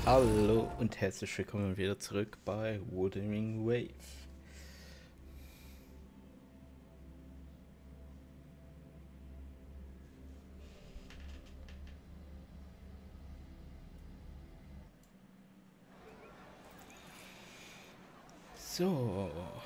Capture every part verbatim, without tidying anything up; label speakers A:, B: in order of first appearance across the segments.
A: Hallo und herzlich willkommen wieder zurück bei Wuthering Wave. So.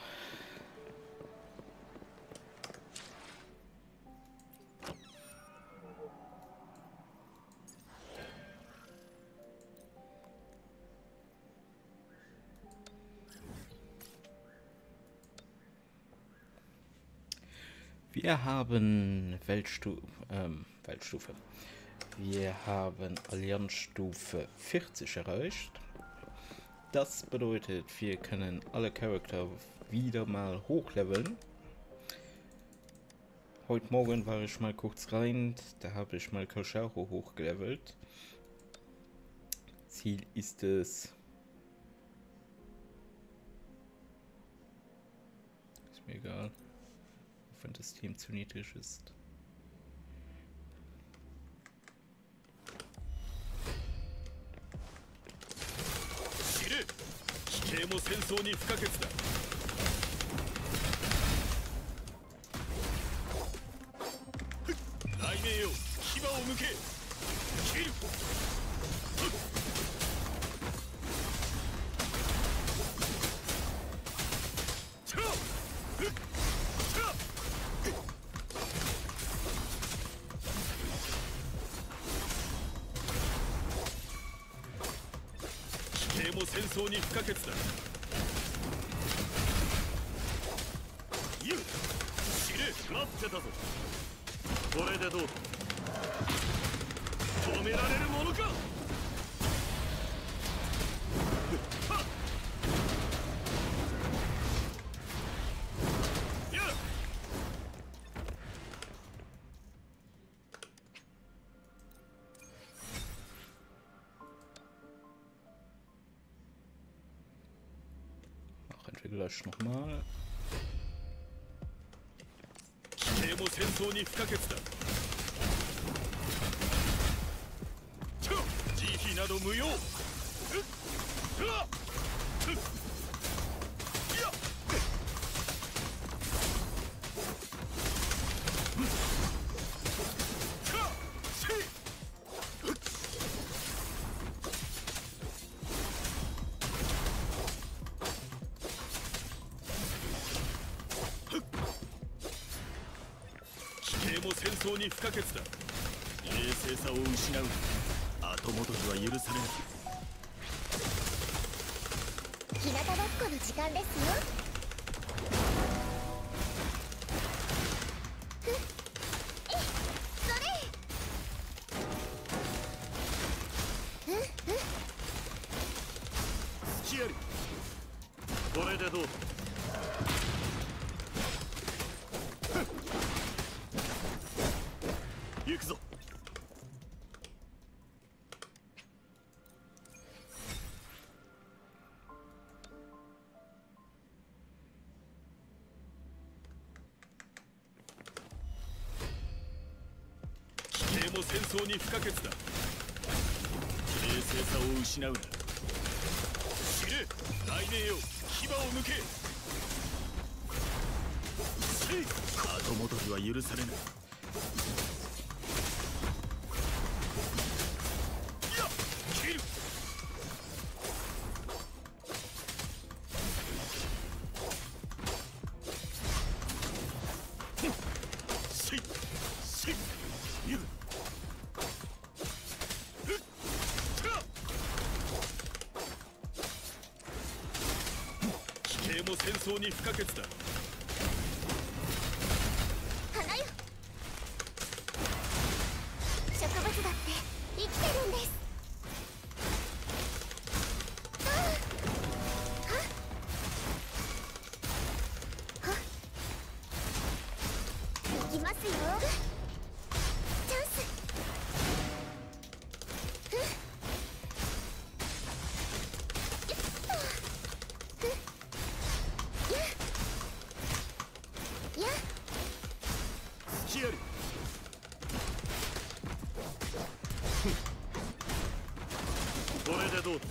A: Wir haben Weltstu ähm, Weltstufe. Wir haben Allianzstufe vierzig erreicht. Das bedeutet, wir können alle Charakter wieder mal hochleveln. Heute Morgen war ich mal kurz rein, da habe ich mal Kalsharo hochgelevelt. Ziel ist es, ist mir egal, wenn das Team zu niedrig ist.
B: 地形も戦争に不可欠だ。雷鳴よ、牙を向け。切る。チャー。チャー。地形も戦争に不可欠だ。待ってたぞ。これでどうだ。止められるものか。やっ。
A: Machen wir gleich nochmal.
B: 地形も戦争に不可欠だ。慈悲など無用。戦争に不可欠だ。冷静さを失う。後戻りは許されない。
C: 日向ぼっこの時間ですよ。ふっ、え、それ。うんうん。
B: 隙あり。これでどうだ。行くぞ。地形も戦争に不可欠だ。冷静さを失うな。知れ、雷鳴よ、牙を向け。後戻りは許されない。戦争に不可欠だ。
C: 花よ。植物だって生きてるんです。ああ。は。は。行きますよ。チャンス。ふっ。よっと。ふっ。やっ。
B: これでどうだ。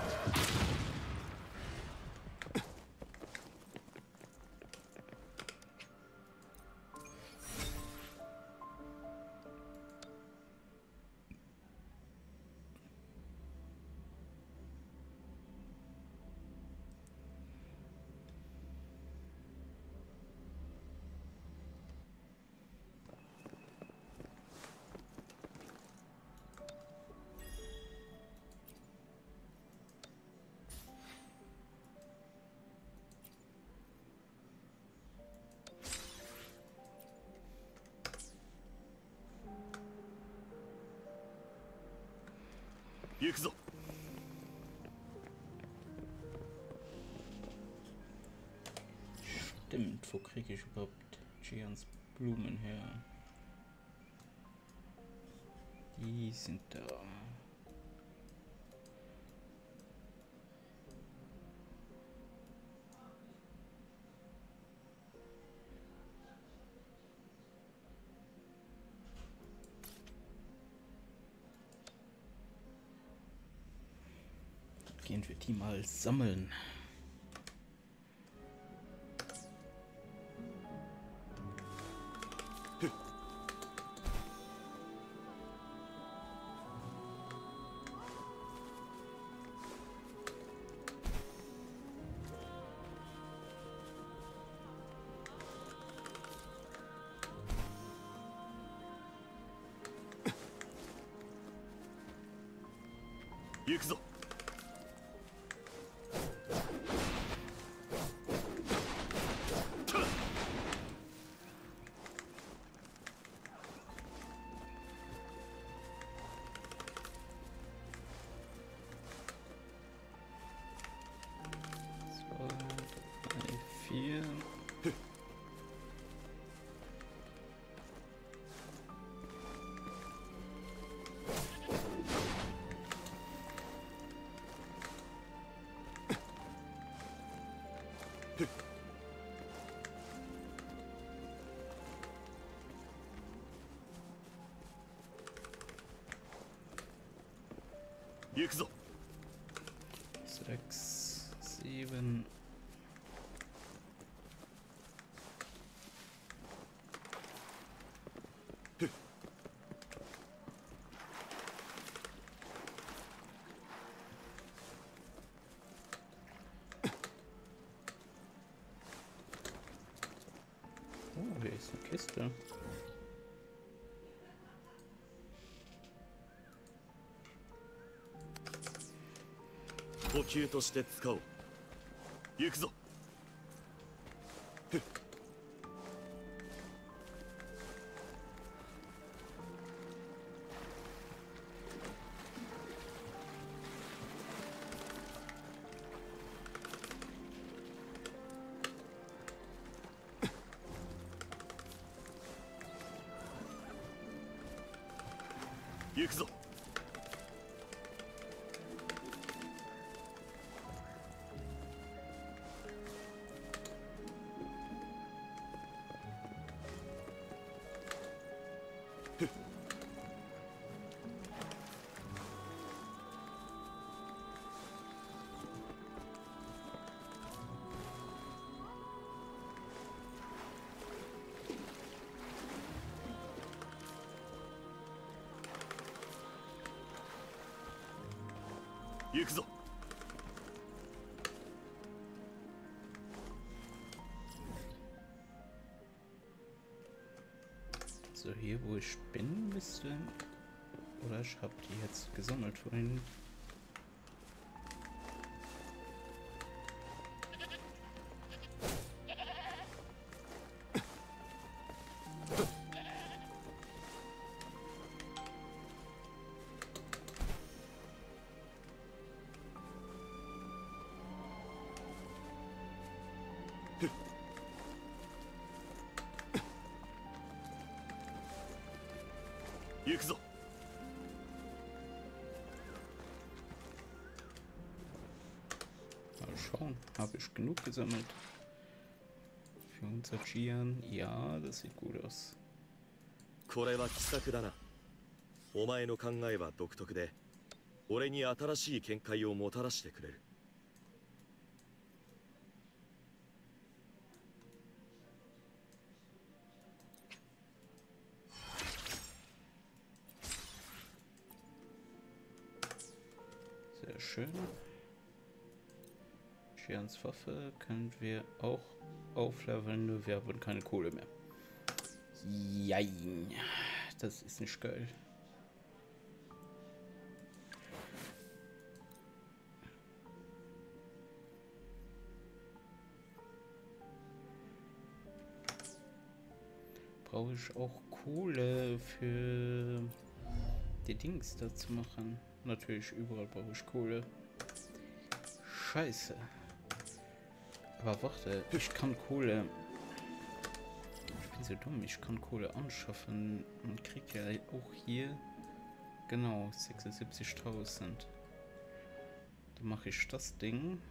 B: 行くぞ。
A: Stimmt, wo kriege ich überhaupt Gians Blumen her? Die sind da. Gehen wir die mal sammeln.
B: 行くぞ。
A: Vier. Sechs, sieben. Oh, hier ist eine Kiste.
B: 補給として使おう。行くぞ。行くぞ。 行くぞ。
A: So, hier wo ich bin, müsste... Oder ich habe die jetzt gesammelt vorhin.
B: 行くぞ。
A: Mal schauen, habe ich genug gesammelt? Für unser Gian? Ja, das sieht gut aus.
B: これは奇策だな。お前の考えは独特で俺に新しい見解をもたらしてくれる。
A: Sehr schön. Gians Waffe können wir auch aufleveln, nur wir haben keine Kohle mehr. Jein. Das ist nicht geil. Brauche ich auch Kohle für die Dings da zu machen. Natürlich, überall brauche ich Kohle. Scheiße. Aber warte, ich kann Kohle... Ich bin so dumm, ich kann Kohle anschaffen und krieg ja auch hier... Genau, sechsundsiebzigtausend. Dann mache ich das Ding.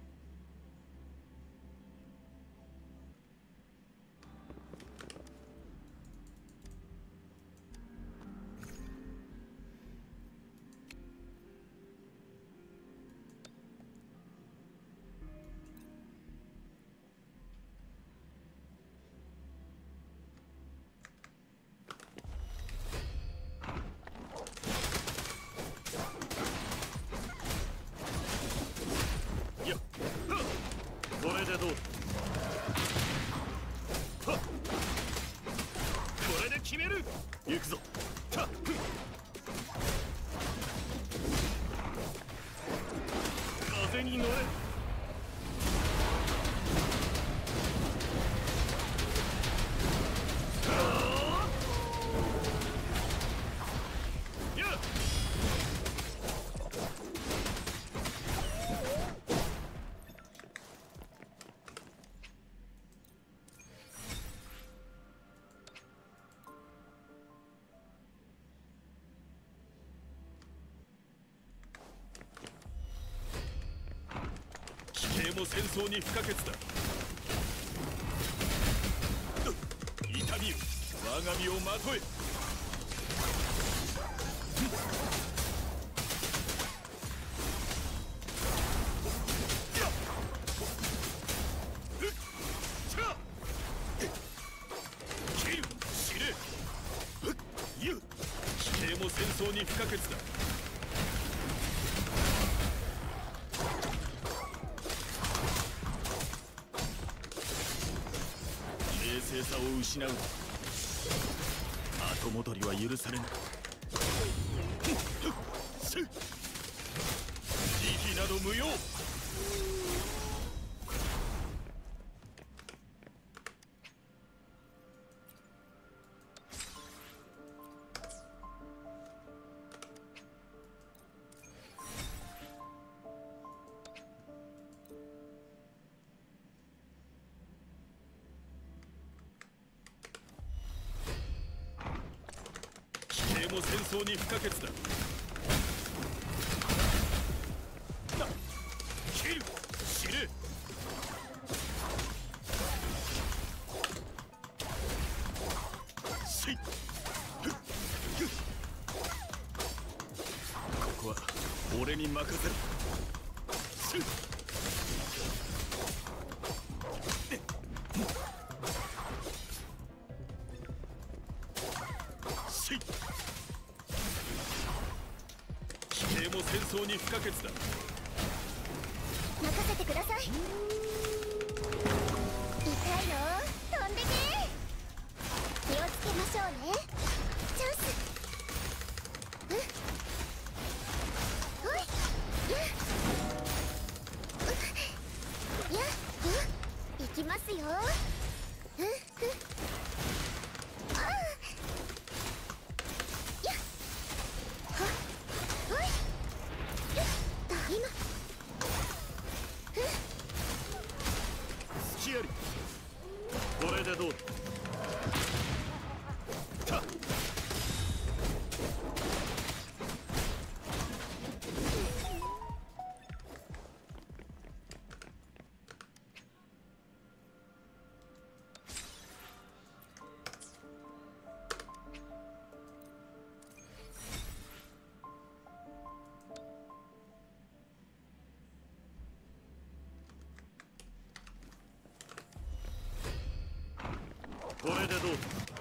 B: も戦争に不可欠だ。痛みよ、我が身をまとえ。切る、死ね。ゆ、地形も戦争に不可欠だ。冷静さを失う。後戻りは許されぬ。慈悲など無用。も戦争に不可欠だ。切る、死ね。せい。ここは俺に任せる。せい。せい。も戦争に不可欠だ。
C: 任せてください。痛いよ、飛んでけ。気をつけましょうね。チャンス。うん。ほい。や。や。うん。行きますよ。うん。うん。ああ。や。は。ほい。今。
B: 隙あり。これでどうだ。 でどう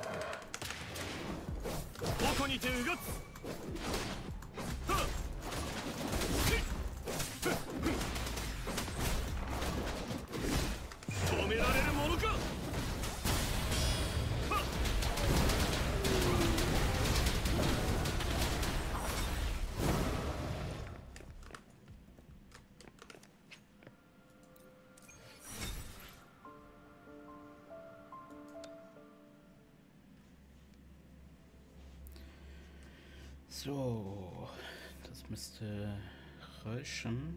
B: どこにてうがつ止められるものか。
A: So, das müsste reichen.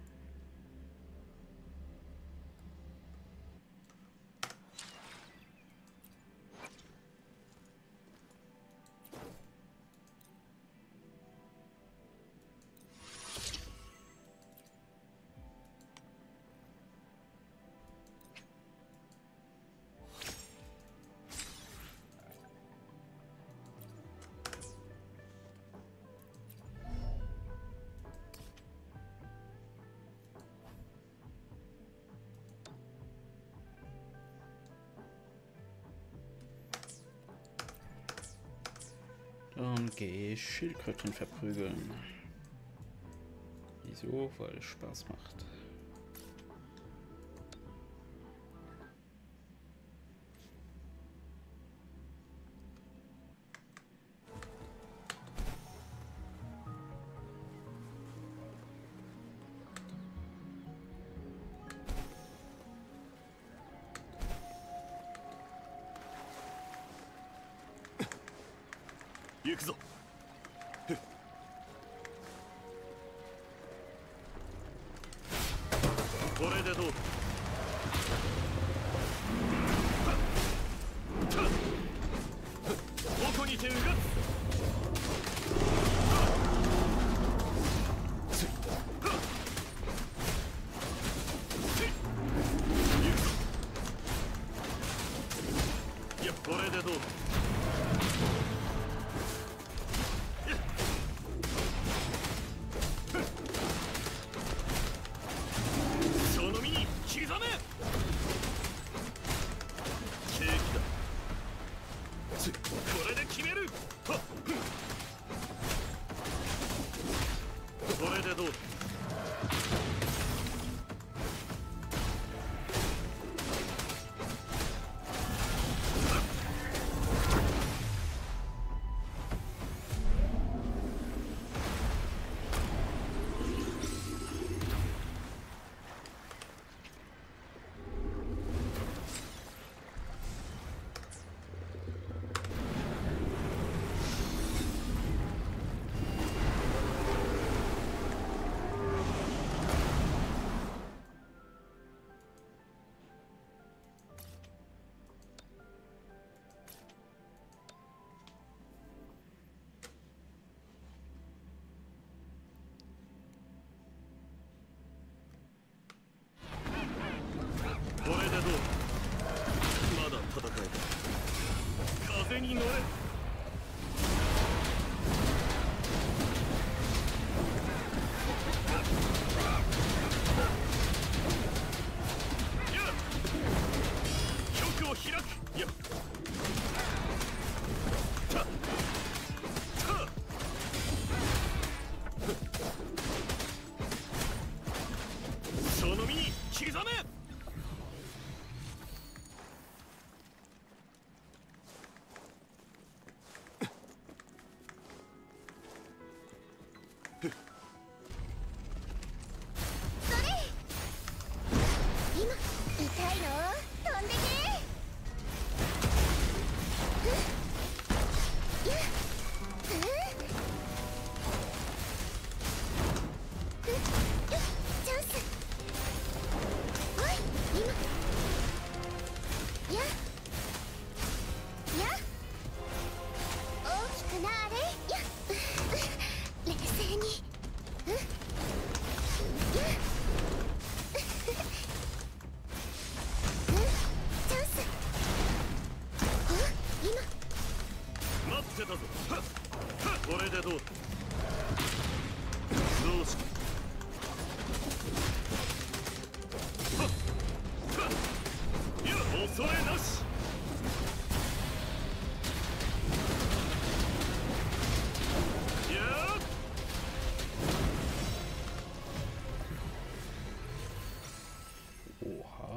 A: Dann gehe ich Schildkröten verprügeln. Wieso? Weil es Spaß macht.
B: 行くぞ。これでどうどこにてうがついやこれでどう風に乗れ。局を開く。やたたその身に刻め。
C: わ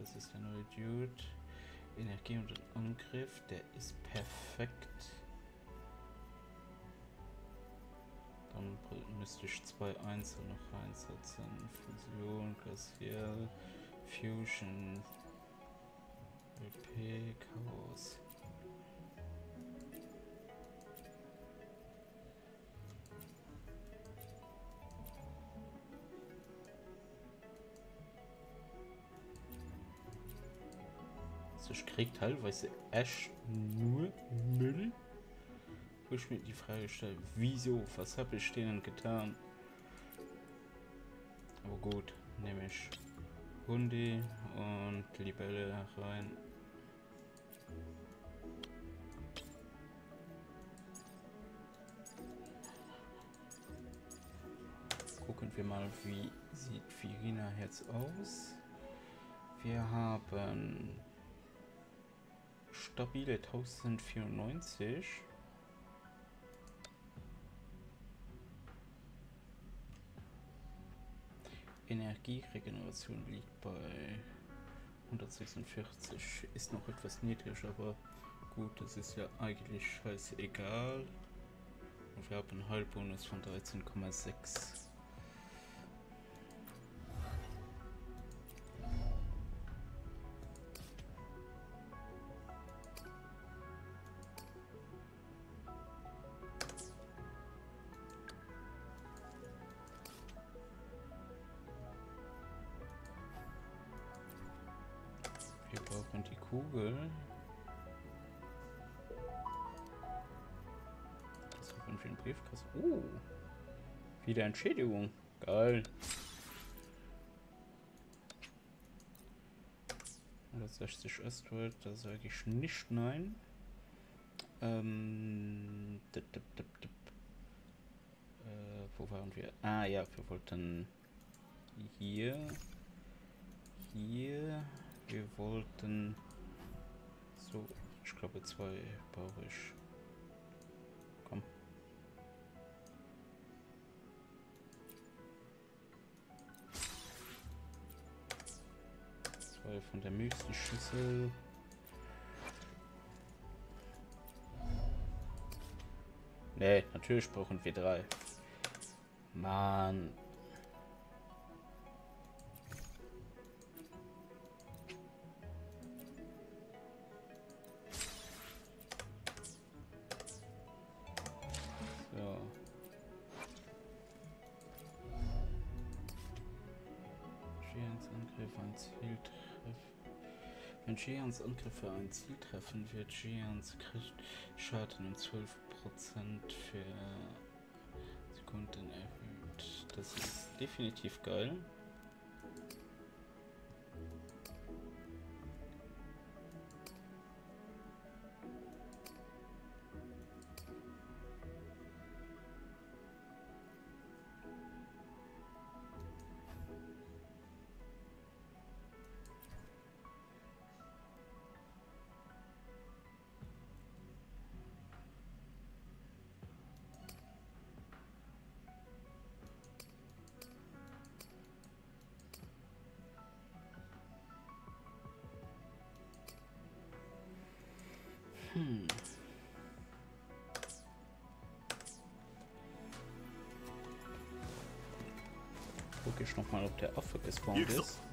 A: Das ist der neue Dude. Energie und den Angriff, der ist perfekt. Dann müsste ich zwei Einzel noch einsetzen. Fusion, Glacial, Fusion, W P, Chaos. Also ich krieg teilweise echt nur Müll. Wo ich mir die Frage stelle, wieso, was habe ich denen getan? Aber gut, nehme ich Hundi und Libelle rein. Gucken wir mal, wie sieht Virina jetzt aus. Wir haben stabile tausendvierundneunzig. Energieregeneration liegt bei hundertsechsundvierzig, ist noch etwas niedrig, aber gut, das ist ja eigentlich scheißegal. Und wir haben einen Halbbonus von dreizehn Komma sechs. Wir brauchen die Kugel. Das haben wir für einen Briefkasten. Oh! Wieder Entschädigung. Geil. hundertsechzig Asteroid, da sage ich nicht nein. Ähm, dip, dip, dip, dip. Äh, wo waren wir? Ah ja, wir wollten hier. Hier. Wir wollten so, ich glaube zwei brauche ich. Komm. Zwei von der Müsli-Schüssel. Nee, natürlich brauchen wir drei. Mann. Wenn Gians Angriffe ein Ziel treffen, wird Gians Schaden um zwölf Prozent für Sekunden erhöht. Das ist definitiv geil. Hm. Gucke ich noch mal, ob der Affe gespawnt ist.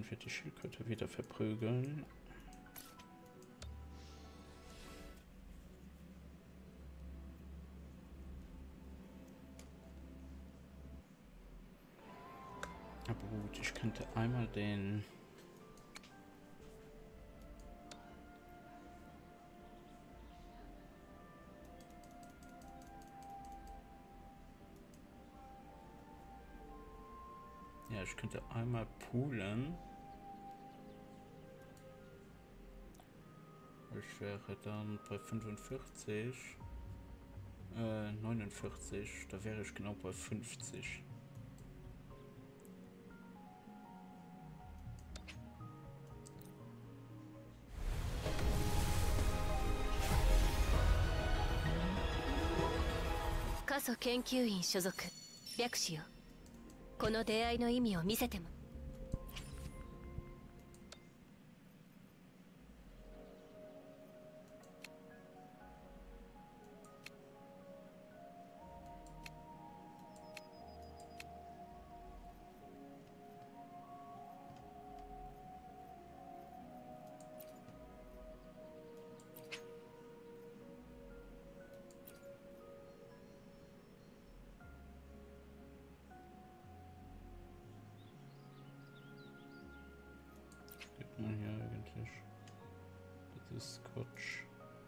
A: für die Schildkröte wieder verprügeln. Aber gut, ich könnte einmal den ja, ich könnte einmal poolen. Ich wäre dann bei fünfundvierzig, äh, neunundvierzig, da wäre ich genau bei fünfzig.
D: 過疎研究員所属白紙よ。この出会いの意味を見せても。
A: Gibt man hier eigentlich? Das ist Quatsch.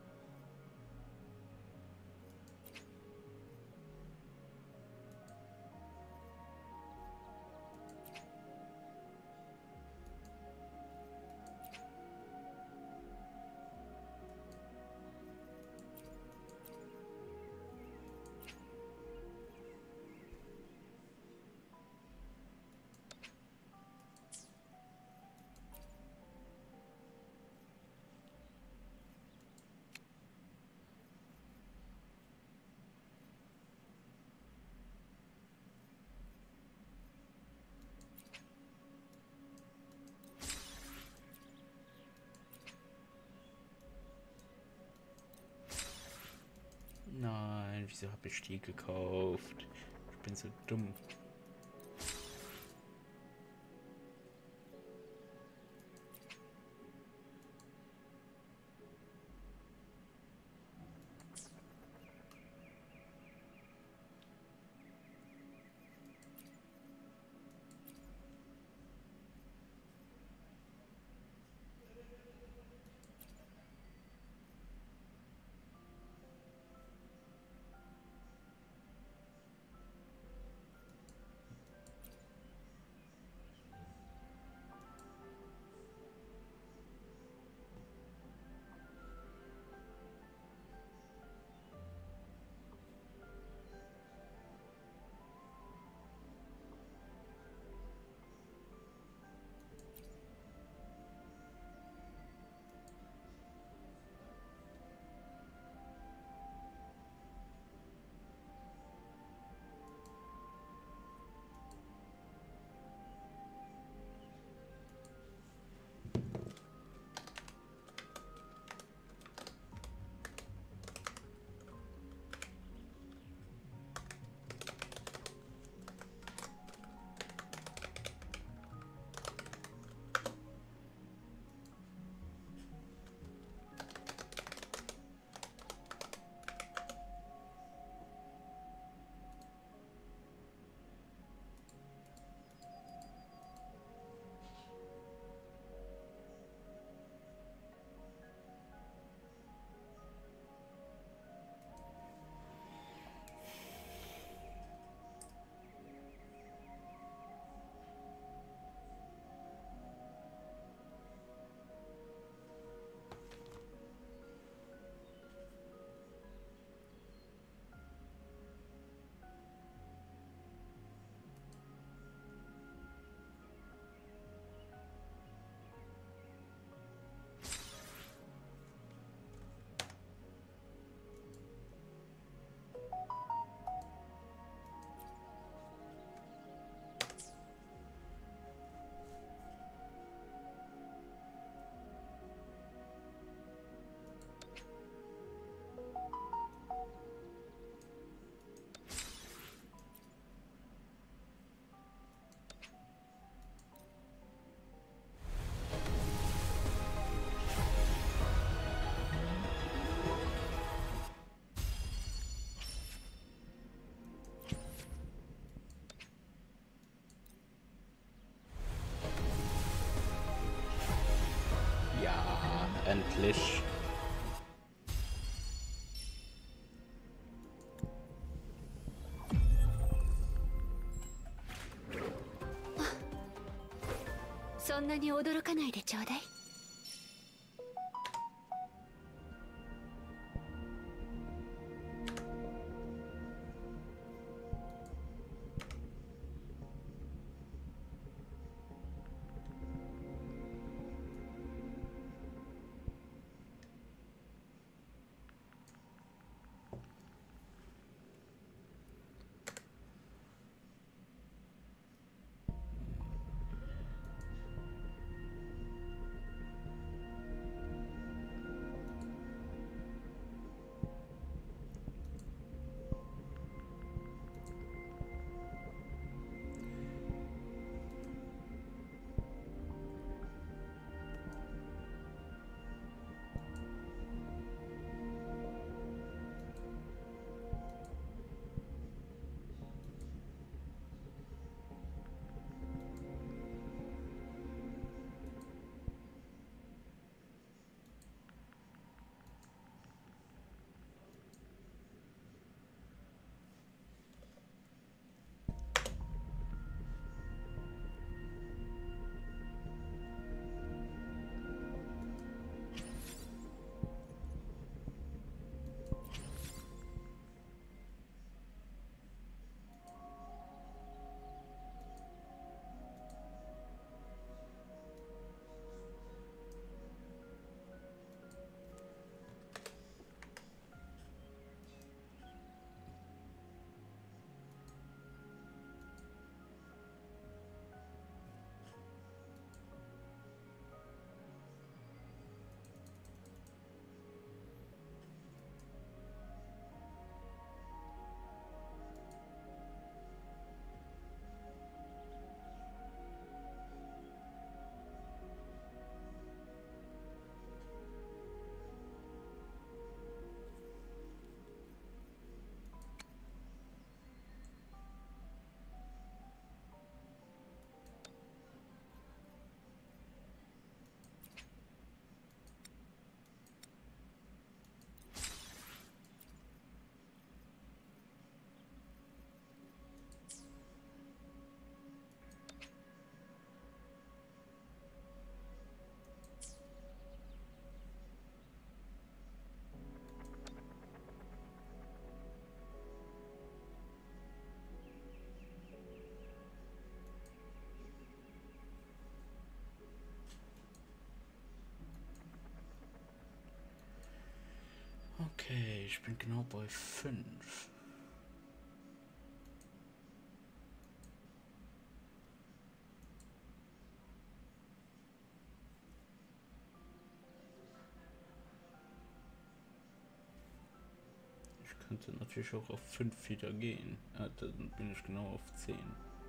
A: Nein, wieso habe ich die gekauft? Ich bin so dumm. Endlich.
D: そんなに驚かないでちょうだい。
A: Okay, ich bin genau bei fünf. Ich könnte natürlich auch auf fünf wieder gehen. Ja, dann bin ich genau auf zehn.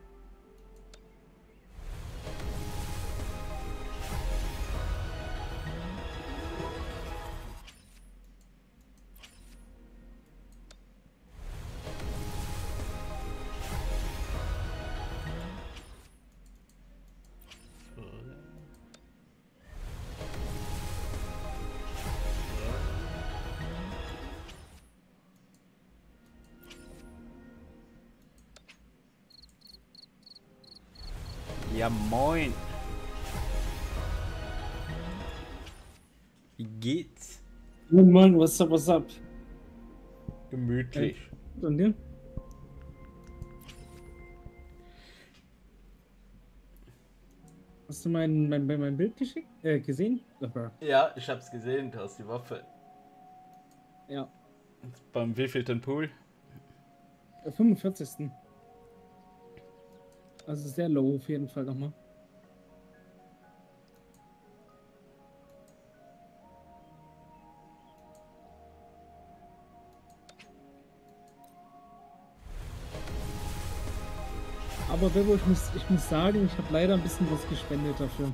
A: Ja, moin. Wie geht's?
E: Oh Mann, what's up, what's up?
A: Gemütlich.
E: Hey. Und dir? Hast du mein, mein, mein Bild geschickt? Äh, gesehen?
A: Ja, ich hab's gesehen, du hast die Waffe.
E: Ja.
A: Beim wievielten Pool?
E: Der fünfundvierzigsten Also sehr low auf jeden Fall nochmal. Aber Bebo, ich muss, ich muss sagen, ich habe leider ein bisschen was gespendet dafür.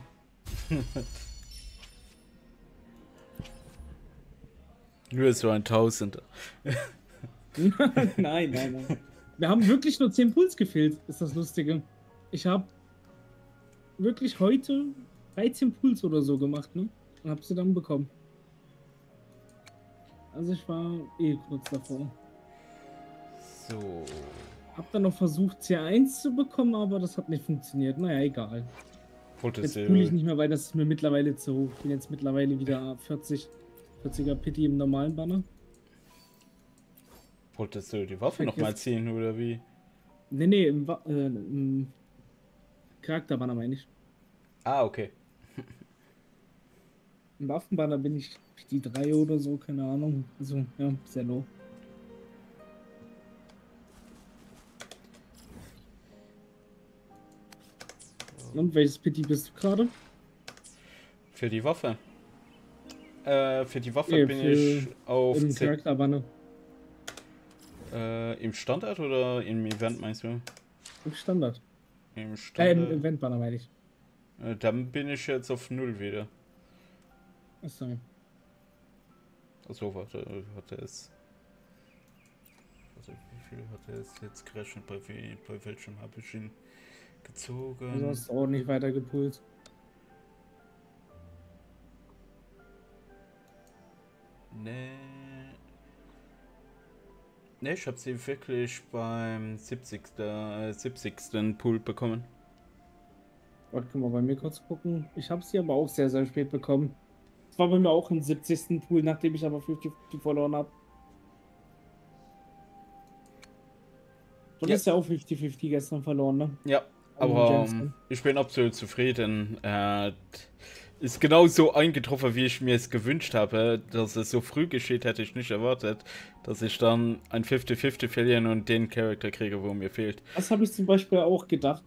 A: Nur so ein Tausender.
E: nein, nein, nein. Wir haben wirklich nur zehn Puls gefehlt, ist das Lustige. Ich habe wirklich heute dreizehn Puls oder so gemacht, ne? und hab sie dann bekommen. Also ich war eh kurz davor.
A: So.
E: Hab dann noch versucht C eins zu bekommen, aber das hat nicht funktioniert. Naja, egal.
A: Wolltest
E: Jetzt fühle ich
A: du,
E: nicht mehr, weil das ist mir mittlerweile zu hoch. Ich bin jetzt mittlerweile wieder vierzig, vierziger Pity im normalen Banner.
A: wolltest du die Waffe noch mal ziehen, oder wie?
E: Nee, nee, im, Wa- äh, im Charakterbanner meine ich.
A: Ah, okay.
E: Im Waffenbanner bin ich die drei oder so, keine Ahnung. Also, ja, sehr low. Und welches Pity bist du gerade?
A: Für die Waffe. Äh, für die Waffe
E: Nee,
A: bin
E: für-
A: ich auf
E: Im
A: C
E: Charakterbanner.
A: äh, im Standard oder im Event, meinst du?
E: Im Standard.
A: Im
E: Äh, im
A: Standard.
E: Eventbanner meine ich.
A: Äh, dann bin ich jetzt auf null wieder.
E: Achso.
A: Achso, warte, hatte es. Also wie viel hat er es jetzt gerechnet? Bei, wie, bei welchem habe ich ihn gezogen?
E: Also hast du auch nicht weiter gepult.
A: Nee. Nee, ich habe sie wirklich beim siebzigsten. Äh, siebzigsten Pool bekommen.
E: Warte, können wir bei mir kurz gucken. Ich habe sie aber auch sehr, sehr spät bekommen. Es war bei mir auch im siebzigsten Pool, nachdem ich aber fünfzig fünfzig verloren habe. Du
A: Ja.
E: hast ja auch fünfzig fünfzig gestern verloren, ne?
A: Ja,
E: Am
A: aber
E: Jensen.
A: ähm, ich bin absolut zufrieden. Äh, ist genau so eingetroffen, wie ich mir es gewünscht habe. Dass es so früh geschieht, hätte ich nicht erwartet. Dass ich dann ein fünfzig fünfzig verlieren und den Charakter kriege, wo mir fehlt.
E: Das habe ich zum Beispiel auch gedacht.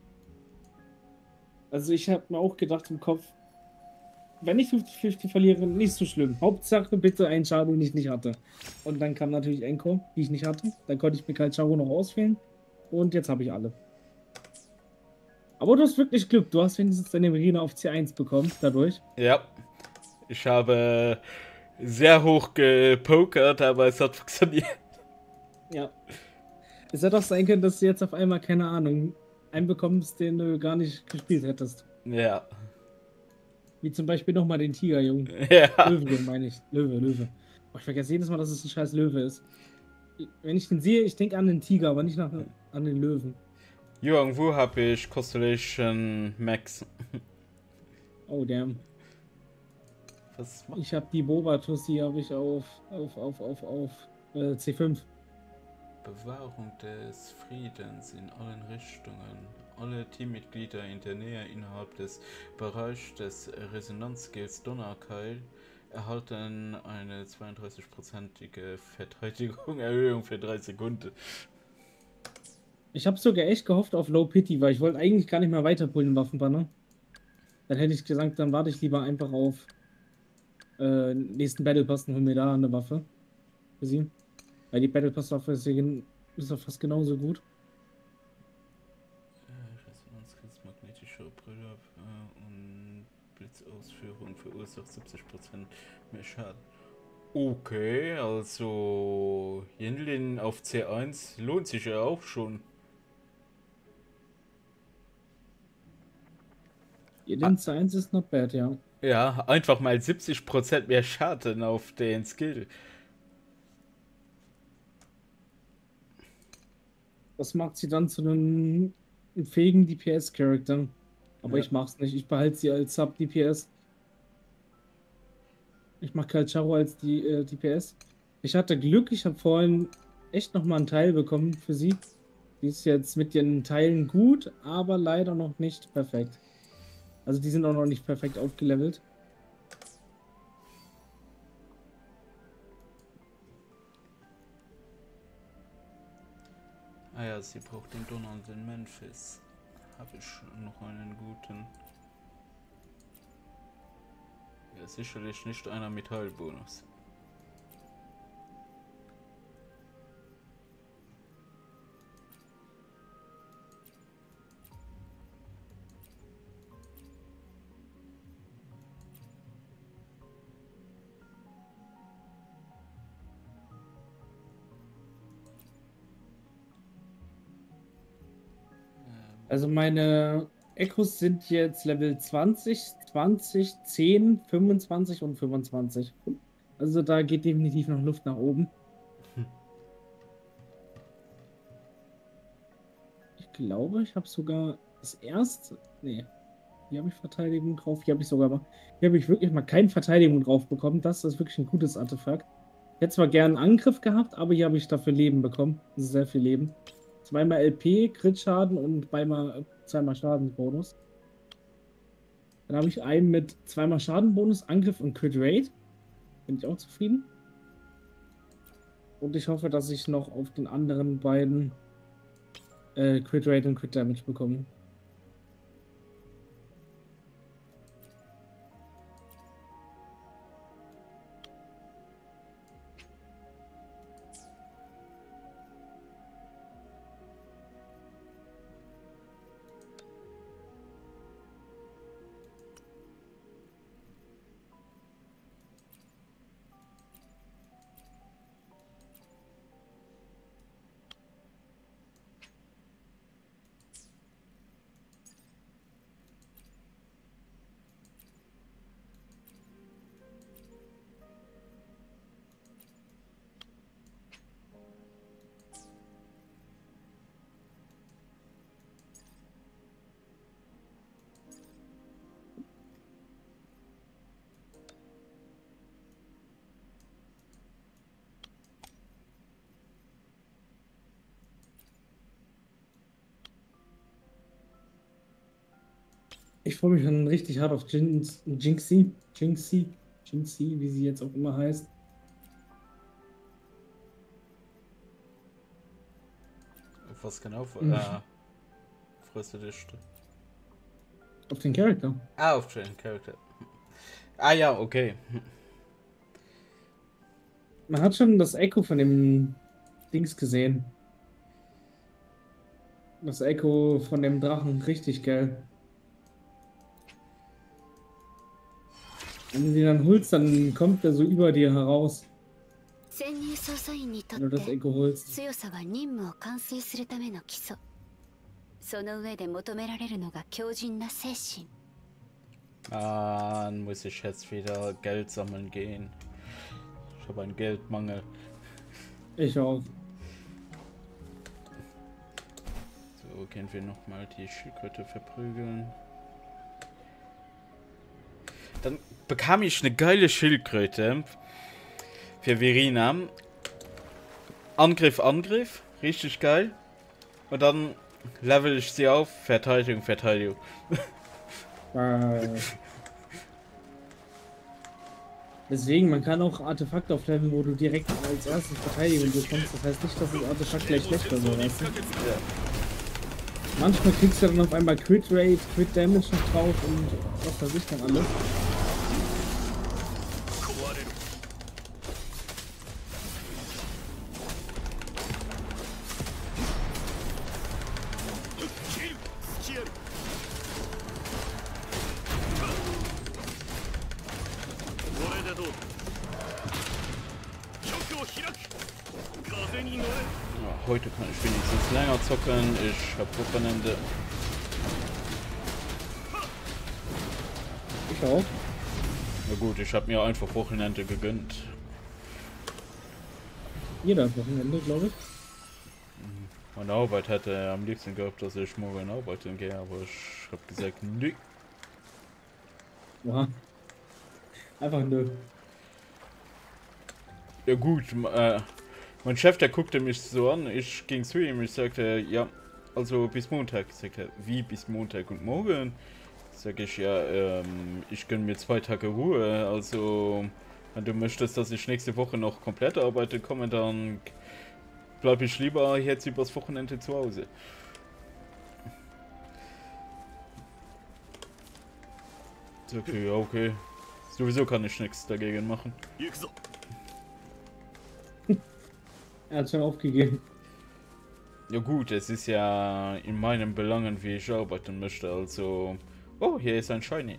E: Also ich habe mir auch gedacht im Kopf, wenn ich fünfzig fünfzig verliere, nicht so schlimm. Hauptsache bitte einen Char, den ich nicht hatte. Und dann kam natürlich Enko, die ich nicht hatte. Dann konnte ich mir kein Charo noch auswählen. Und jetzt habe ich alle. Aber du hast wirklich Glück. Du hast wenigstens deine Marine auf C eins bekommen, dadurch.
A: Ja, ich habe sehr hoch gepokert, aber es hat funktioniert.
E: Ja. Es hätte auch sein können, dass du jetzt auf einmal, keine Ahnung, einen bekommst, den du gar nicht gespielt hättest.
A: Ja.
E: Wie zum Beispiel nochmal den Tigerjungen.
A: Ja.
E: Löwe, meine ich. Löwe, Löwe. Oh, ich vergesse jedes Mal, dass es ein scheiß Löwe ist. Wenn ich den sehe, ich denke an den Tiger, aber nicht nach, an den Löwen.
A: Irgendwo habe ich Constellation Max.
E: Oh, damn.
A: Was macht
E: Ich habe die Boba-Tussi habe ich auf, auf, auf, auf, auf äh, C fünf.
A: Bewahrung des Friedens in allen Richtungen. Alle Teammitglieder in der Nähe innerhalb des Bereichs des Resonanzskills Donnerkeil erhalten eine zweiunddreißig-prozentige Verteidigung Erhöhung für drei Sekunden.
E: Ich habe sogar echt gehofft auf Low Pity, weil ich wollte eigentlich gar nicht mehr weiterpullen im Waffenbanner. Dann hätte ich gesagt, dann warte ich lieber einfach auf äh, nächsten Battle Pass und hol mir da eine Waffe für sie. Weil die Battle Pass Waffe ist, ja gen- ist doch fast genauso gut.
A: Resonanzskills magnetische Brille äh, und Blitzausführung verursacht siebzig Prozent mehr Schaden. Okay, also Yenlin auf C eins lohnt sich ja auch schon.
E: Jeden C eins ist not bad, ja.
A: Ja, einfach mal siebzig Prozent mehr Schaden auf den Skill.
E: Das macht sie dann zu einem fähigen D P S-Charakter. Aber
A: Ja.
E: ich mach's nicht. Ich behalte sie als Sub-D P S. Ich mache Calcharo als die äh, D P S. Ich hatte Glück, ich habe vorhin echt nochmal einen Teil bekommen für sie. Die ist jetzt mit den Teilen gut, aber leider noch nicht perfekt. Also die sind auch noch nicht perfekt aufgelevelt.
A: Ah ja, sie braucht den Donald in Memphis. Habe ich noch einen guten. Ja, sicherlich nicht einer Metallbonus.
E: Also meine Echos sind jetzt Level zwanzig, zwanzig, zehn, fünfundzwanzig und fünfundzwanzig. Also da geht definitiv noch Luft nach oben.
A: Hm.
E: Ich glaube, ich habe sogar das erste... Nee, hier habe ich Verteidigung drauf. Hier habe ich sogar mal... Hier habe ich wirklich mal keine Verteidigung drauf bekommen. Das ist wirklich ein gutes Artefakt. Ich hätte zwar gerne einen Angriff gehabt, aber hier habe ich dafür Leben bekommen. Das ist sehr viel Leben. Zweimal L P, Crit-Schaden und zweimal, zweimal Schadenbonus. Dann habe ich einen mit zweimal Schadenbonus, Angriff und Crit Rate. Bin ich auch zufrieden. Und ich hoffe, dass ich noch auf den anderen beiden äh, Crit Rate und Crit Damage bekomme. Ich freue mich schon richtig hart auf Jinx, Jinxie, Jinxie, Jinxie, wie sie jetzt auch immer heißt.
A: Auf was genau?
E: Mhm.
A: Äh, freust du dich?
E: Auf den Charakter.
A: Ah, auf den Charakter. Ah ja, okay.
E: Man hat schon das Echo von dem Dings gesehen. Das Echo von dem Drachen, richtig geil. Wenn du den dann holst, dann kommt er so über dir heraus. Wenn du das Echo holst.
A: Ah, dann muss ich jetzt wieder Geld sammeln gehen. Ich habe einen Geldmangel.
E: Ich auch.
A: So, gehen wir nochmal die Schildkröte verprügeln. Dann bekam ich eine geile Schildkröte für Verina. Angriff, Angriff. Richtig geil. Und dann level ich sie auf. Verteidigung, Verteidigung.
E: Äh, deswegen, man kann auch Artefakte aufleveln, wo du direkt als erstes Verteidigung bekommst. Das heißt nicht, dass das Artefakt gleich schlecht wird, weißt du?
A: Ja.
E: Manchmal kriegst du dann auf einmal Crit Rate, Crit Damage noch drauf und was weiß ich dann alles.
A: Ja, heute kann ich wenigstens länger zocken. Ich habe Wochenende.
E: Ich auch.
A: Na gut, ich habe mir einfach Wochenende gegönnt.
E: Jeder Wochenende, glaube ich.
A: Meine Arbeit hätte am liebsten gehabt, dass ich morgen arbeiten gehe, aber ich habe gesagt, nö.
E: Ja. Einfach nö.
A: Ja gut, äh, mein Chef, der guckte mich so an, ich ging zu ihm, ich sagte, ja, also bis Montag. Ich sagte, wie bis Montag und morgen? Sag ich, ja, ähm, ich gönne mir zwei Tage Ruhe, also wenn du möchtest, dass ich nächste Woche noch komplett arbeite, komme, dann bleibe ich lieber jetzt übers Wochenende zu Hause. Okay, ja, okay. Sowieso kann ich nichts dagegen machen.
E: Er hat schon aufgegeben.
A: Ja gut, es ist ja in meinen Belangen, wie ich arbeiten möchte, also... Oh, hier ist ein Shiny.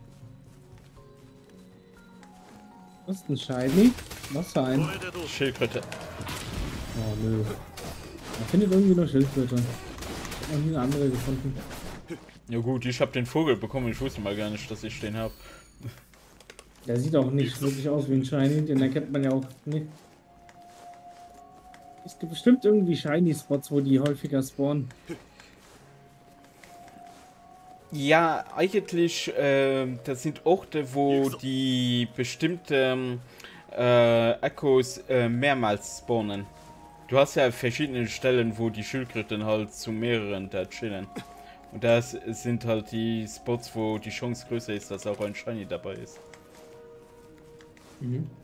E: Was ist ein Shiny? Was für ein?
A: Schildkröte.
E: Oh nö. Man findet irgendwie nur Schildkröte. Ich hab noch nie eine andere gefunden.
A: Ja gut, ich habe den Vogel bekommen, ich wusste mal gar nicht, dass ich den habe.
E: Der sieht auch nicht wirklich aus wie ein Shiny, den erkennt man ja auch nicht. Es gibt bestimmt irgendwie Shiny-Spots, wo die häufiger spawnen.
A: Ja, eigentlich, äh, das sind Orte, wo die bestimmten äh, Echos äh, mehrmals spawnen. Du hast ja verschiedene Stellen, wo die Schildkröten halt zu mehreren da chillen. Und das sind halt die Spots, wo die Chance größer ist, dass auch ein Shiny dabei ist.
E: Mhm.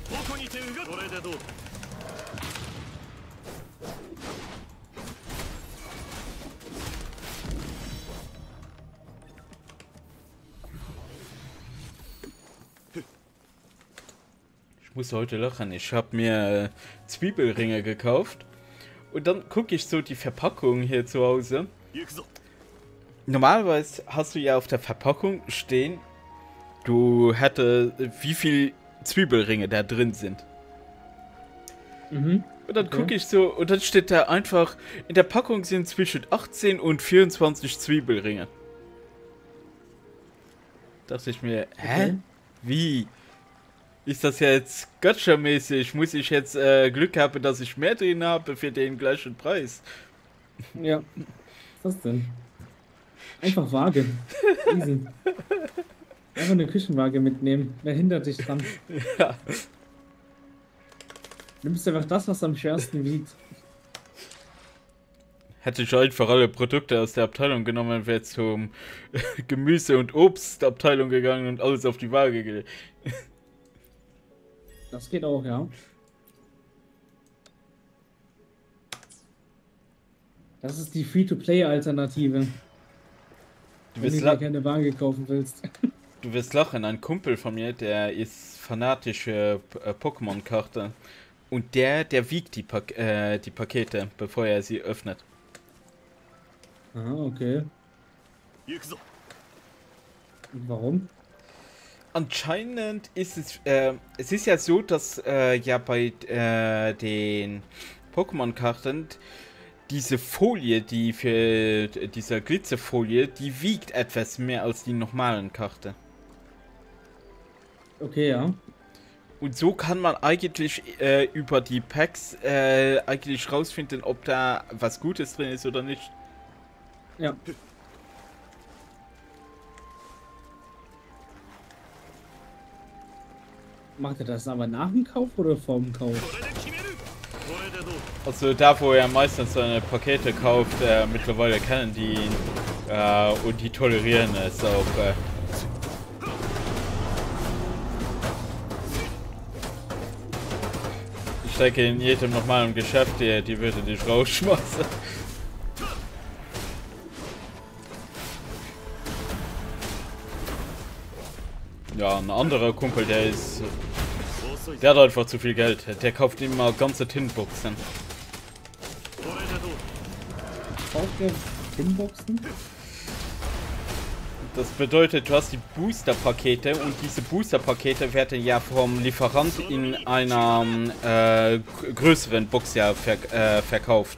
A: Ich muss heute lachen. Ich habe mir äh, Zwiebelringe gekauft. Und dann gucke ich so die Verpackung hier zu Hause. Normalerweise hast du ja auf der Verpackung stehen, du hätte wie viel Zwiebelringe da drin sind.
E: Mhm.
A: Und dann
E: Okay.
A: gucke ich so und dann steht da einfach, in der Packung sind zwischen achtzehn und vierundzwanzig Zwiebelringe. Dachte ich mir, hä?
E: Okay.
A: Wie? Ist das jetzt Gacha-mäßig? Muss ich jetzt äh, Glück haben, dass ich mehr drin habe für den gleichen Preis?
E: Ja. Was ist das denn? Einfach Waage. Easy. Einfach eine Küchenwaage mitnehmen. Wer hindert dich dran?
A: Ja.
E: Nimmst einfach das, was am schwersten wiegt.
A: Hätte ich einfach alle Produkte aus der Abteilung genommen, wäre zum Gemüse- und Obstabteilung gegangen und alles auf die Waage gelegt.
E: Das geht auch, ja. Das ist die Free-to-Play-Alternative.
A: Du
E: Wenn du
A: wirst,
E: dir
A: la
E: keine Waage kaufen willst.
A: du wirst lachen, ein Kumpel von mir, der ist fanatische äh, Pokémon-Karte. Und der, der wiegt die, Pak äh, die Pakete, bevor er sie öffnet.
E: Ah, okay. Und warum?
A: Anscheinend ist es, äh, es ist ja so, dass äh, ja bei äh, den Pokémon-Karten diese Folie, die für diese Glitzerfolie, die wiegt etwas mehr als die normalen Karten.
E: Okay, ja.
A: Und so kann man eigentlich äh, über die Packs äh, eigentlich rausfinden, ob da was Gutes drin ist oder nicht.
E: Ja. Macht er das aber nach dem Kauf oder vor dem Kauf?
A: Also da, wo er meistens seine Pakete kauft, äh, mittlerweile kennen die ihn äh, und die tolerieren es auch. Äh. Ich denke, in jedem normalen Geschäft, die, die würde dich rausschmeißen. Ja, ein anderer Kumpel, der ist... Der hat einfach zu viel Geld. Der kauft immer ganze Tinboxen.
E: Kauft der Pinboxen?
A: Das bedeutet, du hast die Booster-Pakete und diese Booster-Pakete werden ja vom Lieferant in einer äh, größeren Box ja ver äh, verkauft.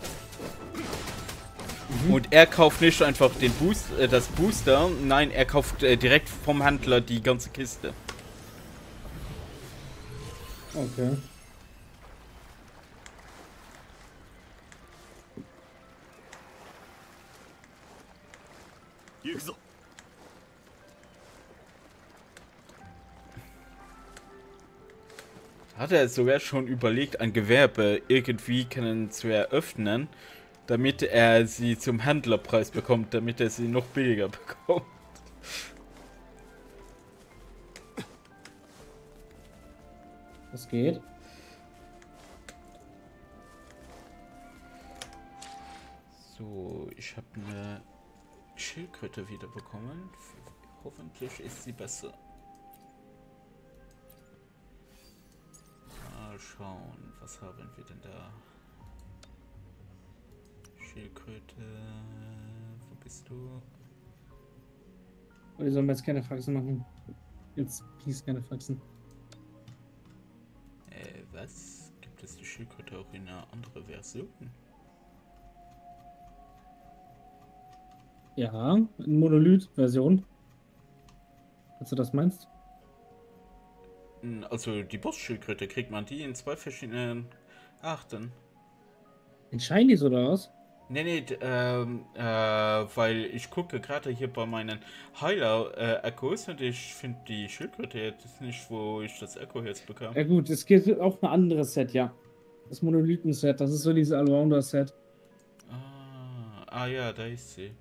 A: Mhm. Und er kauft nicht einfach den Boost äh, das Booster, nein, er kauft äh, direkt vom Händler die ganze Kiste.
E: Okay.
A: Hat er sogar schon überlegt, ein Gewerbe irgendwie können zu eröffnen, damit er sie zum Händlerpreis bekommt, damit er sie noch billiger bekommt.
E: Das geht.
A: So, ich habe eine Schildkröte wieder bekommen. Hoffentlich ist sie besser. Mal schauen, was haben wir denn da? Schildkröte, wo bist du?
E: Oder sollen wir jetzt keine Faxen machen? Jetzt please keine Faxen.
A: Äh, was? Gibt es die Schildkröte auch in einer anderen Version?
E: Ja, eine Monolith-Version. Falls du das meinst.
A: Also die Bossschildkröte kriegt man die in zwei verschiedenen Arten.
E: In Shinies oder was?
A: Nee, nee, d- ähm, äh, weil ich gucke gerade hier bei meinen Heiler-Echos und ich finde die Schildkröte jetzt nicht, wo ich das Echo jetzt bekam.
E: Ja gut, es gibt auch ein anderes Set, ja. Das Monolithen-Set, das ist so dieses Allrounder-Set.
A: Ah, ah ja, da ist sie.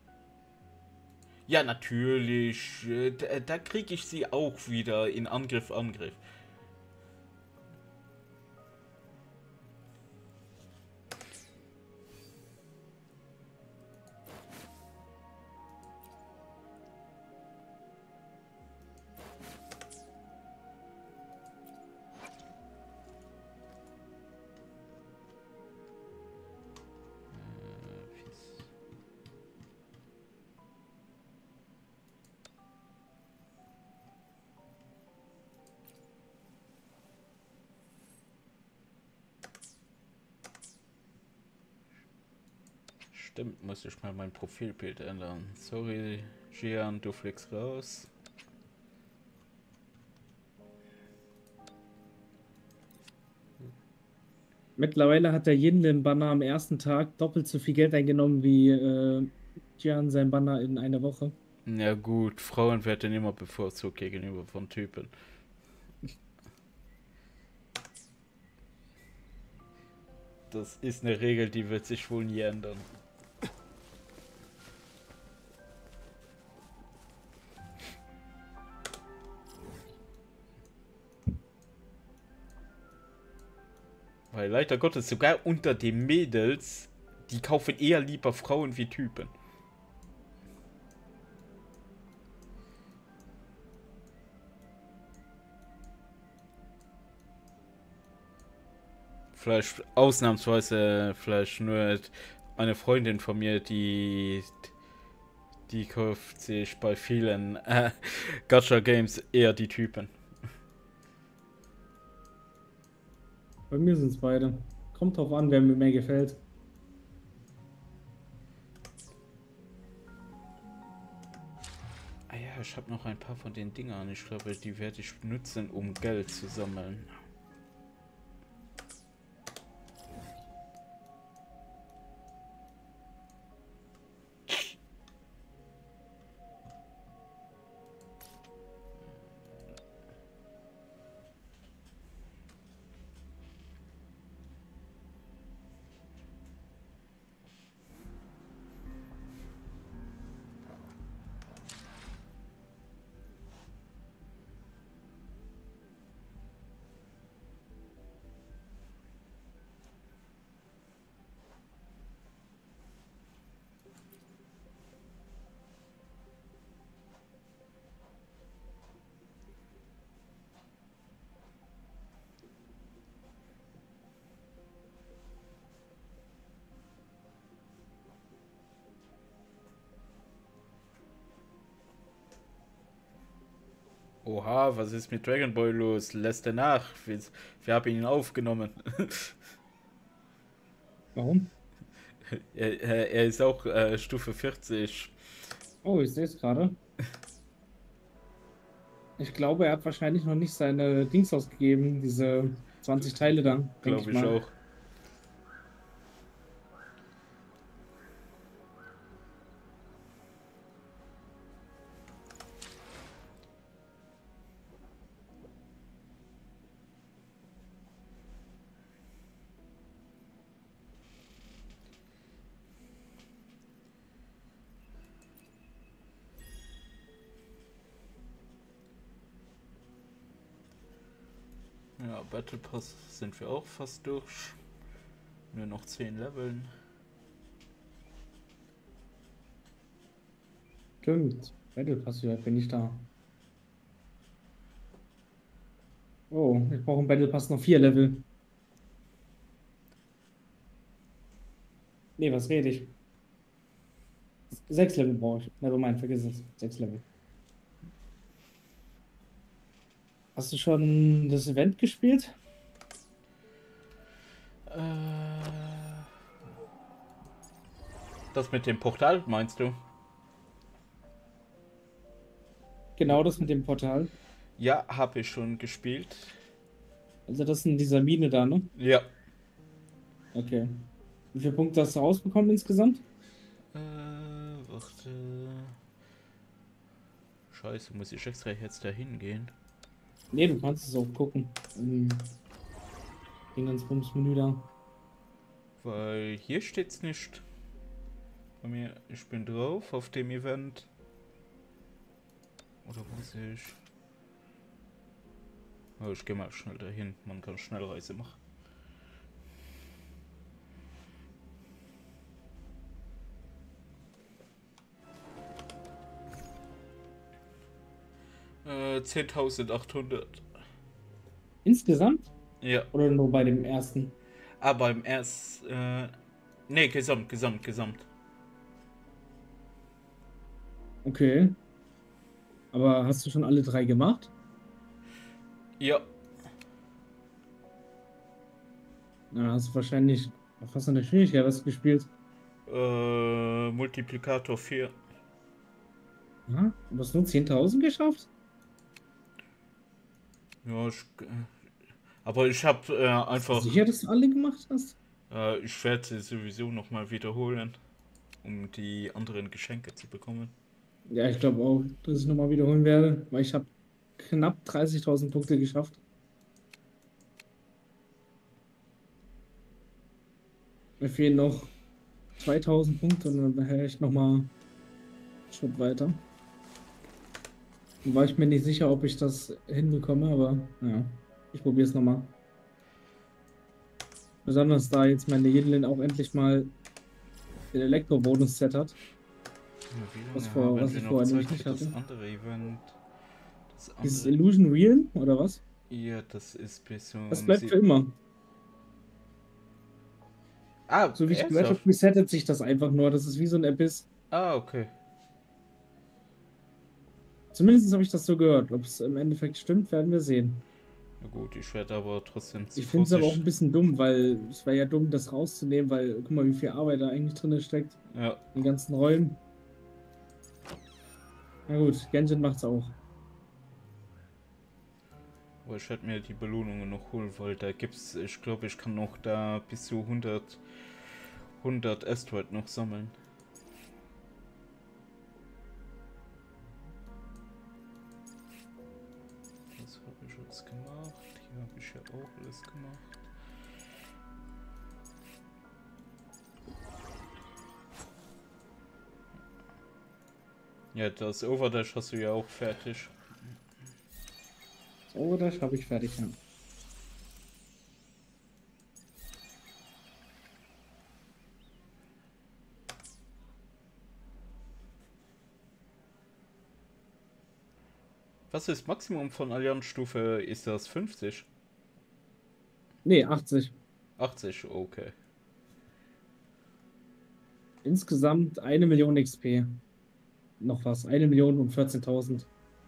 A: Ja, natürlich. äh, Da, da kriege ich sie auch wieder in Angriff, Angriff. Äh, fies. Stimmt, muss ich mal mein Profilbild ändern. Sorry, Gian, du fliegst raus.
E: Mittlerweile hat der Yin den Banner am ersten Tag doppelt so viel Geld eingenommen wie äh, Jian sein Banner in einer Woche.
A: Ja gut, Frauen werden immer bevorzugt gegenüber von Typen. Das ist eine Regel, die wird sich wohl nie ändern. Weil leider Gottes sogar unter den Mädels, die kaufen eher lieber Frauen wie Typen. Vielleicht ausnahmsweise vielleicht nur eine Freundin von mir, die die kauft sich bei vielen äh, Gacha Games eher die Typen.
E: Bei mir sind es beide. Kommt drauf an, wer mir mehr gefällt.
A: Ah ja, ich habe noch ein paar von den Dingern. Ich glaube, die werde ich nutzen, um Geld zu sammeln. Oha, was ist mit Dragon Ball los? Lässt er nach? Wir, wir haben ihn aufgenommen.
E: Warum?
A: er, er er ist auch äh, Stufe vierzig.
E: Oh, ich sehe es gerade. Ich glaube, er hat wahrscheinlich noch nicht seine Dings ausgegeben, diese zwanzig Teile dann, denke
A: Glaube
E: ich
A: ich
E: mal.
A: auch. Ja, Battle Pass sind wir auch fast durch. Nur noch zehn Leveln.
E: Stimmt. Battle Pass, wie weit bin ich da? Oh, ich brauche im Battle Pass noch vier Level. Nee, was rede ich? Sechs Level brauche ich. Nevermind, vergiss es. Sechs Level. Hast du schon das Event gespielt?
A: Äh, das mit dem Portal, meinst du?
E: Genau das mit dem Portal.
A: Ja, habe ich schon gespielt.
E: Also das in dieser Mine da, ne?
A: Ja.
E: Okay. Wie viele Punkte hast du rausbekommen insgesamt?
A: Äh, warte. Scheiße, muss ich extra jetzt dahin gehen?
E: Nee, du kannst es auch gucken. Im Menü da.
A: Weil hier steht's nicht. Bei mir, ich bin drauf auf dem Event. Oder muss ich? Oh, ich gehe mal schnell dahin. Man kann Schnellreise machen. Äh, zehntausendachthundert.
E: Insgesamt?
A: Ja.
E: Oder nur bei dem ersten?
A: Ah, beim erst. Äh, ne, gesamt, gesamt, gesamt.
E: Okay. Aber hast du schon alle drei gemacht?
A: Ja.
E: Na, hast du wahrscheinlich auf was in der Schwierigkeit was gespielt.
A: Äh, Multiplikator vier.
E: Ja, du hast nur zehntausend geschafft?
A: Ja, ich, äh, aber ich habe äh, einfach.
E: Sicher, dass du alle gemacht hast?
A: Äh, ich werde sowieso nochmal wiederholen, um die anderen Geschenke zu bekommen.
E: Ja, ich glaube auch, dass ich nochmal wiederholen werde, weil ich habe knapp dreißigtausend Punkte geschafft. Mir fehlen noch zweitausend Punkte und dann wäre ich nochmal einen Schritt weiter. Da war ich mir nicht sicher, ob ich das hinbekomme, aber naja, ich probiere es nochmal. Besonders da jetzt meine Jedlin auch endlich mal den Elektro-Bonus-Set hat.
A: Ja, wie
E: Was
A: lange
E: vor-
A: haben
E: was
A: wir
E: ich
A: noch
E: vorher
A: Zeit
E: nämlich
A: für
E: nicht
A: das
E: hatte?
A: andere Event? Das
E: Dieses
A: andere.
E: Illusion Real, oder was?
A: Ja, das ist bis um.
E: Das bleibt
A: sie-
E: für immer.
A: Ah,
E: So wie ich gehört habe,
A: ernsthaft?
E: resettet sich das einfach nur. Das ist wie so ein Abyss.
A: Ah, okay.
E: Zumindest habe ich das so gehört. Ob es im Endeffekt stimmt, werden wir sehen.
A: Na gut, ich werde aber trotzdem zu
E: Ich finde es aber auch ein
A: Vorsicht-
E: bisschen dumm, weil es wäre ja dumm, das rauszunehmen, weil guck mal, wie viel Arbeit da eigentlich drin steckt.
A: Ja,
E: In den ganzen Räumen. Na gut, Genshin macht's auch.
A: aber ich werde mir die Belohnungen noch holen, weil da gibt's, ich glaube, ich kann noch da bis zu hundert, hundert Asteroid noch sammeln. Das habe ich jetzt gemacht. Hier habe ich ja auch alles gemacht. Ja, das Overdash hast du ja auch fertig.
E: So, das habe ich fertig. Ja.
A: Was ist Maximum von Allianzstufe? Ist das fünfzig?
E: Nee, achtzig.
A: achtzig, okay.
E: Insgesamt eine Million X P. Noch was. Eine Million und vierzehntausend.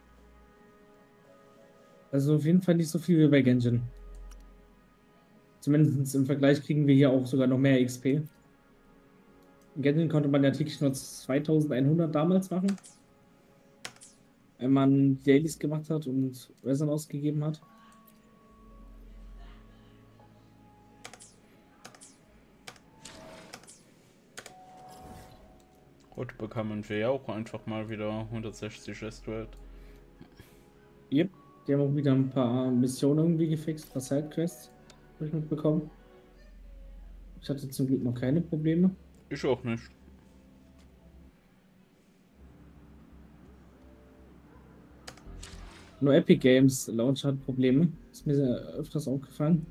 E: Also auf jeden Fall nicht so viel wie bei Genshin. Zumindest im Vergleich kriegen wir hier auch sogar noch mehr X P. In Genshin konnte man ja täglich nur zweitausendeinhundert damals machen. Wenn man Dailies gemacht hat und Resin ausgegeben hat.
A: Heute bekamen wir ja auch einfach mal wieder hundertsechzig Asteroid.
E: Yep. Die haben auch wieder ein paar Missionen irgendwie gefixt, ein paar Sidequests. Habe ich mitbekommen. Ich hatte zum Glück noch keine Probleme.
A: Ich auch nicht.
E: Nur Epic Games Launcher hat Probleme. Ist mir sehr öfters aufgefallen.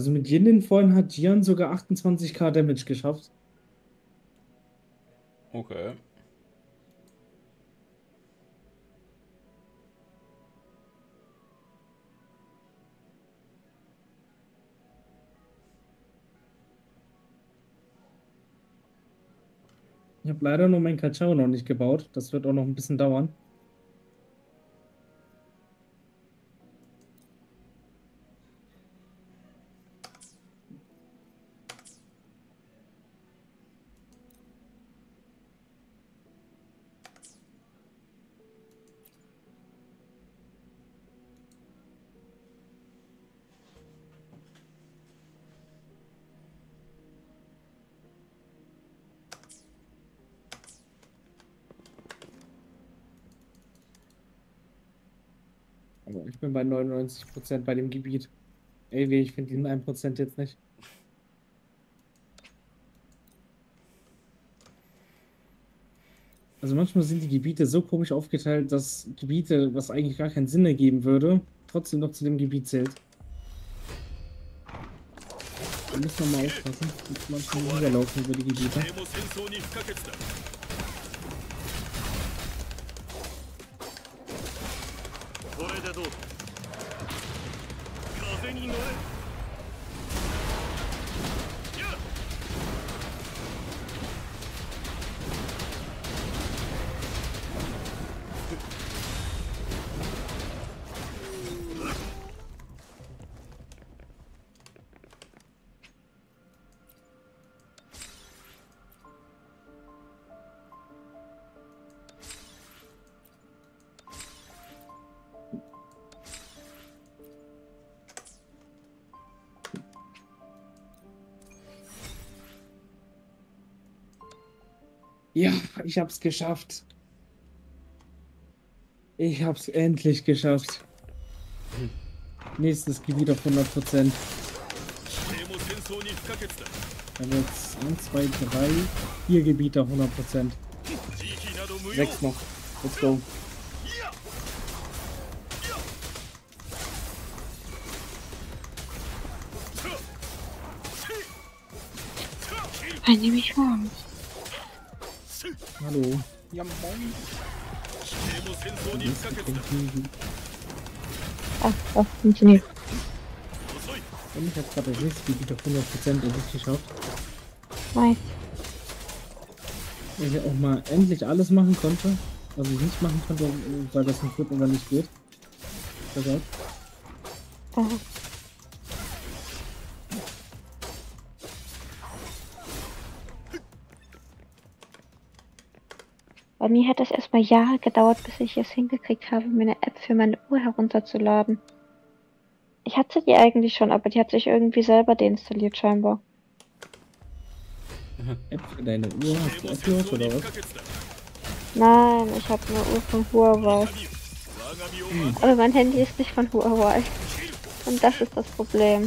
E: Also mit Jinden vorhin hat Jian sogar achtundzwanzigtausend Damage geschafft.
A: Okay.
E: Ich habe leider nur meinen Kachao noch nicht gebaut. Das wird auch noch ein bisschen dauern. Aber ich bin bei neunundneunzig Prozent bei dem Gebiet. Ey, weh, ich finde diesen ein Prozent jetzt nicht. Also manchmal sind die Gebiete so komisch aufgeteilt, dass Gebiete, was eigentlich gar keinen Sinn ergeben würde, trotzdem noch zu dem Gebiet zählt. Da muss man mal aufpassen. Und manchmal rüberlaufen über die Gebiete.
B: 地も戦争に不可欠だこれでどうだ風に乗れやっ
E: Ja, ich hab's geschafft. Ich hab's endlich geschafft. Nächstes Gebiet auf hundert Prozent.
B: 地も戦争に不可欠だ
E: Dann wird's eins, zwei, drei, vier Gebiete auf hundert Prozent.
B: 慈悲など無用
E: Sechs noch. Let's go.
F: はい、nehme ich warm.
E: Hallo.
B: 地も戦争に不可欠だ
F: Ah, das funktioniert.
B: 遅い
E: Und ich habe gerade das nächste Gebiet auf hundert Prozent endlich geschafft.
F: Nice.
E: Weil ich auch mal endlich alles machen konnte, was ich nicht machen konnte, weil das im vierten dann nicht geht. Pass auf.
F: Aha. Bei mir hat es erstmal Jahre gedauert, bis ich es hingekriegt habe, mir eine App für meine Uhr herunterzuladen. Ich hatte die eigentlich schon, aber die hat sich irgendwie selber deinstalliert scheinbar.
E: App für deine Uhr, hast du App gehört oder was?
F: Nein, ich habe eine Uhr von Huawei. Aber mein Handy ist nicht von Huawei. Und das ist das Problem.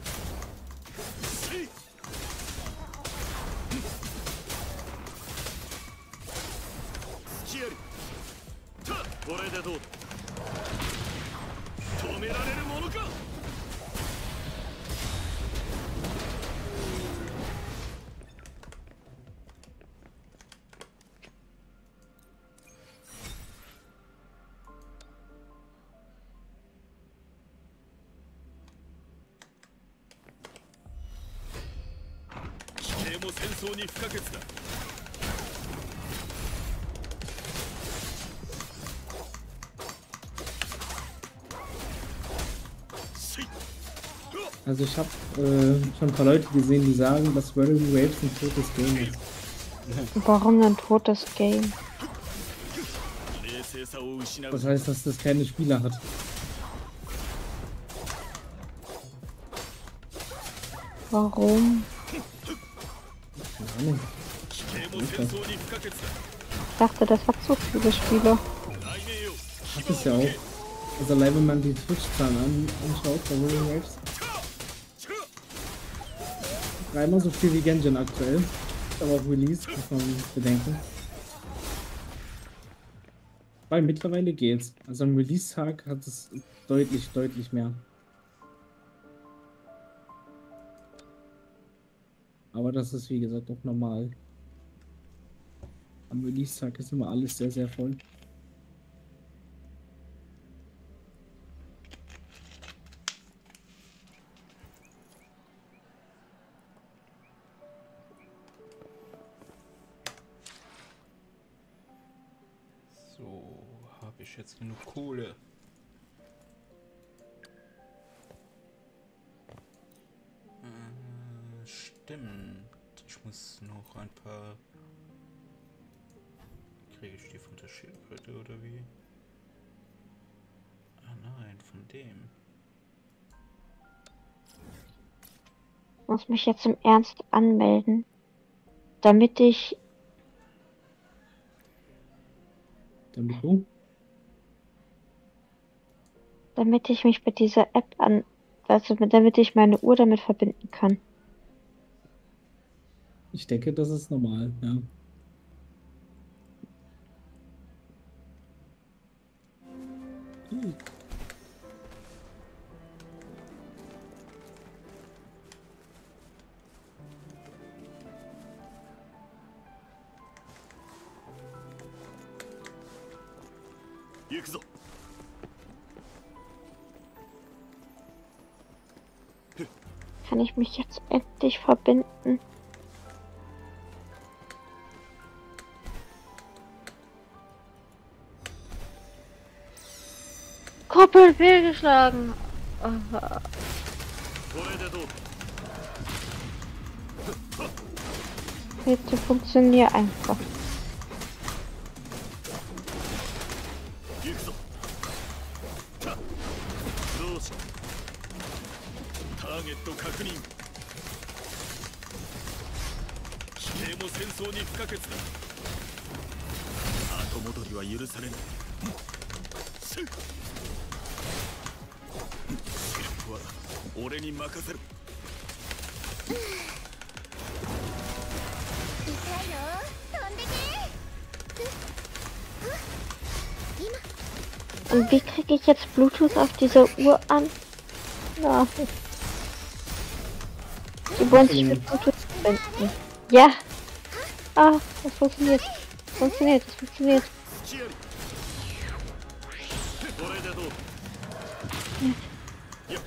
E: Also ich habe äh, schon ein paar Leute gesehen, die sagen, dass Whirling Waves ein totes Game ist.
F: Warum ein totes Game?
E: Das heißt, dass das keine Spieler hat.
F: Warum?
E: Keine Ahnung.
F: Ich dachte, das hat so viele Spieler.
E: Hat es ja auch. Also allein wenn man die Twitch-Zahlen an, anschaut bei Whirling Waves. Dreimal so viel wie Genshin aktuell. Aber auch Release, muss man bedenken. Weil mittlerweile geht's. Also am Release-Tag hat es deutlich, deutlich mehr. Aber das ist wie gesagt auch normal. Am Release-Tag ist immer alles sehr, sehr voll.
A: So, habe ich jetzt genug Kohle? Äh, stimmt. Ich muss noch ein paar... Kriege ich die von der Schildkröte oder wie? Ah nein, von dem.
F: Ich muss mich jetzt im Ernst anmelden, damit ich,
E: Damit du?
F: damit ich mich mit dieser App an, also mit- damit ich meine Uhr damit verbinden kann.
E: Ich denke, das ist normal, ja. Hm.
B: 行くぞ。
F: Kann ich mich jetzt endlich verbinden? Koppel fehlgeschlagen. Ah,
B: これでどう？
F: bitte funktionier einfach.
B: 行くぞ。たどうした？ターゲット確認。地形も戦争に不可欠だ。後戻りは許されない。シルクは俺に任せる。
C: 痛いよ飛んでけ。
F: Und wie kriege ich jetzt Bluetooth auf dieser Uhr an? Ja. Die wollen sich mit Bluetooth verbinden. Ja. Ah, das funktioniert. Funktioniert, das funktioniert.
B: 隙あり。これでどう？やっ。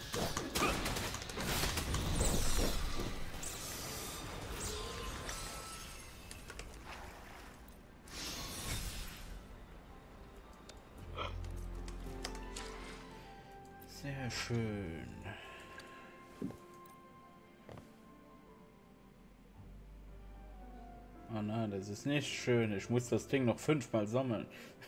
A: Sehr schön. Oh nein, das ist nicht schön. Ich muss das Ding noch fünfmal sammeln.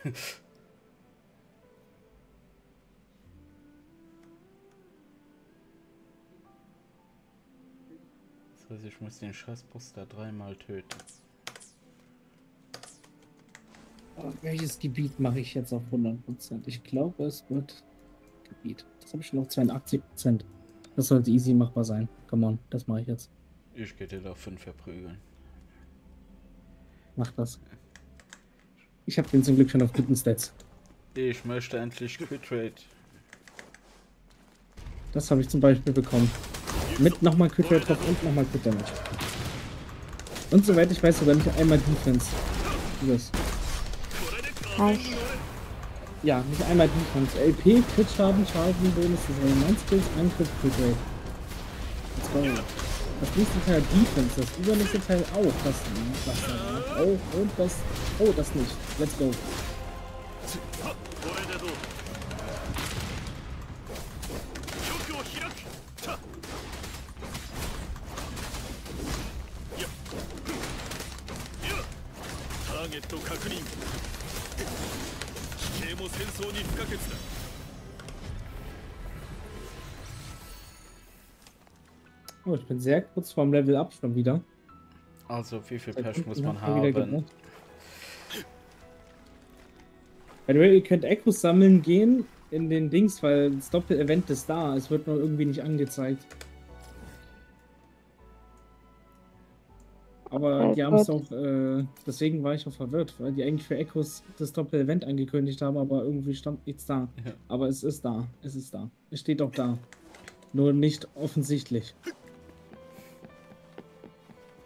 A: Das heißt, ich muss den Scheißboss da dreimal töten.
E: Aber welches Gebiet mache ich jetzt auf hundert Prozent? Ich glaube, es wird Gebiet. Das habe ich noch zweiundachtzig Prozent. Das sollte easy machbar sein. Come on, das mache ich jetzt.
A: Ich gehe dir da fünf verprügeln.
E: Mach das. Ich habe den zum Glück schon auf guten Stats.
A: Ich möchte endlich Quitrate.
E: Das habe ich zum Beispiel bekommen. Mit nochmal Crit Rate drauf und nochmal Crit Damage. Und soweit ich weiß, sogar nicht einmal Defense. Das.
F: Nice.
E: Ja, nicht einmal Defense. L P, Crit Schaden, Schaden, Bonus, das Element Skills, Angriff, Crit Rate. Let's go. Das nächste Teil Defense, das übernächste Teil auch. Das, das danach auch und das. Oh, das nicht. Let's go.
B: これでどう？玉を開く。た。や。や。ターゲット確認。地形も戦争に不可欠だ。
E: Oh, ich bin sehr kurz vorm Level Up schon wieder.
A: Also, wie viel
E: Seit
A: Pech muss
E: unten
A: man
E: hat er wieder
A: haben?
E: gebraucht. By the way, ihr könnt Echos sammeln gehen in den Dings, weil das Doppel-Event ist da. Es wird nur irgendwie nicht angezeigt. Aber
F: Okay,
E: die haben es
F: gut.
E: auch, äh, deswegen war ich auch verwirrt, weil die eigentlich für Echos das Doppel-Event angekündigt haben, aber irgendwie stand nichts da.
A: Ja.
E: Aber es ist da, es ist da. Es steht auch da. Nur nicht offensichtlich.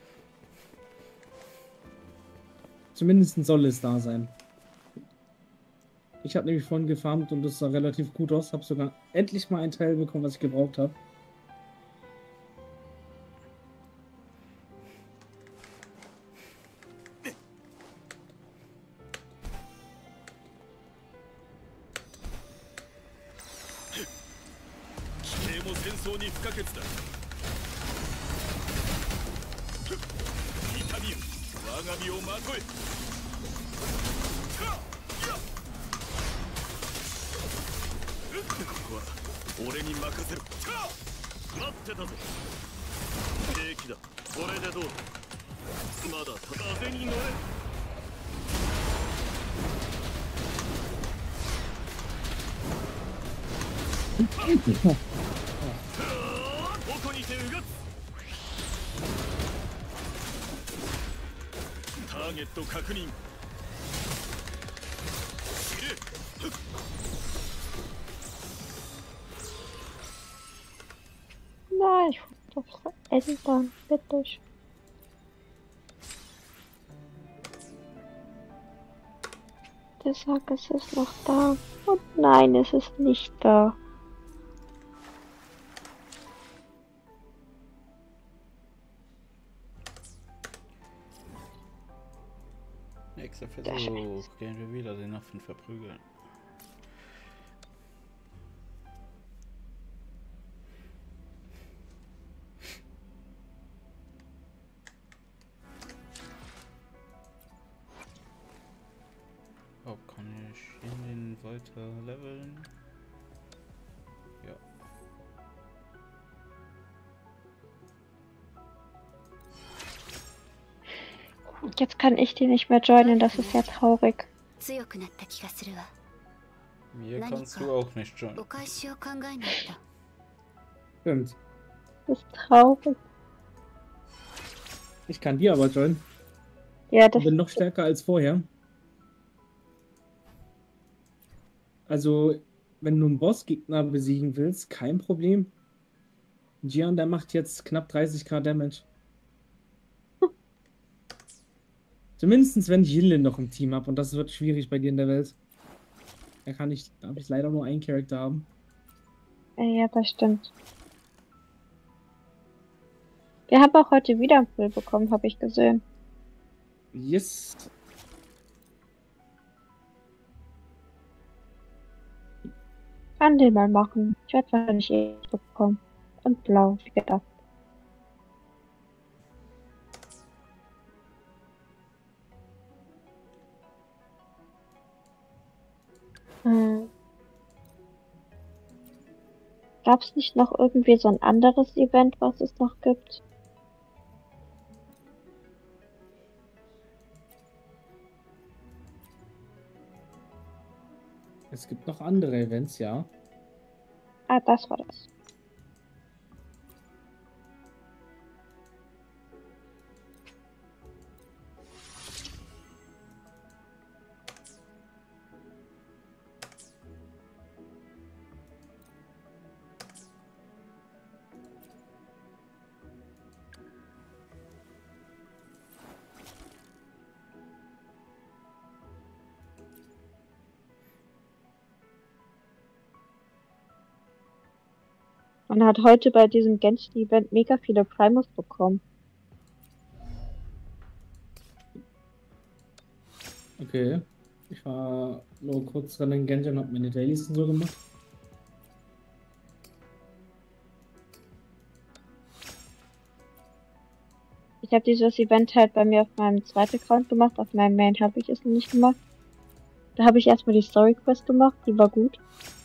E: Zumindest soll es da sein. Ich habe nämlich vorhin gefarmt und das sah relativ gut aus. Habe sogar endlich mal ein Teil bekommen, was ich gebraucht habe.
F: Nein, ich wollte doch verändern, bitte. Der Sack, es ist noch da. Und nein, es ist nicht da.
A: Nächster Versuch. Gehen wir wieder den Affen verprügeln. Oh, kann ich ihn weiter leveln? Ja.
F: Jetzt kann ich die nicht mehr joinen, das ist ja traurig.
C: 強くなった気がするわ。
A: Mir kannst du auch nicht joinen.
C: お返しを考えないと。
E: Stimmt.
F: Das ist traurig.
E: Ich kann die aber joinen.
F: Ja, das
E: Ich bin noch stärker als vorher. Also, wenn du einen Bossgegner besiegen willst, kein Problem. Gian, der macht jetzt knapp dreißigtausend Damage. Zumindest wenn ich Yinlin noch im Team habe und das wird schwierig bei dir in der Welt. Da kann ich, darf ich leider nur einen Charakter haben.
F: Ja, das stimmt. Wir haben auch heute wieder ein Bild bekommen, habe ich gesehen.
E: Yes.
F: Kann den mal machen. Ich werde wahrscheinlich eh bekommen. Und blau, wie gedacht. Hm. Gab es nicht noch irgendwie so ein anderes Event, was es noch gibt?
E: Es gibt noch andere Events, ja.
F: Ah, das war das. Man hat heute bei diesem Genshin-Event mega viele Primus bekommen.
E: Okay. Ich war nur kurz dran in Genshin und hab meine Dailies und so gemacht.
F: Ich habe dieses Event halt bei mir auf meinem zweiten Account gemacht, auf meinem Main habe ich es noch nicht gemacht. Da habe ich erstmal die Story Quest gemacht, die war gut.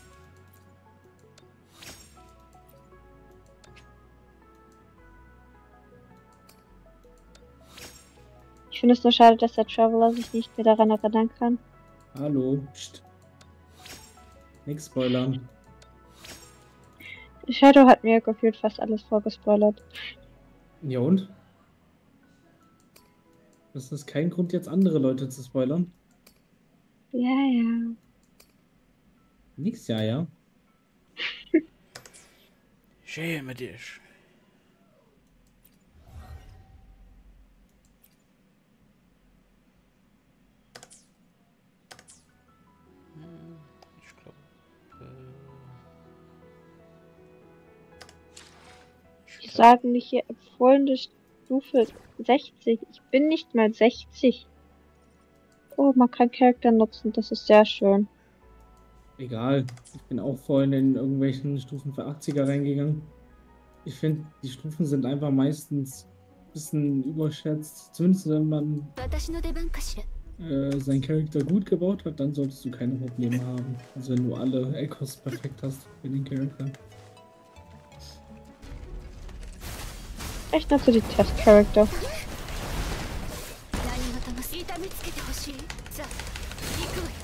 F: Ich finde es nur schade, dass der Traveler sich nicht mehr daran erinnern kann.
E: Hallo. Psst. Nix spoilern.
F: Shadow hat mir gefühlt fast alles vorgespoilert.
E: Ja und? Das ist kein Grund, jetzt andere Leute zu spoilern.
F: Ja, ja.
E: Nix, ja, ja.
A: Schäme dich.
F: sagen mich hier empfohlene Stufe sechzig. Ich bin nicht mal sechzig. Oh, man kann Charakter nutzen, das ist sehr schön.
E: Egal. Ich bin auch vorhin in irgendwelchen Stufen für achtziger reingegangen. Ich finde, die Stufen sind einfach meistens ein bisschen überschätzt. Zumindest wenn man
C: 私の出番かしら。
E: äh, seinen Charakter gut gebaut hat, dann solltest du keine Probleme haben. Also wenn du alle Echos perfekt hast für den Charakter.
F: Ich nutze die Test-Charakter.
C: 何事も痛みつけてほしい。さあ、行くわよ。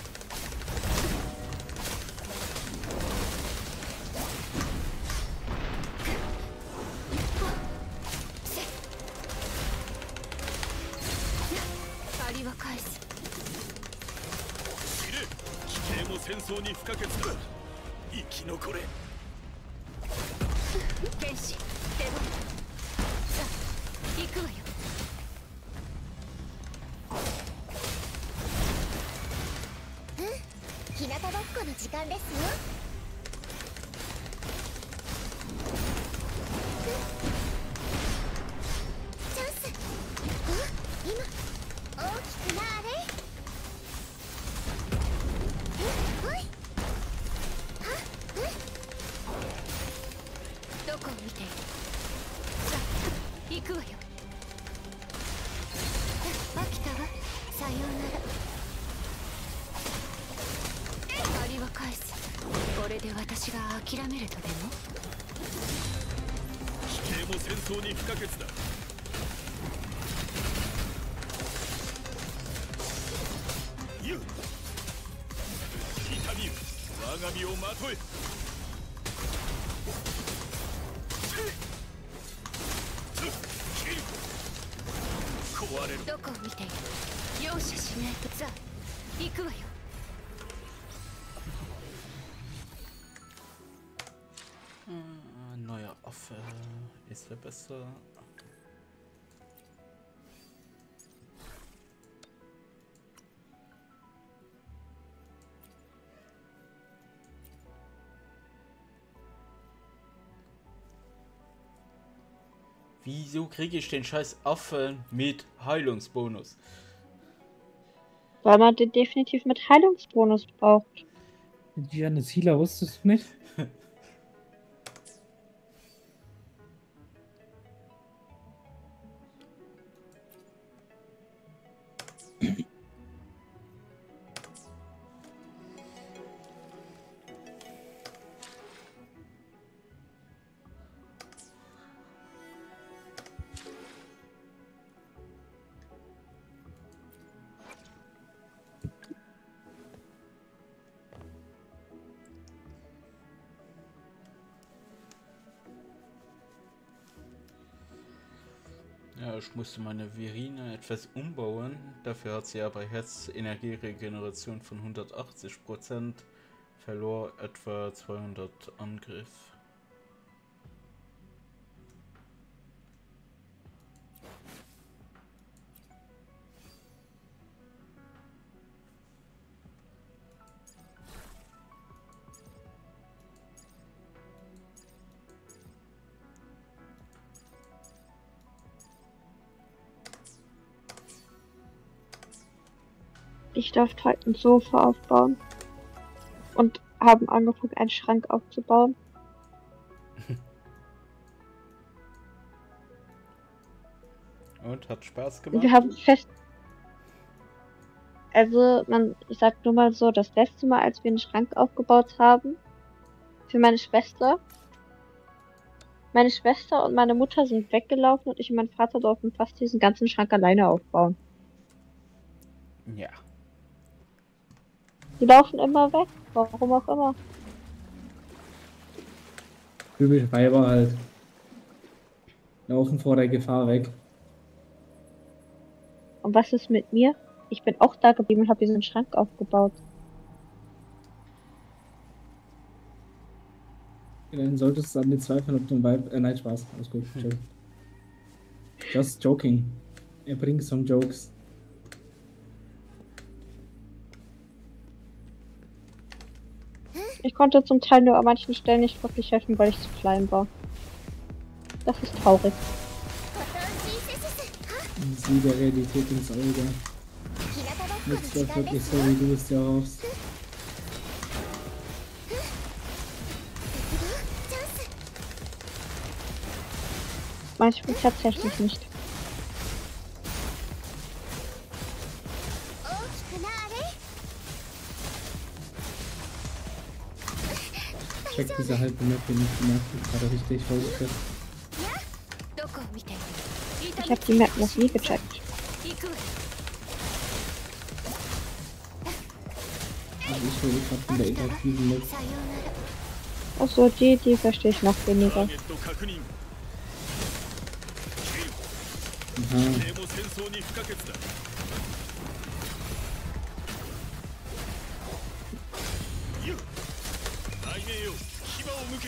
C: 借りは返す。
B: 知れ、奇形も戦争に不可欠だ。生き残れ。
C: 剣士、出番。さあ、行くわよ。うん、日向ぼっこの時間ですよ。チャンス。あ、今大きくなあれ。え、おい。は、え。どこを見ている。さあ、行くわよ。飽きたわ。さようなら。借りは返す。これで私が諦めるとでも。
B: 奇形も戦争に不可欠だ。ゆう、痛みよ、我が身をまとえ。壊れる。
C: どこを見ている。容赦しないと。さあ、行くわよ。
A: Äh, neuer Affe. Ist er besser? Wieso kriege ich den scheiß Affen mit Heilungsbonus?
F: Weil man den definitiv mit Heilungsbonus braucht.
E: Giannis Healer wusstest du nicht?
A: Ja, ich musste meine Verine etwas umbauen. Dafür hat sie aber Herzenergieregeneration von hundertachtzig Prozent, verlor etwa zweihundert Angriff.
F: Ich durfte heute ein Sofa aufbauen und haben angefangen, einen Schrank aufzubauen.
A: Und hat Spaß gemacht?
F: Wir haben fest. Also, man sagt nur mal so, das letzte Mal, als wir einen Schrank aufgebaut haben, für meine Schwester. Meine Schwester und meine Mutter sind weggelaufen und ich und mein Vater durften fast diesen ganzen Schrank alleine aufbauen.
A: Ja.
F: Die laufen immer weg, warum auch immer.
E: Typisch Weiber halt. Laufen vor der Gefahr weg.
F: Und was ist mit mir? Ich bin auch da geblieben und habe diesen Schrank aufgebaut.
E: Ja, dann solltest du an den Zweifeln, ob du ein Weib... Äh, nein, Spaß. Alles gut. Joke. Just joking. Er bringt some jokes.
F: Ich konnte zum Teil nur an manchen Stellen nicht wirklich helfen, weil ich zu klein war. Das ist traurig.
C: 今年せすすは
E: Sieh der Realität ins Auge.
C: 日向ぼっこの
E: Nutzt
C: 時
E: doch
C: 間で
E: wirklich
C: す
E: so,
C: よ
E: wie du es dir erhoffst.
C: チャンス
F: Manchmal tatsächlich nicht.
C: 大きくなあれ
E: Check diese halbe Map, wenn ich die Map gerade richtig hoste.
D: どこを見ている
F: Ich habe die Map noch nie gecheckt.
D: 行くわ
E: Also ich rede gerade von der interaktiven Map.
C: さようなら
F: Achso, die, die verstehe ich noch
B: タ
F: weniger.
B: ーゲット確認
E: Aha.
B: でも戦争に不可欠だ ゆ雷鳴よ牙を向け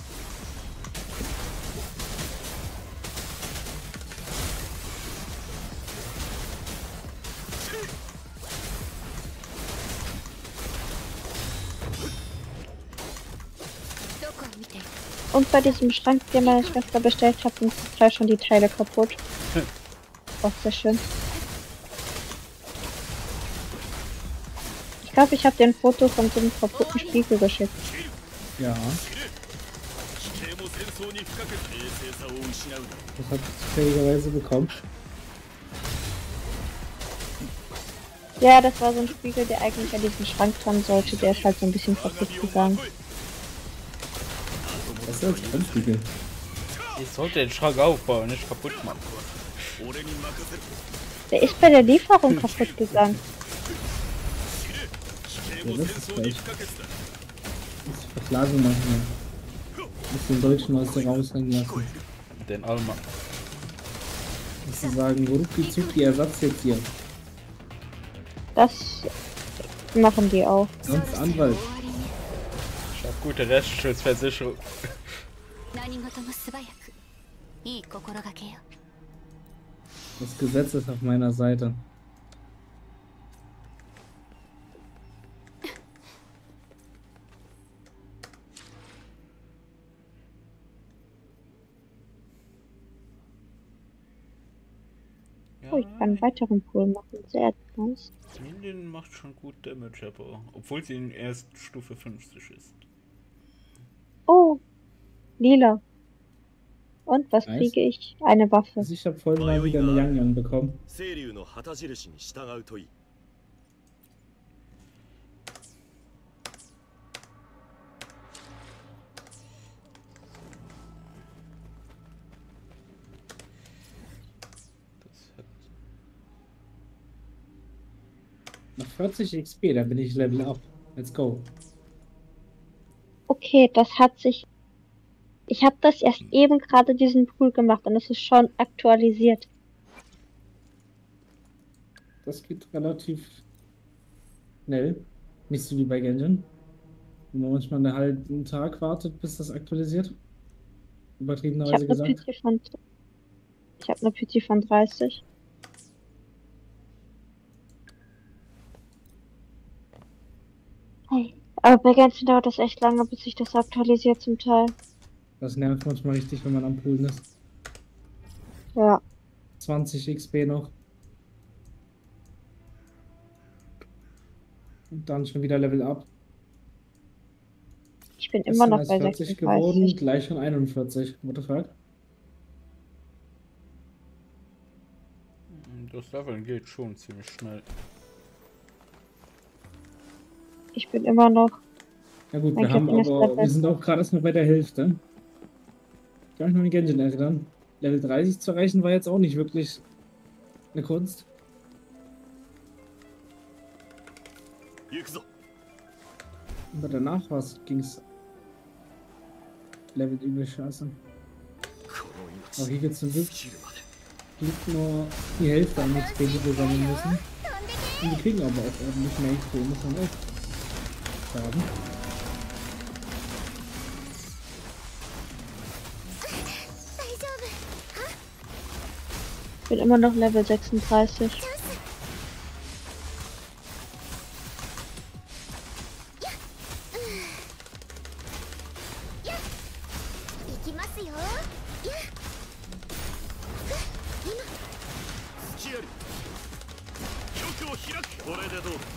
D: どこを見ている
F: Und bei diesem Schrank, den meine Schwester bestellt hat, sind total schon die Teile kaputt. Auch sehr schön. Ich glaube, ich habe dir ein Foto von so einem kaputten Spiegel geschickt.
E: Ja,
B: 地形も戦争に不可欠冷静さを失う
E: das habe ich zufälligerweise bekommen.
F: Ja, das war so ein Spiegel, der eigentlich an diesen Schrank dran sollte. Der ist halt so ein bisschen
B: 我が
F: kaputt
B: 身を
F: gegangen.
B: まとえ
E: Das ist als Kampfspiegel.
A: Ich sollte den Schrank aufbauen, nicht kaputt machen.
B: 俺に任せる
F: Der ist bei der Lieferung kaputt gegangen.
B: 地形も戦争に不可欠だ
E: Das ist Verklagen machen. Muss den Deutschen aus der raushängen lassen.
A: Den Alma.
E: Muss sie sagen, Ruki Zuki Ersatz jetzt hier.
F: Das machen die auch.
E: Sonst Anwalt.
A: Ich hab gute Rechtsschutzversicherung.
D: 何事も素早くいい心がけよ
E: Das Gesetz ist auf meiner Seite.
A: Ja,
F: Oh, ich kann einen weiteren Pool machen. Sehr nice.
A: Minion macht schon gut Damage, aber obwohl sie in erst Stufe fünfzig ist.
F: Oh, lila. Und was
E: Nice.
F: kriege ich? Eine Waffe.
E: Also ich habe voll mal wieder eine Yang Yang bekommen.
B: 清流の旗印に従うといい
A: Das hat
E: Nach vierzig X P, da bin ich Level up. Let's go.
F: Okay, das hat sich... Ich habe das erst eben gerade diesen Pool gemacht und es ist schon aktualisiert.
E: Das geht relativ schnell. Nicht so wie bei Genshin. Wo man manchmal einen halben Tag wartet, bis das aktualisiert.
F: Ich habe
E: Übertriebenerweise
F: eine
E: gesagt.
F: Pizza von... Ich habe eine Pizza von dreißig. Hey. Aber bei Genshin dauert das echt lange, bis sich das aktualisiert zum Teil.
E: Das nervt manchmal richtig, wenn man am Poolen ist.
F: Ja.
E: zwanzig X P noch. Und dann schon wieder Level up.
F: Ich bin
E: Ist
F: immer
E: dann
F: noch
E: erst
F: bei
E: vierzig geworden,
F: sechsunddreißig.
E: gleich schon einundvierzig. What the fuck?
A: Das Level geht schon ziemlich schnell.
F: Ich bin immer noch...
E: Ja gut,
F: Mein
E: wir haben
F: Captain ist
E: aber,
F: Level.
E: wir sind auch gerade erst mal bei der Hälfte. Ich kann mich noch in Genshin erinnern. Level dreißig zu erreichen war jetzt auch nicht wirklich eine Kunst.
B: 行くぞ
E: Aber danach ging es Level übel scheiße.
B: この
E: Aber
B: 命
E: hier gibt es zum Glück
B: 尽きるまで
E: liegt nur die Hälfte an X P, die wir sammeln müssen. Und wir kriegen aber auch ordentlich mehr X P, muss man auch sagen.
F: Ich bin immer noch Level sechsunddreißig.
C: いきますよやっ
B: これでどうだ。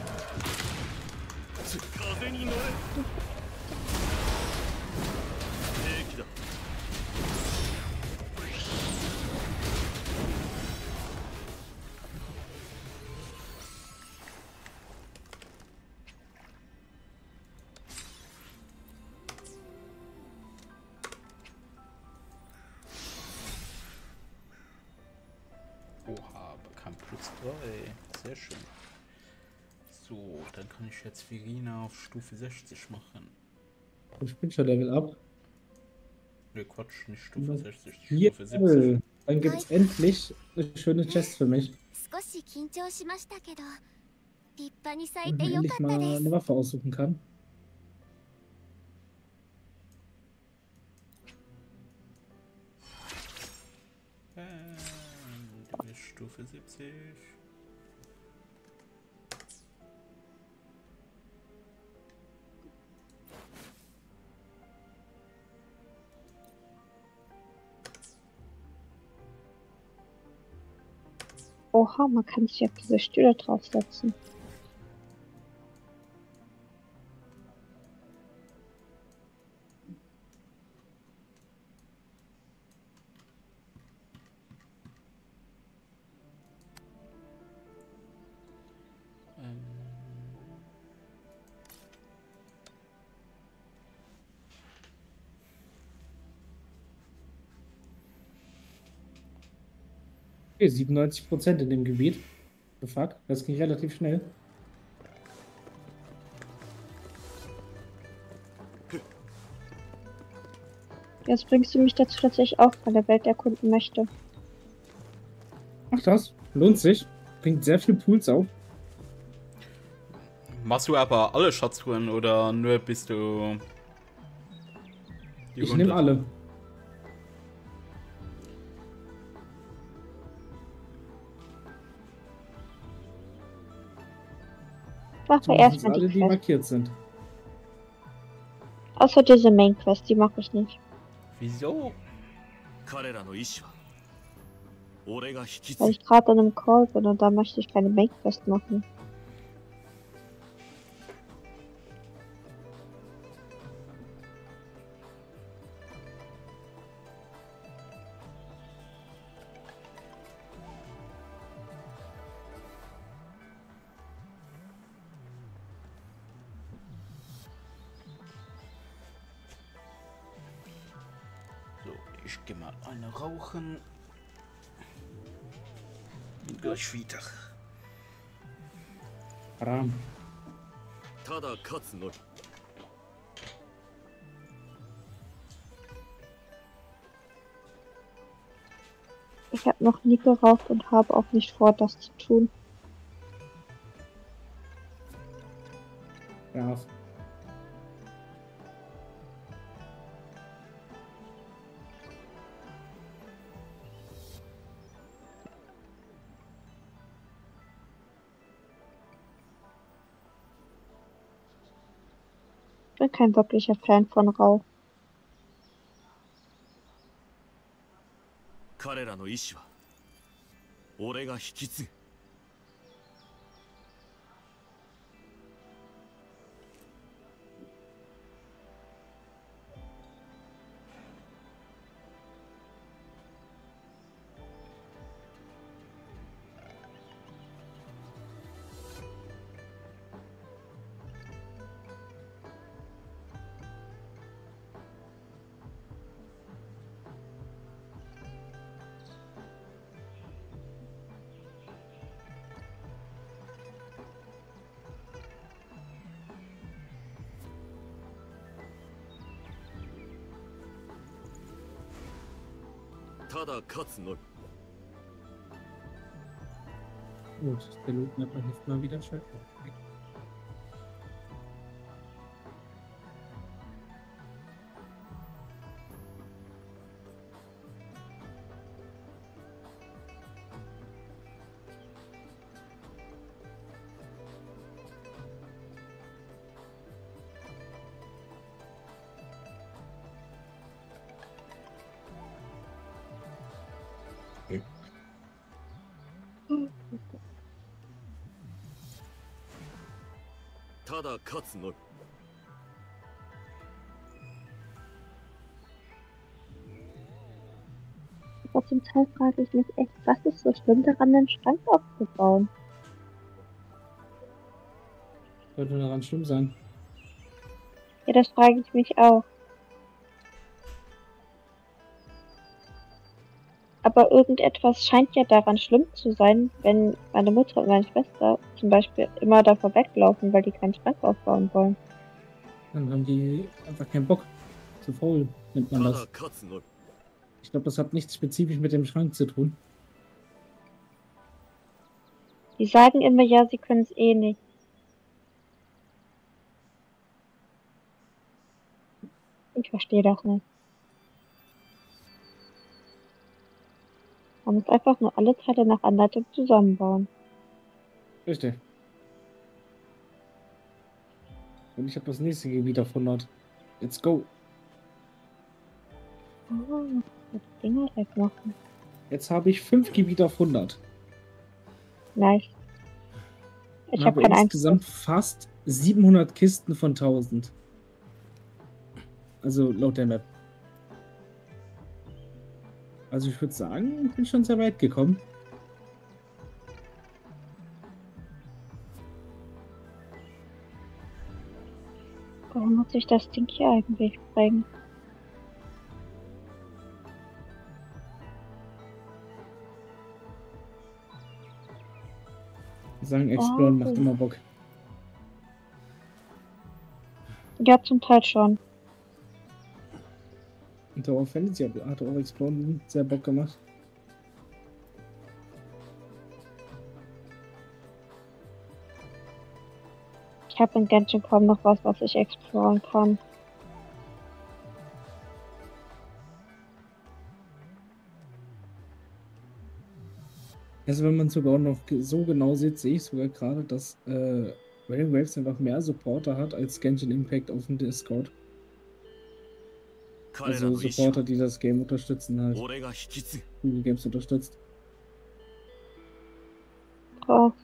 B: 風に乗れ。平気だ。
A: Oha, bekam plus drei. Sehr schön. So, dann kann ich jetzt Verina auf Stufe sechzig machen.
E: Ich bin schon Level up.
A: Ne, Quatsch, nicht Stufe sechzig,
E: Ja,
A: Stufe siebzig.
E: dann gibt es endlich eine schöne Chest für mich.
C: 少し緊張しましたけど立派に咲い
E: Und
C: て
E: mir
C: よ
E: endlich
C: かった
E: mal
C: です
E: eine Waffe aussuchen kann.
A: Ähm, Stufe siebzig.
F: Oha, man kann sich auf diese Stühle draufsetzen.
A: Ähm.
E: Okay, siebenundneunzig Prozent in dem Gebiet. The fuck, das ging relativ schnell.
F: Jetzt bringst du mich dazu, dass ich auch von der Welt erkunden möchte.
E: Ach das, lohnt sich. Bringt sehr viel Pools auf.
A: Machst du aber alle Schatztruhen oder nur bist du... die
E: Ich
A: hundert?
E: nehme alle.
F: Machen wir
E: Zumindest
F: erstmal
E: alle,
F: die
E: die
F: Quest.
E: markiert sind.
F: Außer diese Main Quest, die mache ich nicht.
A: Wieso?
B: 彼らの意志は俺が引き継
F: Weil
B: ぐ。
F: ich gerade in einem Call bin und da möchte ich keine Main Quest machen.
A: So, ich geh mal eine rauchen. Bin gleich wieder.
E: Haram.
B: ただ勝つのみ。
F: Ich habe noch nie geraucht und habe auch nicht vor, das zu tun.
E: Ja.
F: Ich bin kein wirklicher Fan von Rauch.
B: 彼らの意志は俺が引き継ぐ。 ただ勝つのみ。
E: Gut, der Lootmapper hilft mal wieder schön.
B: ただ勝つのみ。
F: Aber zum Teil frage ich mich echt, was ist so schlimm daran, einen Schrank aufzubauen?
E: Sollte daran schlimm sein.
F: Ja, das frage ich mich auch. Aber irgendetwas scheint ja daran schlimm zu sein, wenn meine Mutter und meine Schwester zum Beispiel immer davor weglaufen, weil die keinen Schrank aufbauen wollen.
E: Dann haben die einfach keinen Bock. Zu faul nennt man
B: た
E: das.
B: だ勝つのみ。
E: Ich glaube, das hat nichts spezifisch mit dem Schrank zu tun.
F: Die sagen immer, ja, sie können es eh nicht. Ich verstehe das nicht. Man muss einfach nur alle Teile nach Anleitung zusammenbauen.
E: Richtig. Und ich habe das nächste Gebiet auf hundert. Let's go.
F: Oh, das Dinger wegmachen.
E: Jetzt habe ich fünf Gebiete auf hundert.
F: Nice. Ich
E: Ich
F: habe
E: habe
F: kein einziges.
E: insgesamt fast siebenhundert Kisten von tausend. Also laut der Map. Also ich würde sagen, ich bin schon sehr weit gekommen.
F: Warum muss ich das Ding hier eigentlich bringen?
E: Die sagen, Exploren
F: Oh.
E: macht immer Bock.
F: Ja, zum Teil schon.
E: Und Tower of Fantasy hat hat auch Exploren sehr Bock gemacht.
F: Ich habe in Genshin kaum noch was, was ich exploren kann.
E: Also wenn man sogar noch ge- so genau sieht, sehe ich sogar gerade, dass äh, Raining Waves einfach mehr Supporter hat als Genshin Impact auf dem Discord.
B: 彼ら
E: Also
B: の意志
E: Supporter,
B: は
E: die das Game unterstützen halt.
B: 俺が引き継ぐ。
E: Google Games unterstützt.
F: Krass.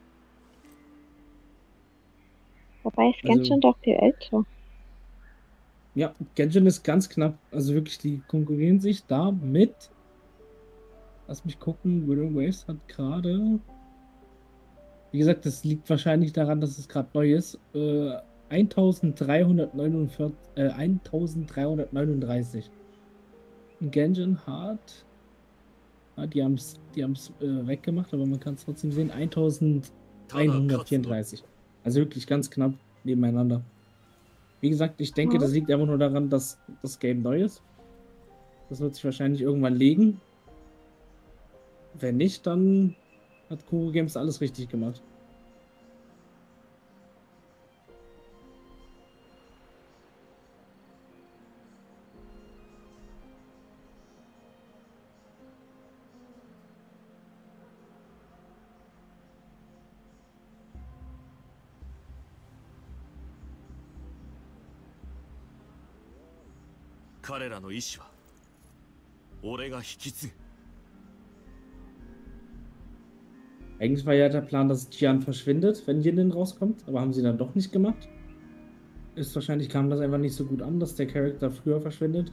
F: Dabei ist
E: Also-
F: Genshin doch viel älter.
E: Ja, Genshin ist ganz knapp. Also wirklich, die konkurrieren sich da mit. Lass mich gucken, Raining Waves hat gerade. Wie gesagt, das liegt wahrscheinlich daran, dass es gerade neu ist. Äh, eintausenddreihundertneunundvierzig, äh, eintausenddreihundertneununddreißig. Und Genshin hat. Ah, die haben es die haben's, äh, weggemacht, aber man kann es trotzdem sehen.
B: ただ勝つのみ。
E: eintausendeinhundertvierunddreißig. Also wirklich ganz knapp nebeneinander. Wie gesagt, ich denke,
F: Mhm.
E: das liegt einfach nur daran, dass das Game neu ist. Das wird sich wahrscheinlich irgendwann legen. Wenn nicht, dann hat Kuro Games alles richtig gemacht.
B: "彼らの意志は俺が引き継ぐ。
E: Eigentlich war ja der Plan, dass Gian verschwindet, wenn Jinnen rauskommt, aber haben sie dann doch nicht gemacht. Ist wahrscheinlich kam das einfach nicht so gut an, dass der Charakter früher verschwindet.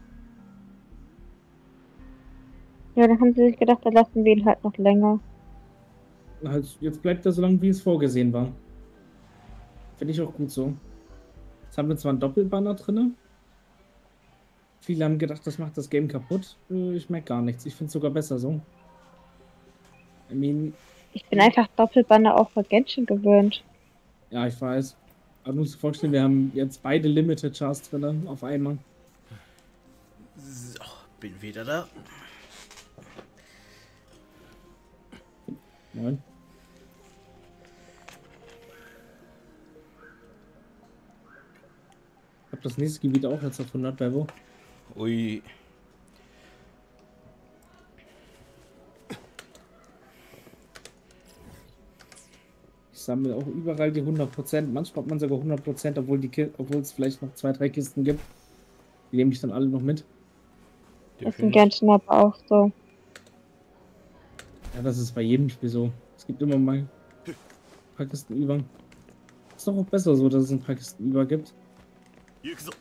F: Ja, dann haben sie sich gedacht, dann lassen wir ihn halt noch länger.
E: Halt, jetzt bleibt er so lange, wie es vorgesehen war. Finde ich auch gut so. Jetzt haben wir zwar einen Doppelbanner drin. Viele haben gedacht, das macht das Game kaputt. Äh, Ich merke gar nichts. Ich finde es sogar besser so. I mean,
F: Ich bin einfach Doppelbanner auch für Genshin gewöhnt.
E: ja, ich weiß. Aber du musst dir vorstellen, wir haben jetzt beide Limited Chars drin auf einmal.
A: So, bin wieder da.
E: Nein. Ich habe das nächste Gebiet auch jetzt auf hundert Level.
A: Ui.
E: Ich sammle auch überall die hundert Prozent. Manchmal hat man sogar hundert Prozent, obwohl die Ki- obwohl es vielleicht noch zwei, drei Kisten gibt. Die nehme ich dann alle noch mit.
F: Das ist in Genshin aber auch so.
E: Ja, das ist bei jedem Spiel so. Es gibt immer mal ein paar Kisten über. Das ist doch auch besser so, dass es ein paar Kisten übergibt.
B: 行くぞ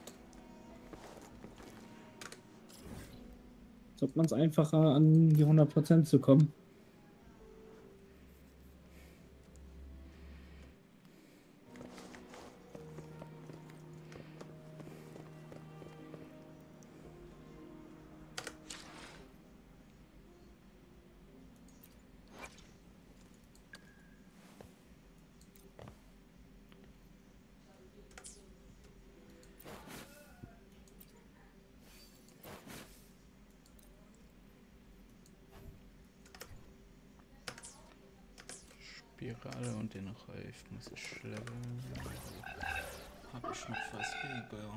E: So hat man es einfacher, an die hundert Prozent zu kommen.
A: Spirale und den Reif muss ich leveln. Hab ich noch was über?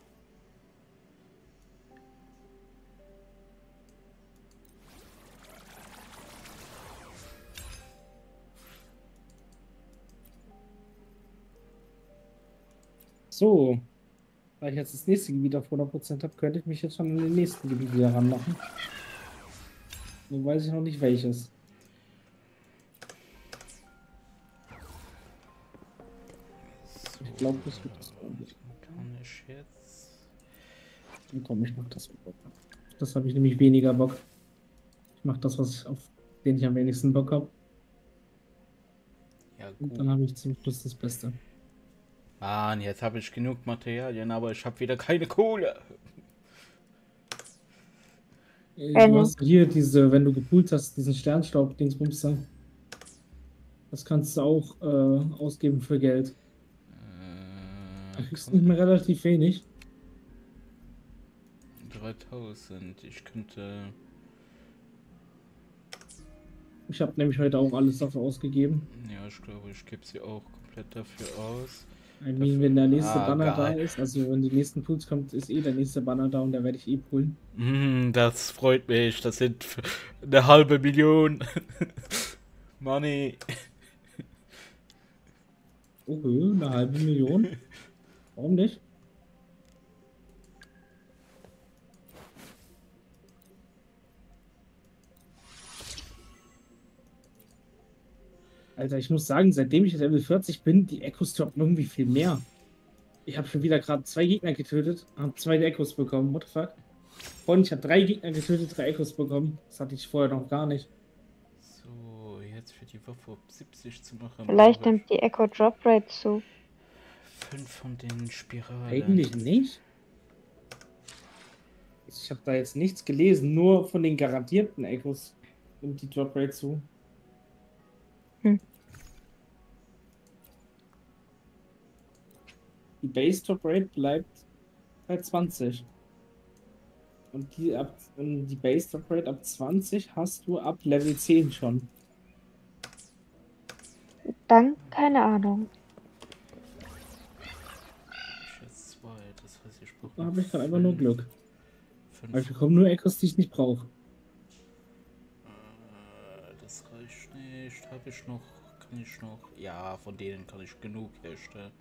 E: So, weil ich jetzt das nächste Gebiet auf hundert Prozent habe, könnte ich mich jetzt schon an den nächsten Gebiet wieder ranmachen. Nur weiß ich noch nicht welches. Ich glaube, das wird das ordentlich.
A: Kann ich jetzt?
E: Und komm, ich mach das. Das habe ich nämlich weniger Bock. Ich mache das, was ich auf den ich am wenigsten Bock habe.
A: Ja,
E: Und
A: gut.
E: dann habe ich zum Schluss das Beste.
A: Mann, jetzt habe ich genug Materialien, aber ich habe wieder keine Kohle.
E: Äh,
F: Eine.
E: Du hast hier diese, wenn du gepoolt hast, diesen Sternstaub-Dingsbums da. Das kannst du auch äh, ausgeben für Geld. Da
A: Äh,
E: kriegst du nicht mehr relativ wenig.
A: dreitausend. Ich könnte.
E: Ich habe nämlich heute auch alles dafür ausgegeben.
A: Ja, ich glaube, ich gebe sie auch komplett dafür aus.
E: I mean, wenn der nächste
A: Ah,
E: Banner
A: geil.
E: da ist, also wenn die nächsten Pools kommt, ist eh der nächste Banner da und da werde ich eh poolen.
A: Mm, das freut mich. Das sind f- eine halbe Million. Money.
E: Oh, hö, eine halbe Million. Warum nicht? Alter, ich muss sagen, seitdem ich Level vierzig bin, die Echos droppen irgendwie viel mehr. Ich habe schon wieder gerade zwei Gegner getötet, habe zwei Echos bekommen. What the fuck? Vorhin, ich habe drei Gegner getötet, drei Echos bekommen. Das hatte ich vorher noch gar nicht.
A: So, jetzt für die Waffe auf siebzig zu machen.
F: Vielleicht
A: brauche
F: nimmt die Echo Drop Rate zu.
A: ich fünf von den Spiralen.
E: Eigentlich nicht. Ich habe da jetzt nichts gelesen, nur von den garantierten Echos nimmt die Drop Rate zu.
F: Hm.
E: Die Base Drop Rate bleibt bei zwanzig. Und die, ab, und die Base Drop Rate ab zwanzig hast du ab Level zehn schon.
F: Dann keine Ahnung.
A: Ich jetzt zwei, das heißt, ich brauche
E: Da
A: noch
E: habe ich gerade einfach nur
A: fünf-
E: Glück.
A: fünf-
E: Weil ich bekomme nur Echos, die ich nicht brauche.
A: Äh, Das reicht nicht. Habe ich noch? Kann ich noch? Ja, von denen kann ich genug herstellen.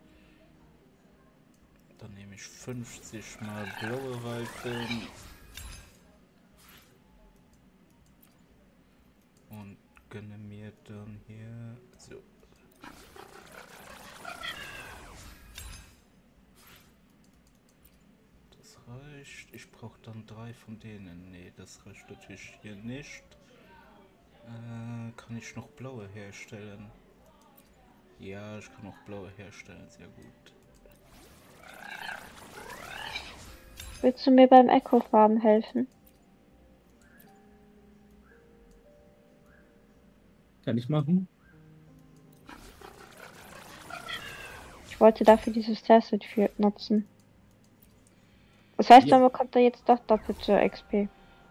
A: Dann nehme ich fünfzig mal blaue Reifen. Und gönne mir dann hier so. Das reicht. Ich brauche dann drei von denen. Nee, das reicht natürlich hier nicht. Äh, kann ich noch blaue herstellen? Ja, ich kann auch blaue herstellen. Sehr gut.
F: Willst du mir beim Echo Farm helfen?
E: Kann ich machen.
F: Ich wollte dafür dieses Tacit für nutzen. Das heißt,
E: Ja.
F: dann bekommt er jetzt doch doppelte X P.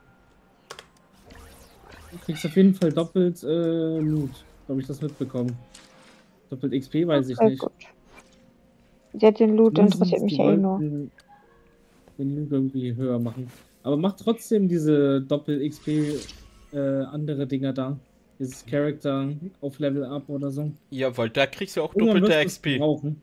E: Du kriegst auf jeden Fall doppelt äh, Loot. Habe ich das mitbekommen. Doppelt X P weiß ich
F: Okay,
E: nicht.
F: gut. Ja, den Loot interessiert
E: Mindestens,
F: mich
E: die
F: ja eh nur.
E: wollten den Loot irgendwie höher machen. Aber mach trotzdem diese Doppel-X P äh, andere Dinger da. Dieses Charakter auf Level Up oder so.
A: Ja, weil da kriegst du auch
E: Irgendwann
A: doppelte
E: wirst du's
A: X P.
E: brauchen.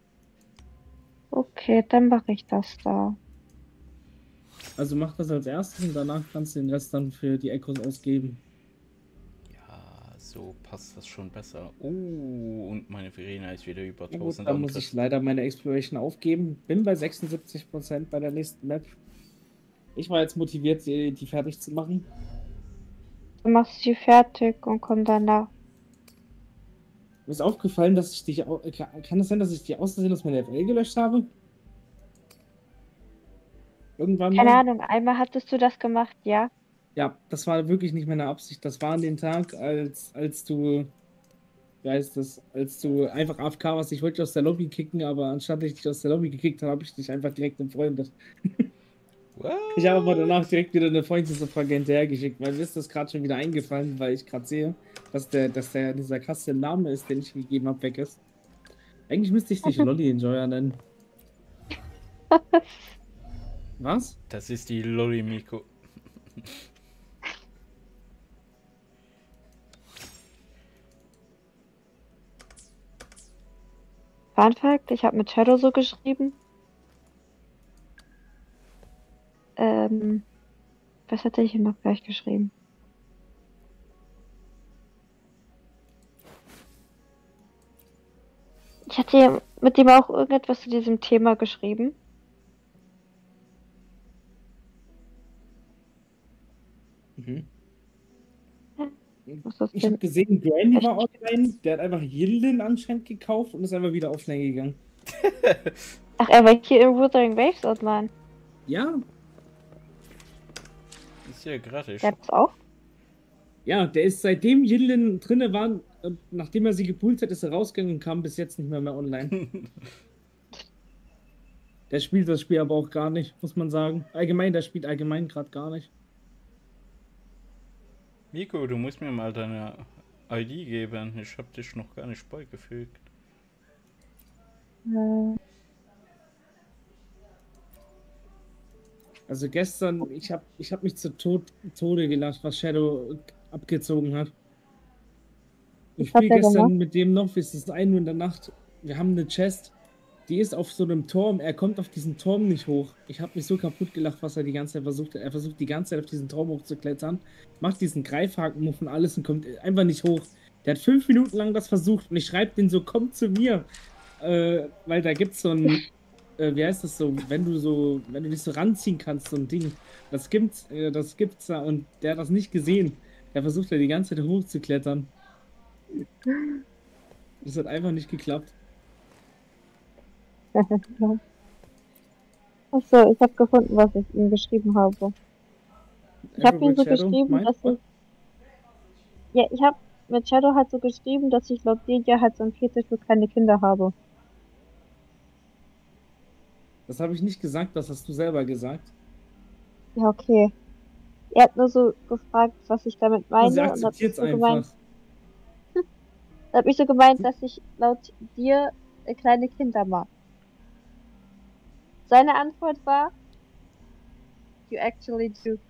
F: Okay, dann mache ich das da.
E: Also mach das als erstes und danach kannst du den Rest dann für die Echos ausgeben.
A: Ja, So passt das schon besser. Oh, und meine Verena ist wieder über
E: Ja gut,
A: tausend
E: dann muss ich leider meine Exploration aufgeben. Bin bei sechsundsiebzig Prozent bei der nächsten Map. Ich war jetzt motiviert, die, die fertig zu machen.
F: Du machst sie fertig und komm danach.
E: Mir ist aufgefallen, dass ich dich... au- Kann es sein, dass ich die aus Versehen aus meiner F L gelöscht habe? Irgendwann
F: Keine
E: mal?
F: Ahnung, einmal hattest du das gemacht, ja?
E: Ja, das war wirklich nicht meine Absicht. Das war an den Tag, als, als du... Wie heißt das? Als du einfach A F K warst. Ich wollte dich aus der Lobby kicken, aber anstatt ich dich aus der Lobby gekickt habe, habe ich dich einfach direkt entfreundet. Ich habe aber danach direkt wieder eine Freundesfrage hinterhergeschickt, weil mir ist das gerade schon wieder eingefallen, weil ich gerade sehe, dass der, dass der dieser Kaste Name ist, den ich gegeben habe, weg ist. Eigentlich müsste ich dich Lolly Enjoyer nennen. Was?
A: Das ist die Lolly Miko.
F: Fun Fact, ich habe mit Shadow so geschrieben. Ähm, was hatte ich ihm noch gleich geschrieben? Ich hatte mit ihm auch irgendetwas zu diesem Thema geschrieben.
E: Mhm.
F: Was ist das
E: Ich habe
F: denn?
E: gesehen, Granny war online, der hat einfach Yildiz anscheinend gekauft und ist einfach wieder offline gegangen.
F: Ach, er war hier im Wuthering Waves online.
E: Ja,
A: Ist ja gerade
F: Der hat das auch?
E: ja, der ist seitdem Yildiz drinne war, und nachdem er sie gepult hat, ist er rausgegangen und kam bis jetzt nicht mehr mehr online. Der spielt das Spiel aber auch gar nicht, muss man sagen. Allgemein, der spielt allgemein gerade gar nicht.
A: Miko, du musst mir mal deine I D geben. Ich hab dich noch gar nicht beigefügt.
F: Äh,
E: Also gestern, ich habe ich hab mich zu Tod, Tode gelacht, was Shadow abgezogen hat. Ich
F: Was hat
E: spiele
F: er
E: gestern
F: gemacht?
E: mit dem noch, es ist ein Uhr in der Nacht. Wir haben eine Chest, die ist auf so einem Turm. Er kommt auf diesen Turm nicht hoch. Ich habe mich so kaputt gelacht, was er die ganze Zeit versucht. Er versucht die ganze Zeit auf diesen Turm hochzuklettern, macht diesen Greifhaken-Move und alles und kommt einfach nicht hoch. Der hat fünf Minuten lang das versucht und ich schreibe den so, komm zu mir. Äh, weil da gibt's so ein, äh, wie heißt das so, wenn du so, wenn du dich so ranziehen kannst, so ein Ding. Das gibt's, äh, das gibt's da und der hat das nicht gesehen. Der versucht ja die ganze Zeit hochzuklettern. Das hat einfach nicht geklappt.
F: Achso, ich habe gefunden, was ich ihm geschrieben habe. Ich habe ihm so
E: Shadow,
F: geschrieben,
E: mein-
F: dass ich. Ja, ich habe mit Shadow halt so geschrieben, dass ich laut dir ja halt so ein Fetisch für kleine Kinder habe.
E: Das habe ich nicht gesagt, das hast du selber gesagt.
F: Ja, okay. Er hat nur so gefragt, was ich damit meine.
E: Sie
F: Und hat
E: akzeptiert es
F: so gemeint,
E: einfach.
F: hat mich so gemeint, dass ich laut dir äh, kleine Kinder mag. Seine Antwort war, you actually do.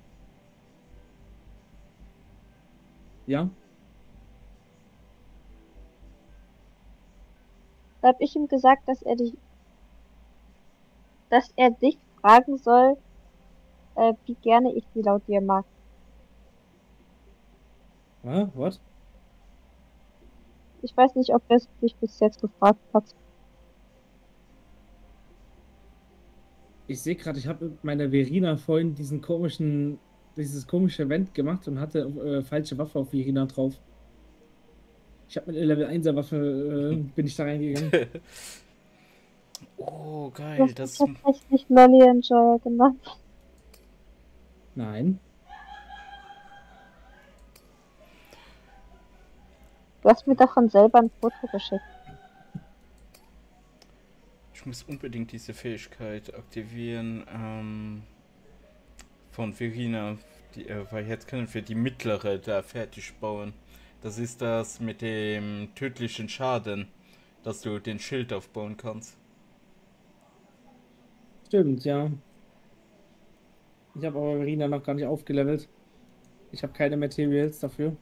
E: Ja,
F: Da habe ich ihm gesagt, dass er dich, dass er dich fragen soll, äh, wie gerne ich die laut dir mag.
E: ah, what?
F: Ich weiß nicht, ob er es dich bis jetzt gefragt hat.
E: Ich sehe gerade, ich habe mit meiner Verina vorhin diesen komischen, dieses komische Event gemacht und hatte äh, falsche Waffe auf Verina drauf. Ich habe mit der Level einser Waffe, äh, bin ich da reingegangen.
A: Oh,
F: Du
A: geil.
F: hast
A: Das
F: tatsächlich Lolly Enjoyer genannt.
E: Nein.
F: Du hast mir davon selber ein Foto geschickt.
A: Ich muss unbedingt diese Fähigkeit aktivieren ähm, von Verina, die, äh, weil jetzt können wir die mittlere da fertig bauen. Das ist das mit dem tödlichen Schaden, dass du den Schild aufbauen kannst.
E: Stimmt, ja. Ich habe aber Verina noch gar nicht aufgelevelt. Ich habe keine Materials dafür.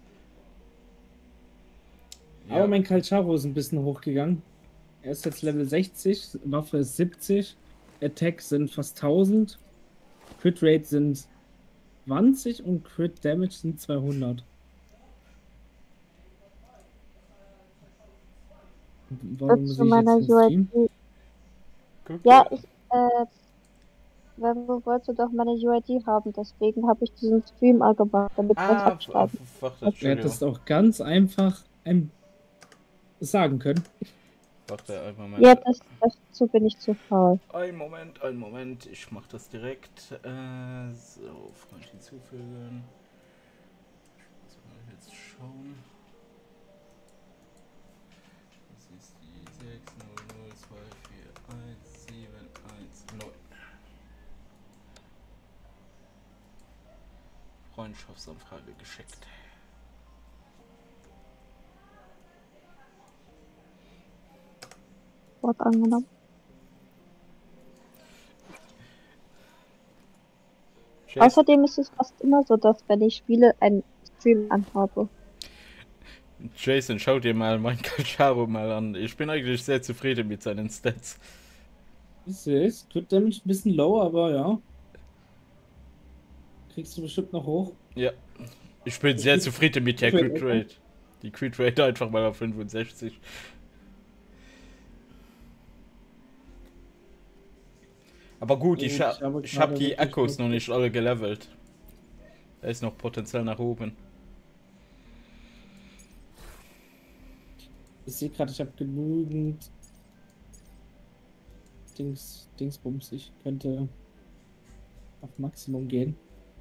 E: Aber mein Calcharo ist ein bisschen hochgegangen. Er ist jetzt Level sechzig, Waffe ist siebzig, Attack sind fast tausend, Crit Rate sind zwanzig und Crit Damage sind zweihundert. warum
F: zu
E: sehe ich
F: meiner
E: jetzt den Stream?
F: U I D.
A: Guck
F: Ja,
A: dir-
F: ich, äh, Webbo wollte doch meine U I D haben, deswegen habe ich diesen Stream angemacht, damit wir es
A: Ah,
F: abschreiben.
A: w- warte,
E: Du
A: Entschuldigung.
E: hättest auch ganz einfach ein sagen können.
A: Warte, einen Moment.
F: Ja, das, dazu bin ich zu faul.
A: Ein Moment, ein Moment. Ich mach das direkt. Äh, so, Freund hinzufügen. Ich muss mal jetzt schauen. Das ist die sechs null null zwei vier eins sieben eins neun. Freundschaftsanfrage geschickt.
F: Wort angenommen.
A: Jason,
F: Außerdem ist es fast immer so, dass wenn ich spiele, einen Stream anhabe.
A: Jason, schau dir mal mein Calcharo mal an. Ich bin eigentlich sehr zufrieden mit seinen Stats.
E: Ich sehe es. Crit Damage ein bisschen low, aber ja. Kriegst du bestimmt noch hoch.
A: Ja. Ich bin sehr zufrieden mit der Crit Rate. Die Crit Rate einfach mal auf fünfundsechzig. Aber gut, ich,
E: Ich
A: ha
E: habe
A: ich habe
E: gerade
A: die
E: wirklich
A: Akkus
E: nur-
A: noch nicht alle gelevelt. Da ist noch Potenzial nach oben.
E: Ich sehe gerade, ich habe genügend Dings, Dingsbums. Ich könnte auf Maximum gehen.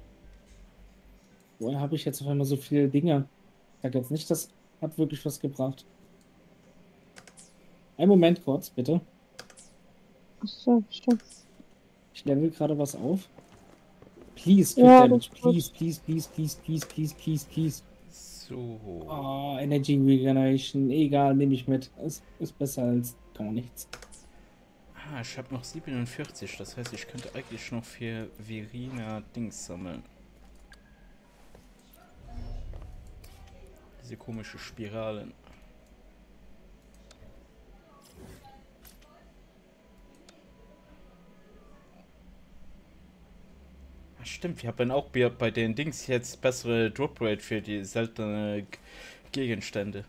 E: Woher habe ich jetzt auf einmal so viele Dinge? Ich sag jetzt nicht, das hat wirklich was gebracht. Einen Moment kurz, bitte.
F: Achso, stimmt.
E: Ich level gerade was auf. Please, Crit
F: Ja,
E: Damage.
F: das ist gut.
E: Please, please, please, please, please, please, please, please.
A: So.
E: Oh, Energy Regeneration. Egal, nehme ich mit. Es ist besser als gar nichts.
A: Ah, ich habe noch siebenundvierzig. Das heißt, ich könnte eigentlich noch für Verina Dings sammeln. Diese komische Spiralen. Ah, stimmt, wir haben auch bei bei den Dings jetzt bessere Drop Rate für die seltenen G- Gegenstände.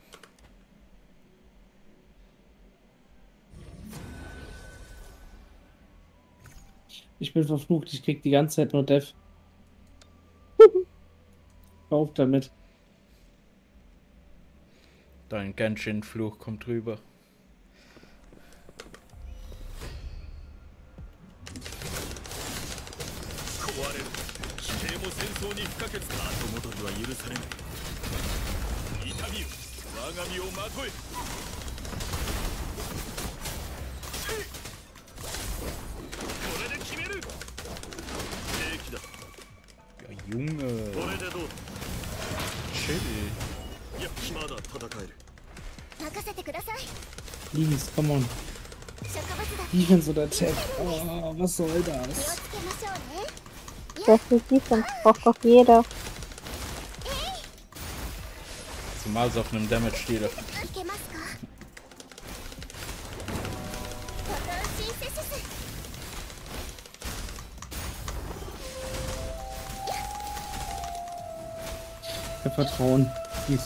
E: Ich bin verflucht, ich krieg die ganze Zeit nur Death. Hör auf damit.
A: Dein Genshin-Fluch kommt rüber.
B: 壊れる否定も戦争に不可欠か後戻りは許されない痛みよ我が身をまとえこれで決める平気だ
A: Ja, Junge.
B: これでどう
A: Chill.
B: いやまだ戦える
C: 任せてください
E: Please, come on.
C: 植物だ
E: Defense oder Attack. Oh, was soll
C: 気を
E: das?
C: つけましょうね
F: Sehr viel Defense braucht doch jeder.
A: Zumal es auf einem Damage-Dealer.
C: いけますかボタンシンセシス
E: Ich hab Vertrauen. Please.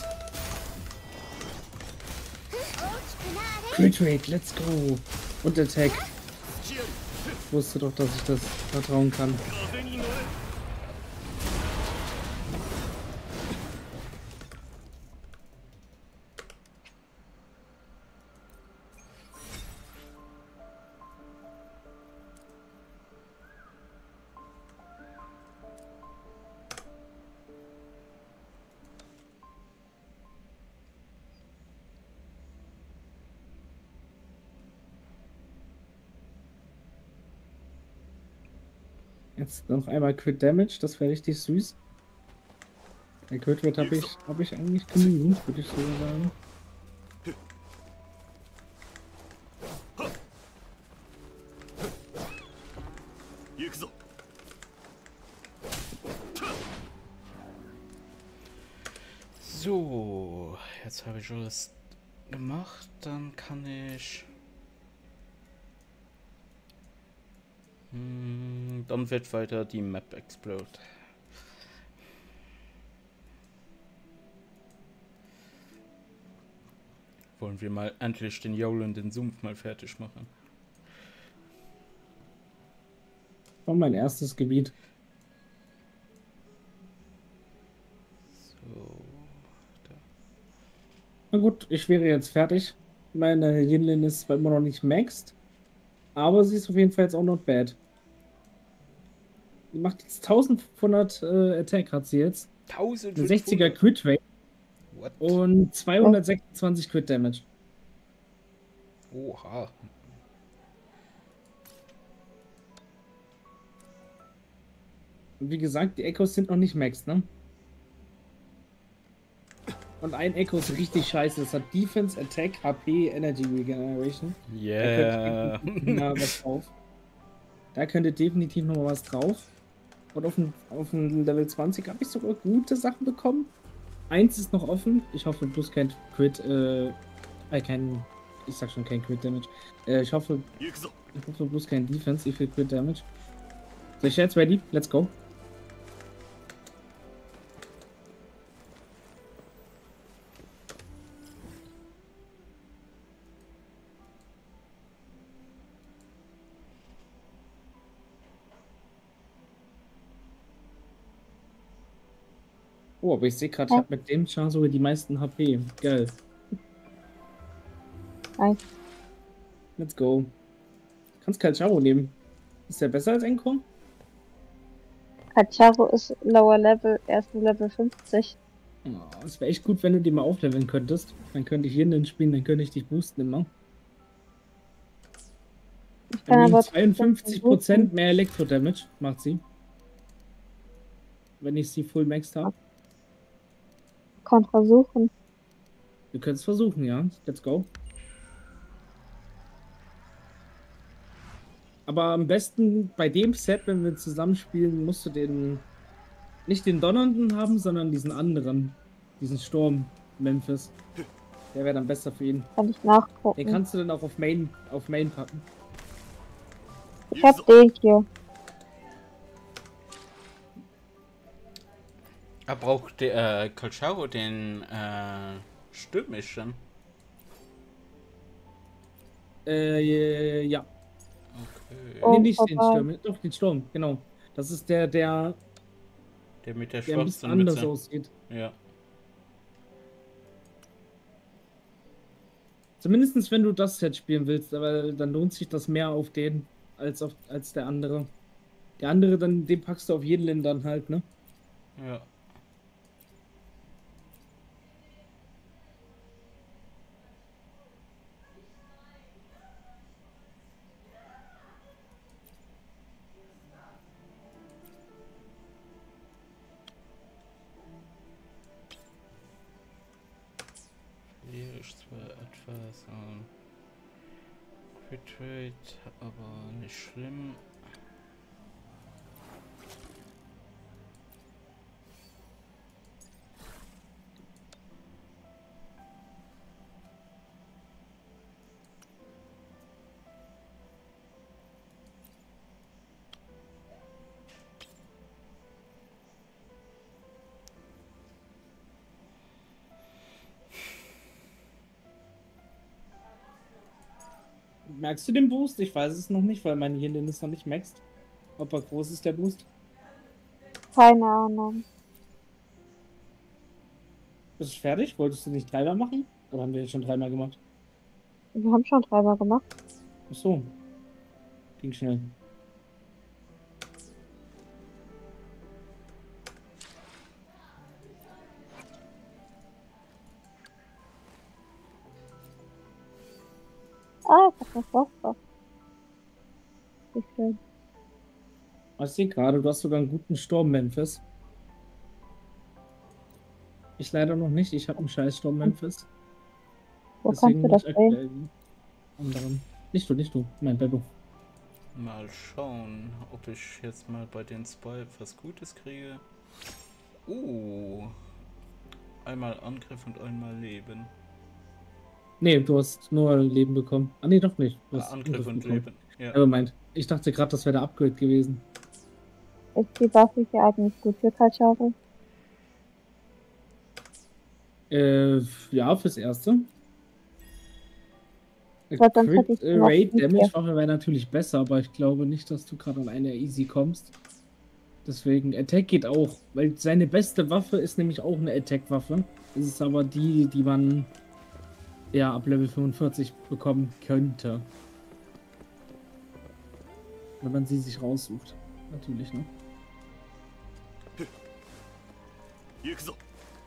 C: 大きくなれ
E: Crit Rate, let's go. Und Attack. Ich wusste doch, dass ich das vertrauen kann.
B: 風に乗れ
E: Jetzt noch einmal Crit Damage, das wäre richtig süß. Der Crit Rate habe ich, hab ich eigentlich genügend, würde ich so sagen.
B: 行くぞ
A: So, jetzt habe ich alles gemacht. Dann kann ich. Hm, dann wird weiter die Map explode. wollen wir mal endlich den jaulenden Sumpf mal fertig machen.
E: War mein erstes Gebiet.
A: So. Da.
E: Na gut, ich wäre jetzt fertig. Meine Yinlin ist zwar immer noch nicht maxed, aber sie ist auf jeden Fall jetzt auch not bad. Die macht jetzt eintausendfünfhundert äh, Attack, hat sie jetzt.
A: tausendfünfhundert?
E: Eine sechziger Crit Rate
A: What?
E: und zweihundertsechsundzwanzig Crit Damage.
A: Oha.
E: Und wie gesagt, die Echos sind noch nicht maxed, ne? Und ein Echo ist richtig scheiße. Das hat Defense, Attack, H P, Energy Regeneration.
A: Yeah.
E: Da könnte was drauf. Da könnte definitiv noch mal was drauf. Und auf dem, auf dem Level zwanzig habe ich sogar gute Sachen bekommen. Eins ist noch offen. Ich hoffe, bloß kein Crit, äh, äh kein, ich sag schon kein Crit Damage. Äh, ich hoffe, ich hoffe bloß kein Defense, ich will Crit Damage. So, ich jetzt ready? Let's go. Oh, aber ich sehe gerade, ich habe mit dem Char sogar die meisten H P. Geil.
F: Nice.
E: Let's go. Kannst Kalcharo nehmen. Ist der besser als Enko?
F: Kalcharo ist Lower Level, erst Level fünfzig.
E: Oh, es wäre echt gut, wenn du die mal aufleveln könntest. Dann könnte ich hier in den spielen, dann könnte ich dich boosten immer.
F: Ich kann aber
E: zweiundfünfzig Prozent mehr Elektro-Damage macht sie. Wenn ich sie full maxed habe.
F: Kann versuchen.
E: Du könntest versuchen, ja. Let's go. Aber am besten bei dem Set, wenn wir zusammenspielen, musst du den nicht den Donnernden haben, sondern diesen anderen. Diesen Sturm Memphis. Der wäre dann besser für ihn.
F: Kann ich nachgucken.
E: Den kannst du dann auch auf Main, auf Main packen.
F: Ich hab den hier.
A: Er braucht der äh, Kalcharo den äh, Stürmischen.
E: Äh, ja.
A: Okay.
F: Oh,
E: nee, nicht
F: vorbei.
E: den Sturm. Doch, den Sturm, genau. Das ist der, der,
A: Der mit der
E: der ein bisschen
A: schwarzen
E: anders
A: Mütze.
E: aussieht.
A: Ja.
E: Zumindest wenn du das Set spielen willst, aber dann lohnt sich das mehr auf den als auf als der andere. Der andere, dann den packst du auf jeden Ländern halt, ne?
A: Ja. Hier ist zwar etwas an Crit Rate, aber nicht schlimm.
E: Merkst du den Boost? Ich weiß es noch nicht, weil mein Hirn ist noch nicht maxed. Ob er groß ist, der Boost?
F: Keine Ahnung.
E: Bist du fertig? Wolltest du nicht dreimal machen? Oder haben wir jetzt schon dreimal gemacht?
F: Wir haben schon dreimal gemacht.
E: Ach so. Ging schnell.
F: Ah, ich hab noch Bock drauf. Wie schön.
E: Ich sehe gerade, du hast sogar einen guten Sturm, Memphis. Ich leider noch nicht. Ich habe einen scheiß Sturm, Memphis.
F: Wo kannst du das
E: muss ich
F: sehen?
E: aktuell die anderen. Nicht du, nicht du. Nein, Bebo.
A: Mal schauen, ob ich jetzt mal bei den zwei was Gutes kriege. Uh. Einmal Angriff und einmal Leben.
E: Nee, du hast nur Leben bekommen. Ah, nee, doch nicht. Du
A: Ah,
E: hast
A: Angriff und
E: bekommen.
A: Leben. Ja.
E: Aber meint, ich dachte gerade, das wäre der Upgrade gewesen.
F: Ist die Waffe hier eigentlich gut für Kalcharo?
E: Äh, ja, fürs Erste.
F: Weil sonst hätte ich
E: Crit
F: noch
E: Rate
F: fünf
E: Damage
F: hier.
E: Waffe wäre natürlich besser, aber ich glaube nicht, dass du gerade an eine easy kommst. Deswegen Attack geht auch, weil seine beste Waffe ist nämlich auch eine Attack Waffe. Es ist aber die, die man ja ab Level fünfundvierzig bekommen könnte. Wenn man sie sich raussucht. Natürlich, ne?
B: 行くぞ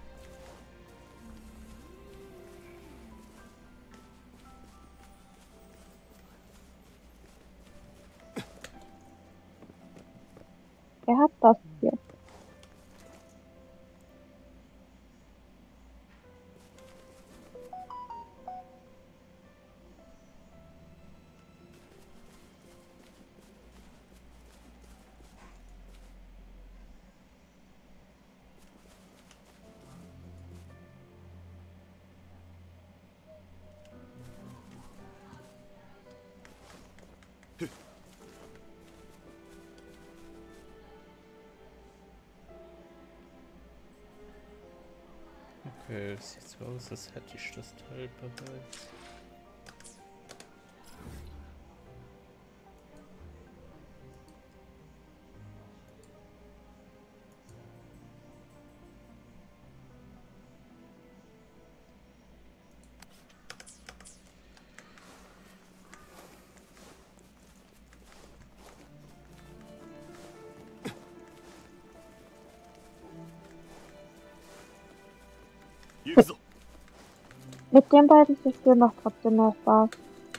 F: Wer hat das hier?
A: Okay, es sieht so aus, als hätte ich das Teil bereits.
F: Mit den beiden Systemen macht trotzdem mehr Spaß.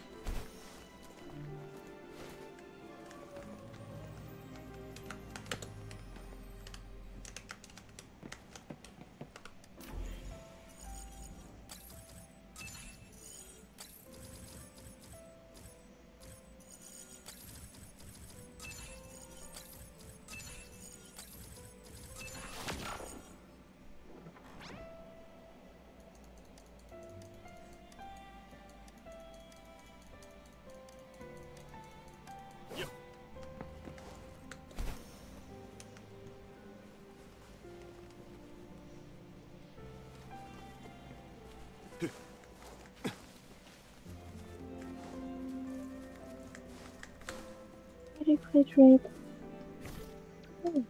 F: Crit Rate. Hm.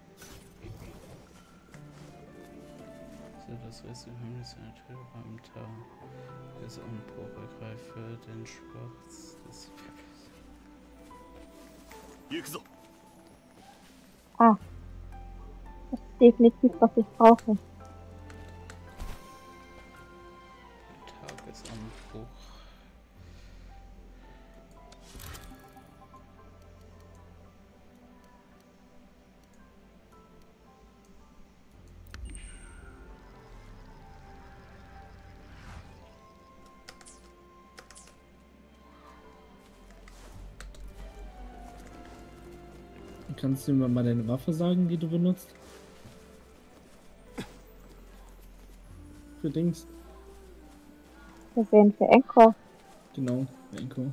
A: So, das weiße Himmel ist ein Teil beim Tag. Das Umbruch ergreife den Schwarz des Pfeffers.
B: 行くぞ
F: Ah. Das ist definitiv, was ich brauche.
A: Tagesanbruch.
E: Kannst du mir mal deine Waffe sagen, die du benutzt? Für Dings.
F: Wir sehen für Encore.
E: Genau, Enko.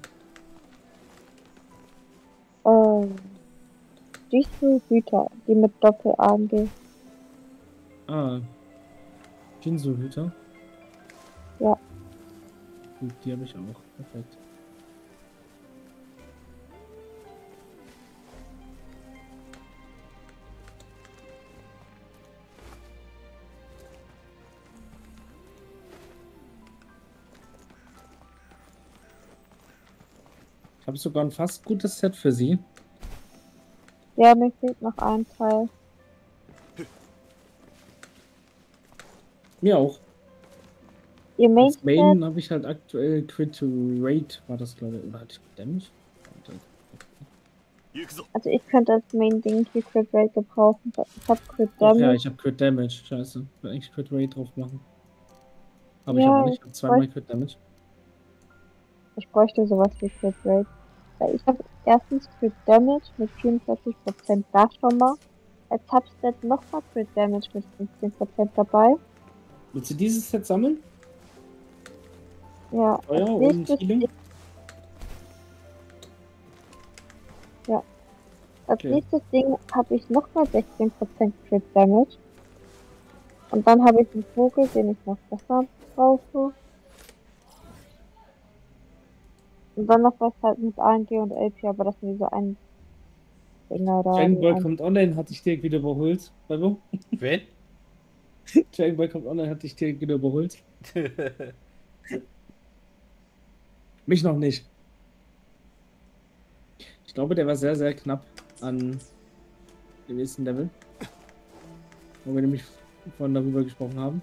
F: Ähm. Diese Hüter, die mit Doppel-A M G.
E: Ah. Jinso-Hüter?
F: Ja.
E: Gut, die habe ich auch. Perfekt. Ich habe sogar ein fast gutes Set für sie.
F: Ja, mir fehlt noch ein Teil.
E: Mir auch.
F: Ihr Main
E: Als Main habe ich halt aktuell Crit Rate, war das glaube ich, oder hatte ich Damage?
B: 行くぞ
F: Also ich könnte als Main Ding die Crit Rate gebrauchen. weil Ich hab Crit
E: Ach ja,
F: Damage.
E: ich habe Crit Damage. Scheiße. Ich will eigentlich Crit Rate drauf machen. Aber ich
F: Ja,
E: habe nicht. Ich habe zweimal
F: bräuchte-
E: Crit Damage.
F: Ich bräuchte sowas wie Crit Rate. Weil ich habe erstens Crit Damage mit vierundvierzig Prozent da schon mal. Als Substat nochmal Crit Damage mit fünfzehn Prozent dabei.
E: Willst du dieses Set sammeln?
F: Ja,
E: Feuer
F: als
E: und
F: nächstes,
E: Healing?
F: ja. Als
E: Okay.
F: nächstes Ding habe ich nochmal sechzehn Prozent Crit Damage. Und dann habe ich einen Vogel, den ich noch besser brauche. Und dann noch was halt mit A N G und L P, aber das sind diese ein Dinger da.
E: Dragon
F: die
E: Ball
F: ein-
E: kommt online, hat dich direkt wieder überholt. Hallo?
A: Wen?
E: Dragon Ball kommt online, hat dich direkt wieder überholt. Mich noch nicht. Ich glaube, der war sehr, sehr knapp an dem nächsten Level. Wo wir nämlich vorhin darüber gesprochen haben.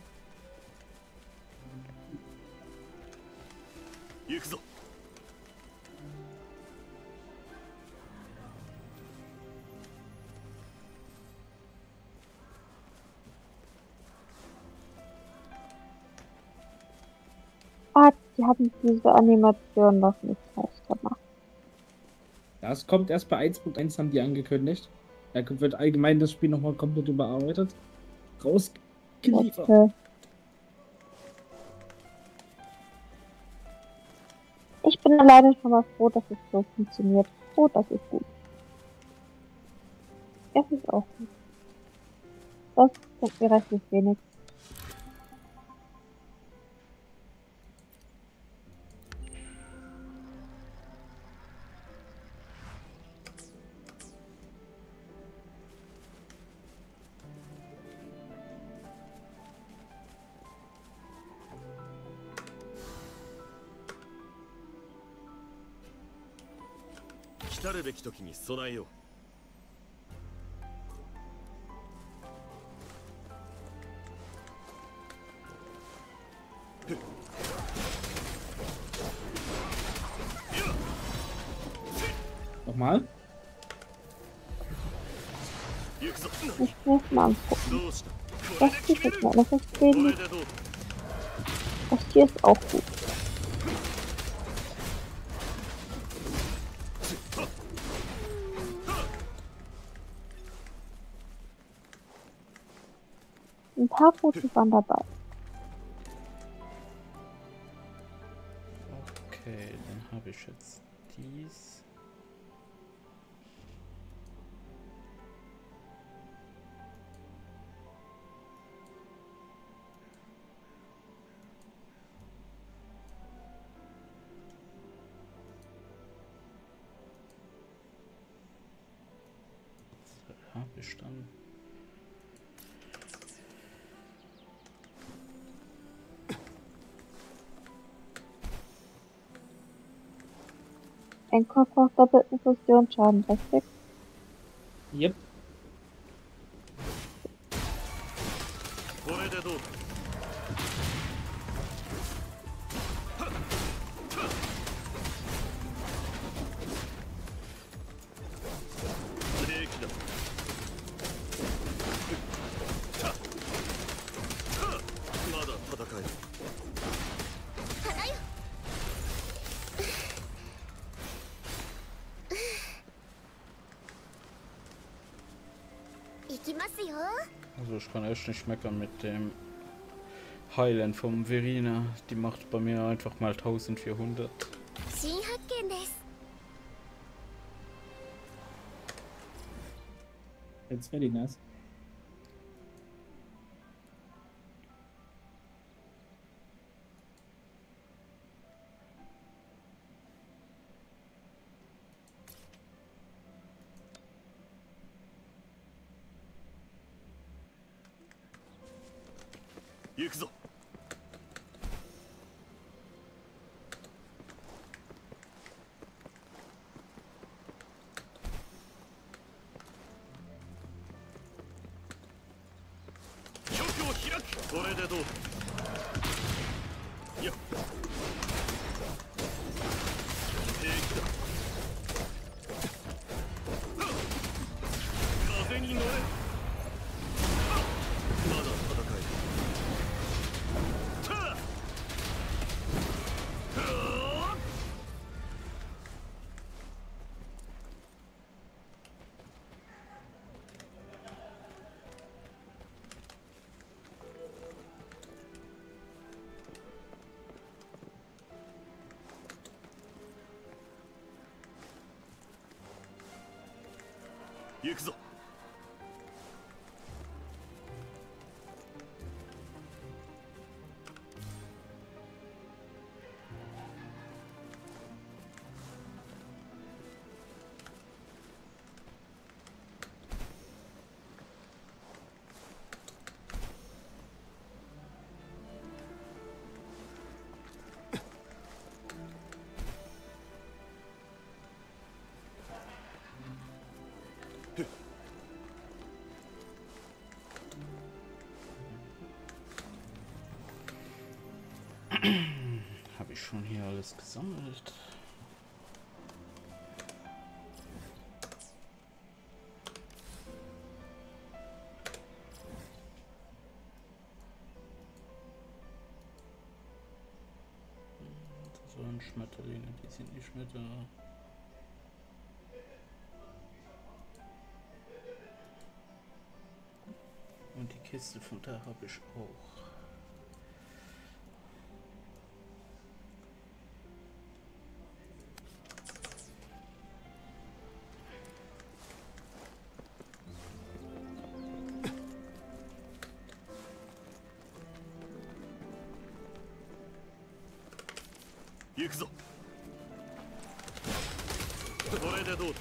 B: 行くぞ
F: Ah, die haben diese Animation noch nicht fest gemacht.
E: Das kommt erst bei eins Punkt eins, haben die angekündigt. Da wird allgemein das Spiel nochmal komplett überarbeitet. Rausgeliefert.
F: Okay. Ich bin alleine schon mal froh, dass es so funktioniert. Oh, das ist gut. Das ist auch gut. Das sind mir restlich wenig.
B: 来たるべき時に備えよう
E: Nochmal?
B: 行くぞ
F: Ich muss mal angucken.
B: どうした
F: Das hier ist mal, das ist
B: これ
F: wenig.
B: でどう
F: Das hier ist auch gut. Ein paar Fotos waren dabei.
A: Okay, dann habe ich jetzt dies. Was habe ich dann?
F: Ein Kopf auf doppelten Fusionsschaden, richtig?
E: Yep.
B: これでどう 平気だ まだ戦える
C: 花よ 行きますよ
A: Also ich kann echt nicht meckern mit dem Highland vom Verina. Die macht bei mir einfach mal eintausendvierhundert.
C: 新発見です
E: Jetzt very nice.
B: 行くぞ 局を開くこれでどういや平気だ風に乗れまだ戦える 行くぞ
C: 行
A: alles gesammelt. So ein Schmetterlinge, die sind nicht mehr da. Und die Kiste von da habe ich auch.
B: Yukzo. これでどうだ。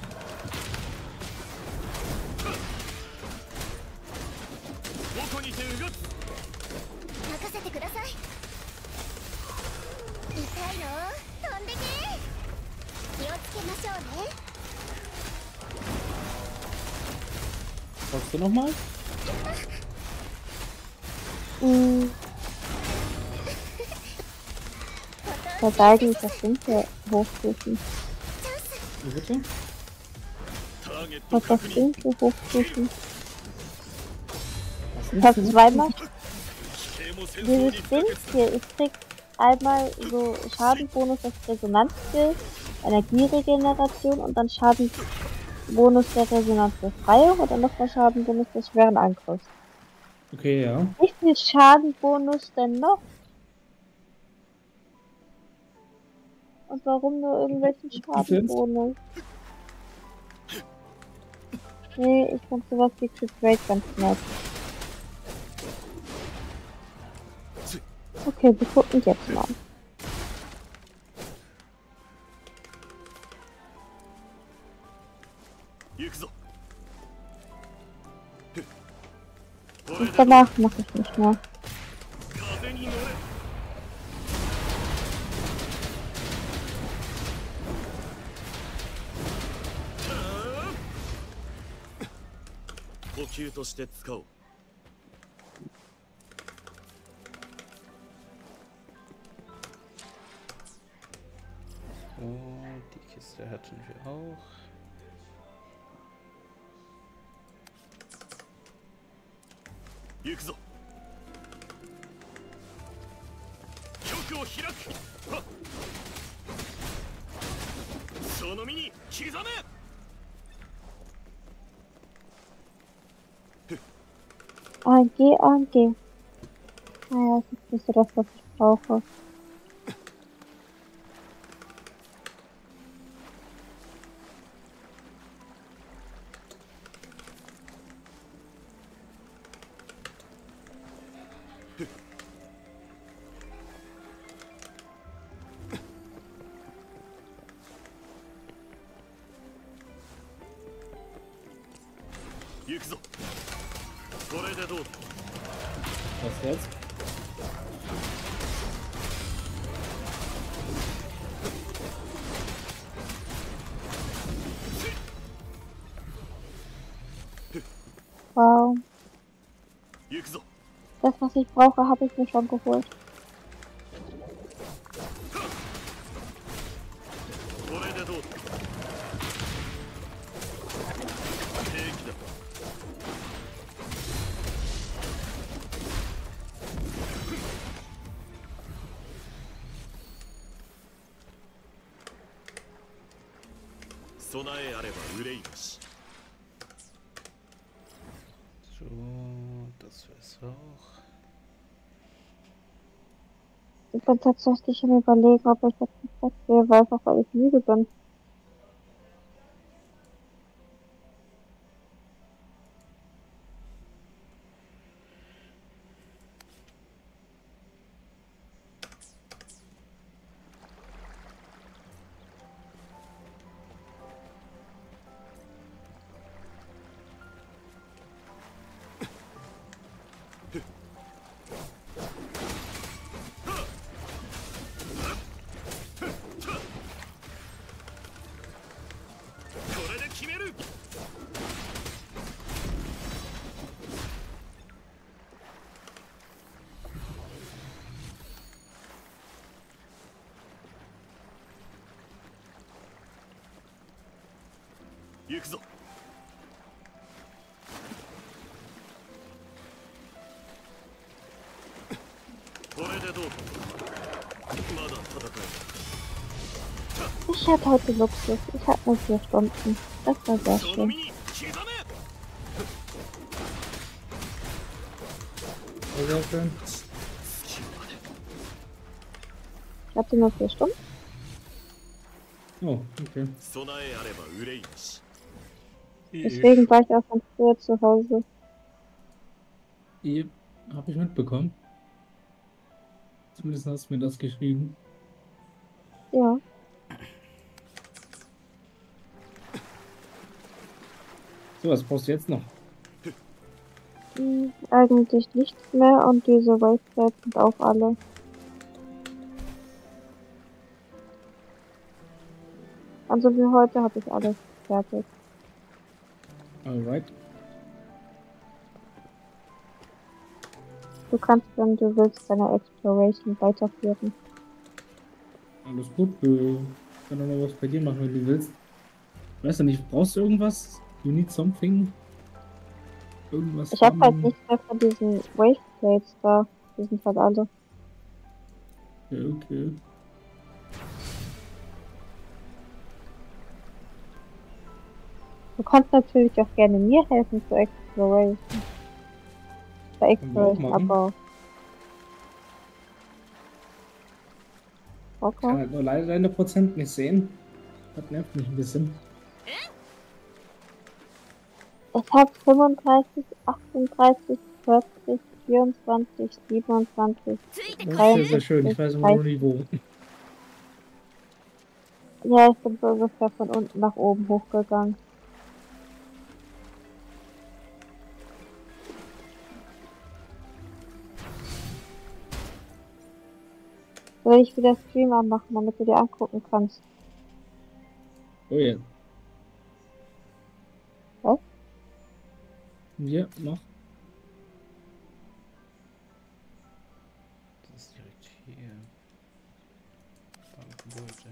B: どこにてうがつ。
C: 任せてください。痛いの飛んでけ。気をつけましょうね。
E: Brauchst du nochmal?
F: Mhm. Verteidigen das Winkel hochrufen.
E: Wie bitte?
F: Und das Winkel hochrufen.
E: Was
F: Ich hab
E: ist
F: zweimal. Dieses Ding hier, ich krieg einmal so Schadenbonus auf Resonanzskill, Energieregeneration und dann Schadenbonus der Resonanzbefreiung und dann nochmal Schadenbonus des schweren Angriffs.
E: Okay, ja.
F: Wie viel Schadenbonus denn noch? Und warum nur irgendwelchen Schadenbonus? Nee, ich fand sowas wie Crit Rate ganz nett. Okay, wir gucken jetzt mal. Und danach mache ich nicht mehr.
A: So, die Kiste hatten wir auch.
B: Yukzo. Kyoku o hiraku. Ha. Sonomi ni kizame.
F: A M G, A M G. Naja, das ist nicht so das, was ich brauche.
B: Yukzo. これでどうだ。
E: Was jetzt?
F: Wow.
B: Yukzo.
F: Das, was ich brauche, habe ich mir schon geholt.
B: これでどうだ。平気だ。 備えあれば憂いなし。
A: So, das wär's auch.
F: Ich bin tatsächlich am Überlegen, ob ich das nicht weggehe, weil einfach weil ich müde bin.
B: 行くぞ。これでどうか。まだ戦え。
F: Ich hatte heute Luxus. Ich hatte nur vier Stunden. Das war sehr
B: その
F: schön.
B: 身に刻め。
E: Sehr, sehr schön.
F: Ich hatte nur vier Stunden.
E: Oh, okay.
B: 備えあれば憂いなし。
F: Deswegen war ich auch von früher zu Hause.
E: Ihr habe ich mitbekommen. Zumindest hast du mir das geschrieben.
F: Ja.
E: So, was brauchst du jetzt noch?
F: Hm, eigentlich nichts mehr und diese Waveplates sind auch alle. Also wie heute habe ich alles fertig.
E: Alright.
F: Du kannst, wenn du willst, deine Exploration weiterführen.
E: Alles gut. Ich kann doch noch was bei dir machen, wenn du willst. Weißt du nicht, brauchst du irgendwas? You need something? Irgendwas?
F: Ich habe halt
E: von-
F: nichts mehr von diesen Waveplates da. Die sind halt alle.
E: Ja, okay.
F: Du kannst natürlich auch gerne mir helfen zur Exploration. Bei
E: Können wir auch
F: Exploration,
E: machen.
F: aber.
E: Ich kann
F: Okay.
E: halt nur leider deine Prozent nicht sehen. Das nervt mich ein bisschen.
F: Ich habe fünfunddreißig, achtunddreißig, vierzig, vierundzwanzig, siebenundzwanzig.
C: ついて
E: Das
C: こ
E: ist
C: い
E: sehr, sehr schön. Ich weiß immer nur nicht wo.
F: Ja, ich bin so ungefähr von unten nach oben hochgegangen. Soll ich wieder Stream anmachen, damit du dir angucken kannst?
E: Oh ja.
F: Was?
E: Ja, mach.
A: Das ist direkt hier. Gebäude.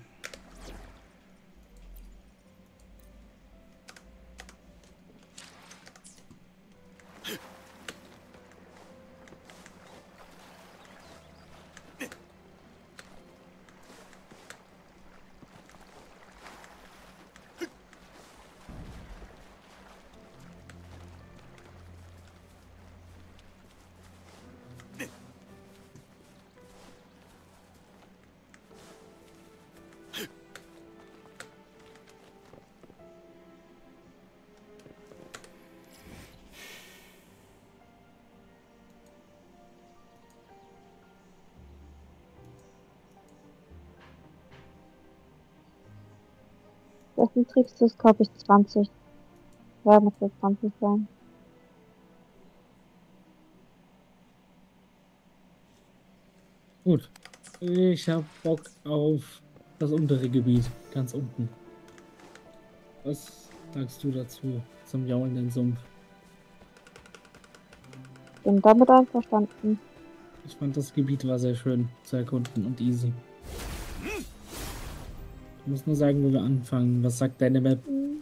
F: Das niedrigste ist, glaube ich, zwanzig. Ja, muss ja zwanzig sein.
E: Gut. Ich hab Bock auf das untere Gebiet. Ganz unten. Was sagst du dazu? Zum jaulenden Sumpf.
F: Bin damit einverstanden.
E: Ich fand das Gebiet war sehr schön zu erkunden und easy. Ich muss nur sagen, wo wir anfangen. Was sagt deine Map?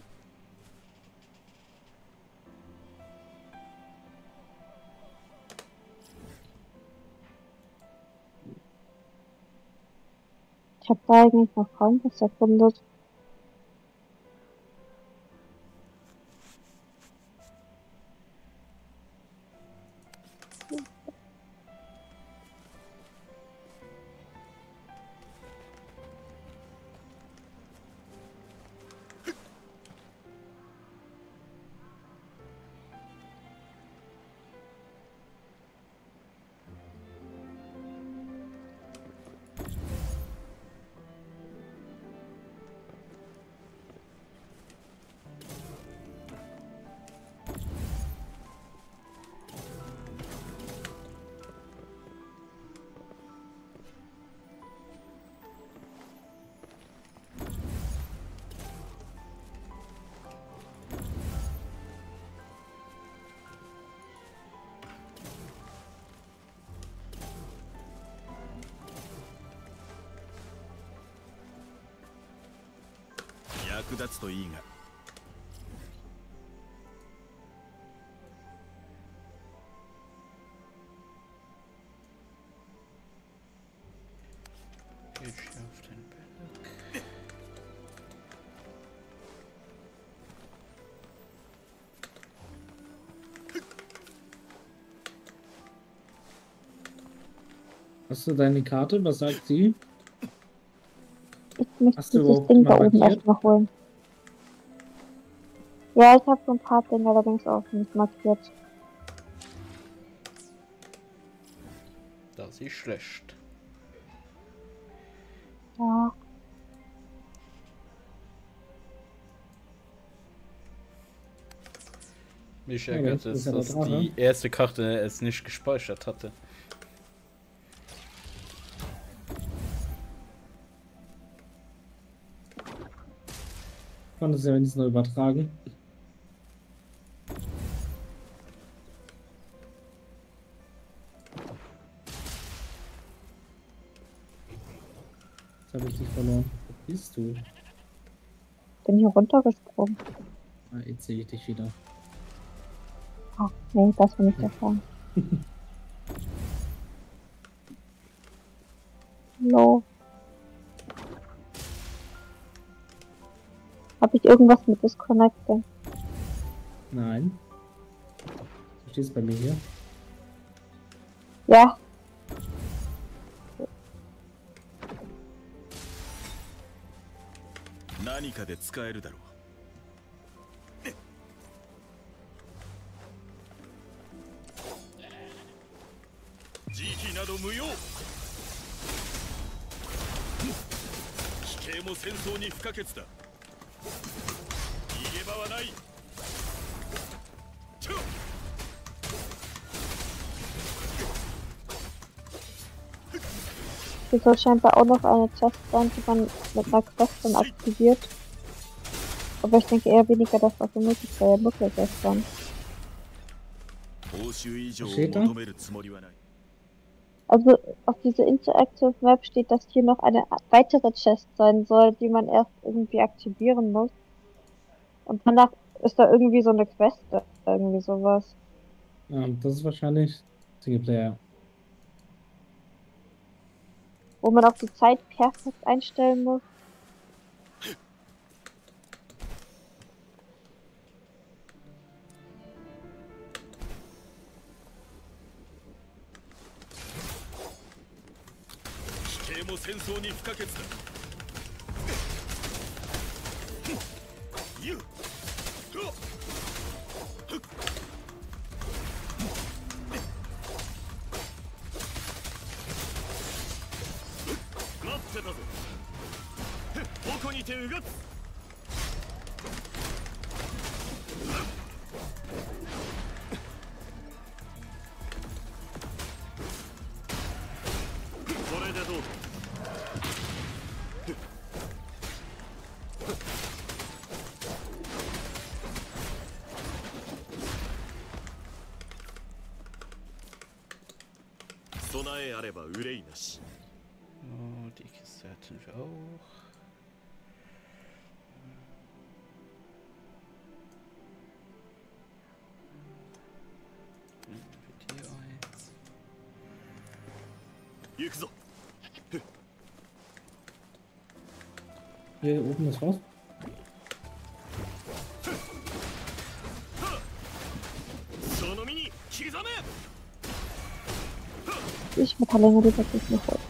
F: Ich habe da eigentlich noch kaum was erkundet.
E: Hast du deine Karte? Was sagt sie?
F: Ich möchte
E: Hast du
F: dieses
E: überhaupt
F: Ding
E: mal
F: da oben
E: markiert?
F: erstmal holen. Ja, ich habe so ein paar Dinge allerdings auch nicht markiert.
A: Das ist schlecht.
F: Ja.
A: Mich
E: Ja,
A: ärgert
E: das
A: es,
E: ist ja der
A: dass
E: Drache.
A: die erste Karte es nicht gespeichert hatte.
E: Kann das ja wenigstens noch übertragen. Jetzt habe ich dich verloren. Wo bist du?
F: Bin hier runtergesprungen.
E: Ah, jetzt sehe ich dich wieder.
F: Ach, nee, das will ich nicht sagen. Hallo. Habe ich irgendwas mit Disconnecting?
E: Nein. Du stehst bei mir hier.
F: Ja.
B: 何かで使えるだろう。慈悲など無用。奇形も戦争に不可欠だ。逃げ場はない。チュッ
F: Hier soll scheinbar auch noch eine Chest sein, die man mit einer Quest dann aktiviert. Aber ich denke eher weniger, dass das so möglich wäre. Muss ja das sein.
B: 報酬以上を
E: Steht da?
B: 求めるつもりはない。
F: Also auf dieser Interactive Map steht, dass hier noch eine weitere Chest sein soll, die man erst irgendwie aktivieren muss. Und danach ist da irgendwie so eine Quest, irgendwie sowas.
E: Ja, das ist wahrscheinlich Singleplayer.
F: Wo man auch die Zeit perfekt einstellen muss.
A: Oh, die Kiste hatte ich auch. Für die eins.
B: 行くぞ。
E: Hier oben ist was.
B: その身に刻め。
F: Ich Metallänge, die wirklich noch hoch.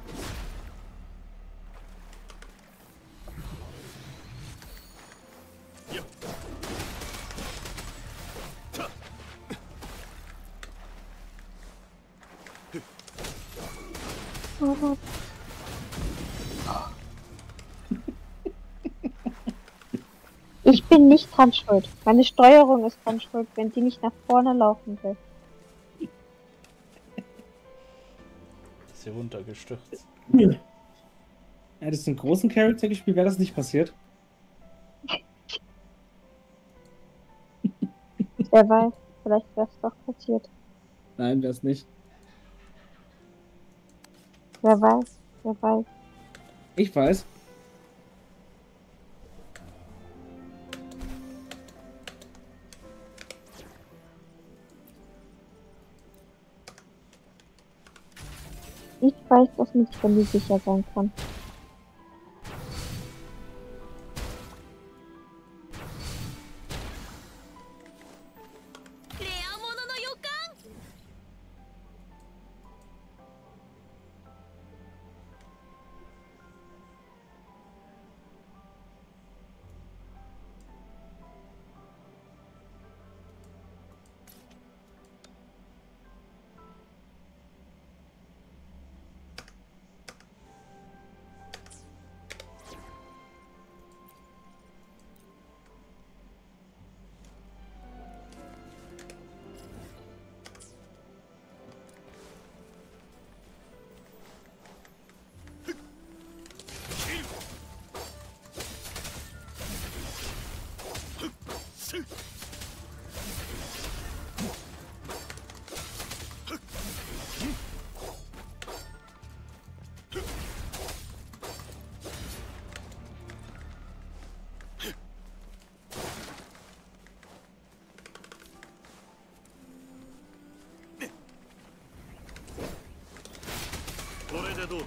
F: Ich bin nicht dran schuld. Meine Steuerung ist dran schuld, wenn die nicht nach vorne laufen will.
A: Ist hier runtergestürzt.
E: Ja. Hättest du einen großen Charakter gespielt, wäre das nicht passiert.
F: Wer weiß, vielleicht wäre es doch passiert.
E: Nein, wäre es nicht.
F: Wer weiß, wer weiß.
E: Ich weiß.
F: Ich weiß, dass man sich da nie sicher sein kann.
B: これでどうだ。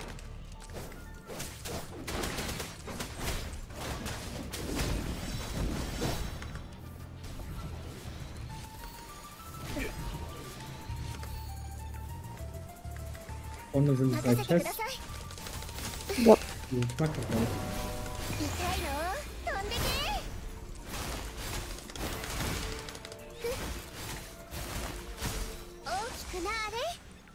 E: Vorne sind
C: 任
E: drei
C: せてくだ
E: Chests.
C: さい。
E: Die ich mag das auch.
C: 痛いの飛んでけ。大きくなあれ。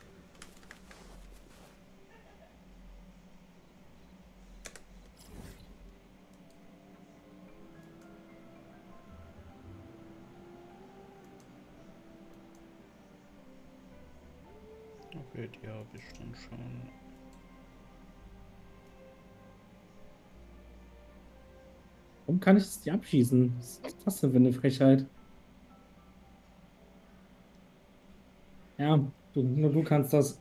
A: Okay, die habe ich dann schon.
E: Warum kann ich das nicht abschießen? Was ist das denn für eine Frechheit? Ja, du, nur du kannst das.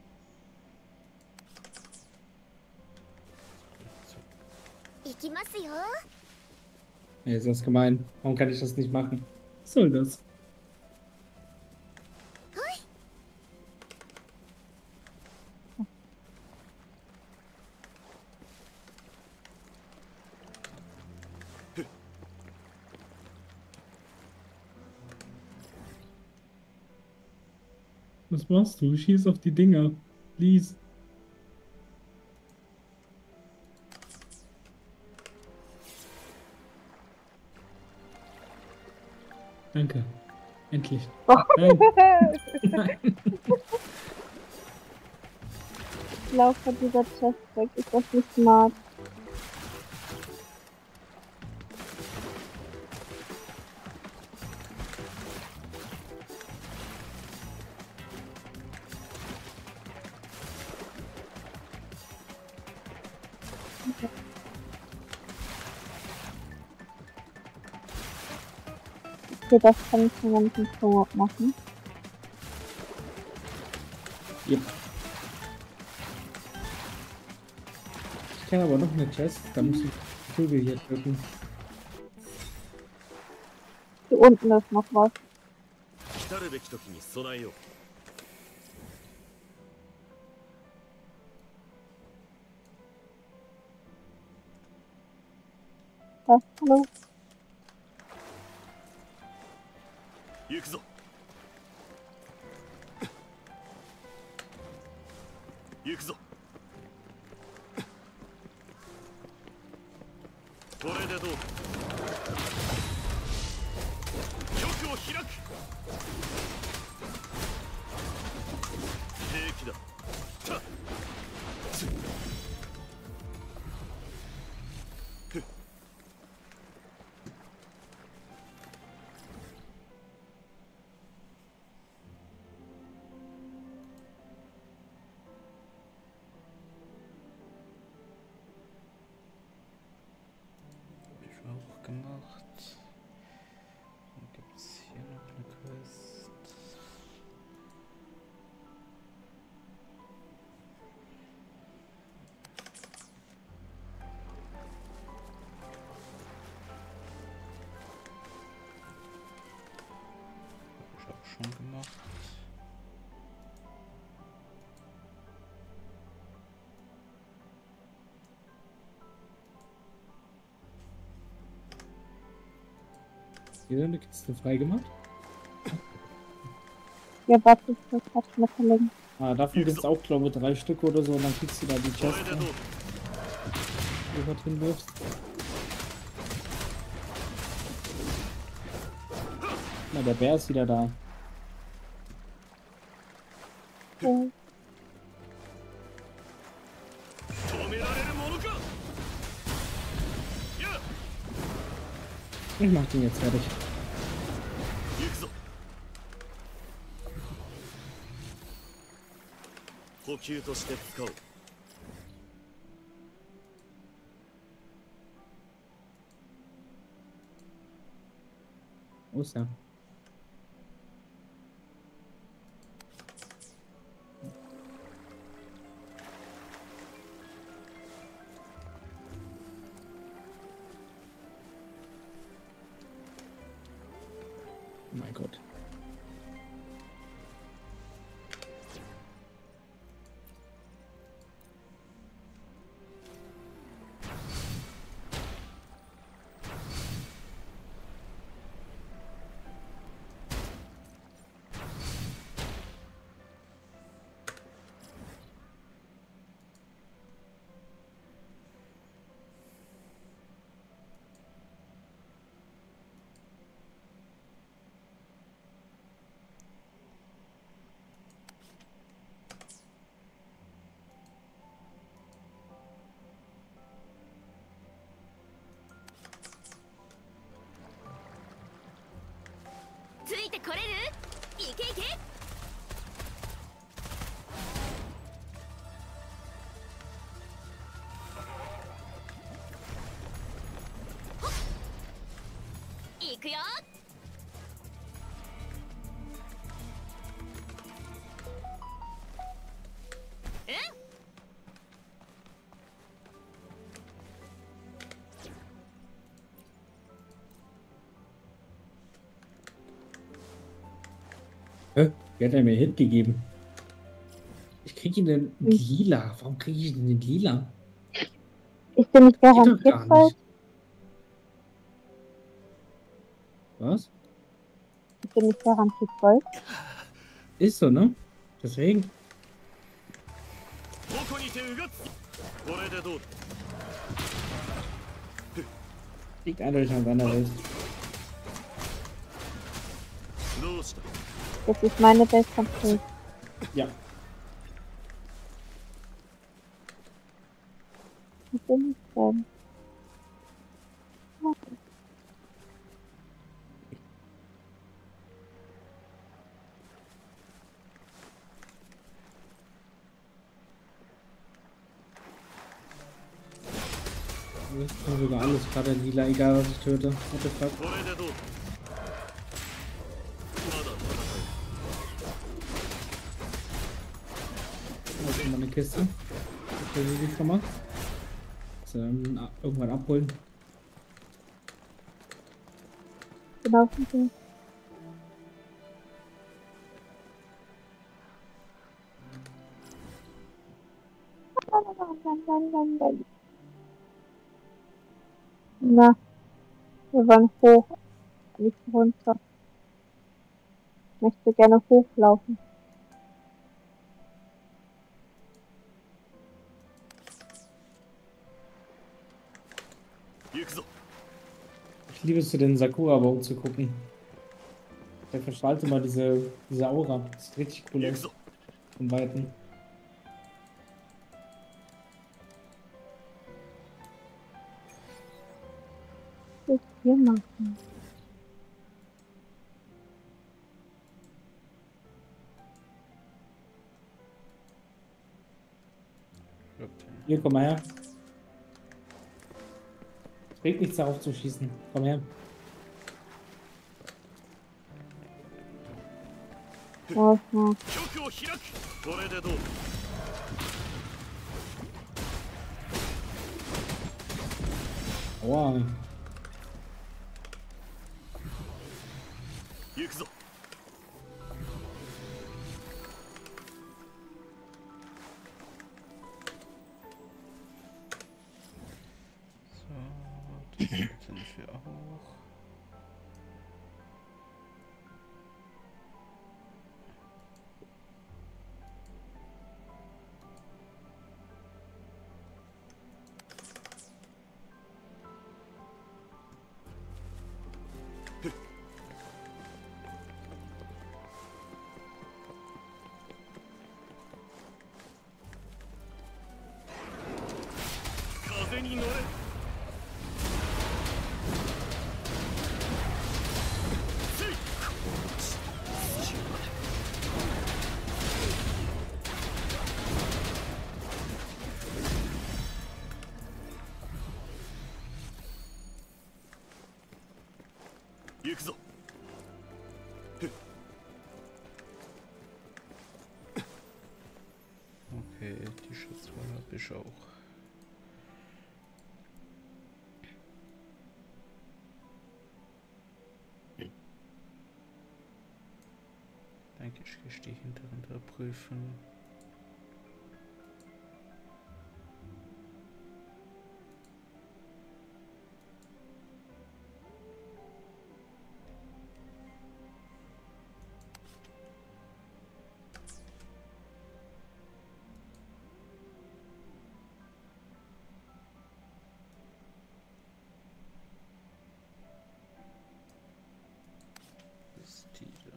A: So.
C: 行きますよ。
E: Nee, ist das gemein. Warum kann ich das nicht machen? Was soll das? Was machst du? Schieß auf die Dinger. Please. Danke. Endlich. Nein. Nein.
F: Lauf von dieser Chest weg, ist das nicht smart. Okay, das kann ich mir nicht so machen.
E: Yep. Ich kenne aber noch eine Chest. Da muss ich die Vögel hier drücken.
F: Hier unten ist noch was.
B: 来るべき時に備えよう。
F: Was? Hallo?
B: 行くぞ。行くぞ。これでどうだ。玉を開く。平気だ。たっ。つっ。ふっ。
A: Hab ich auch gemacht. Dann gibt es hier noch eine Quest. Hab ich auch schon gemacht.
E: Hier eine Kiste freigemacht.
F: Ja, was ist das? Hat Schmetterling.
E: Ah, davon gibt es auch, glaube ich, drei Stück oder so. Und dann kriegst du da die
B: こ
E: Chest,
B: れで
E: die
B: どうだ。
E: du dort hinwirfst. Na, der Bär ist wieder da.
F: Ja.
B: 止められるものか。や。
E: Ich mach den jetzt fertig.
B: 行くぞ。補給として使おう。
E: Außer. Oh mein Gott.
C: 行くよ。うん。
E: Hä? Wer hat er mir Hit gegeben? Ich krieg ihn den lila. Warum kriege ich denn den lila?
F: Ist der nicht
E: Geht doch
F: garantiert
E: gar
F: voll?
E: nicht. Was?
F: Ist der nicht garantiert voll?
E: Ist so, ne? Deswegen.
B: どこにてうがつこれでどうだ
E: Liegt eindeutig an seiner Welt.
B: どうした
F: Das ist meine Welt komplett.
E: Ja.
F: Was bin ich denn?
E: Ich kann sogar alles gerade lila, egal was ich töte. What the fuck?
B: これでどうだまだ
E: Das ist immer eine Kiste. Ich will sie schon mal. Also, ähm, a- irgendwann abholen.
F: Gelaufen sind. Na, wir wollen hoch, nicht runter. Ich möchte gerne hochlaufen.
E: Ich liebe es, zu den Sakura-Bogen zu gucken. Der verschwaltet immer diese, diese Aura. Das sieht richtig cool aus. Von Weitem.
F: Was willst du hier machen?
E: Hier, komm mal her. Es bringt nichts darauf zu schießen. Komm her.
F: Ja, ja.
B: 局を開くこれでどうだ
E: Aua.
B: 行くぞ
A: So, das sind wir auch.
B: Kazeに乗れ 行くぞ
A: Okay, die Schutzwaffe habe ich auch. Danke, ich gehe die hinteren da prüfen. Ist die da?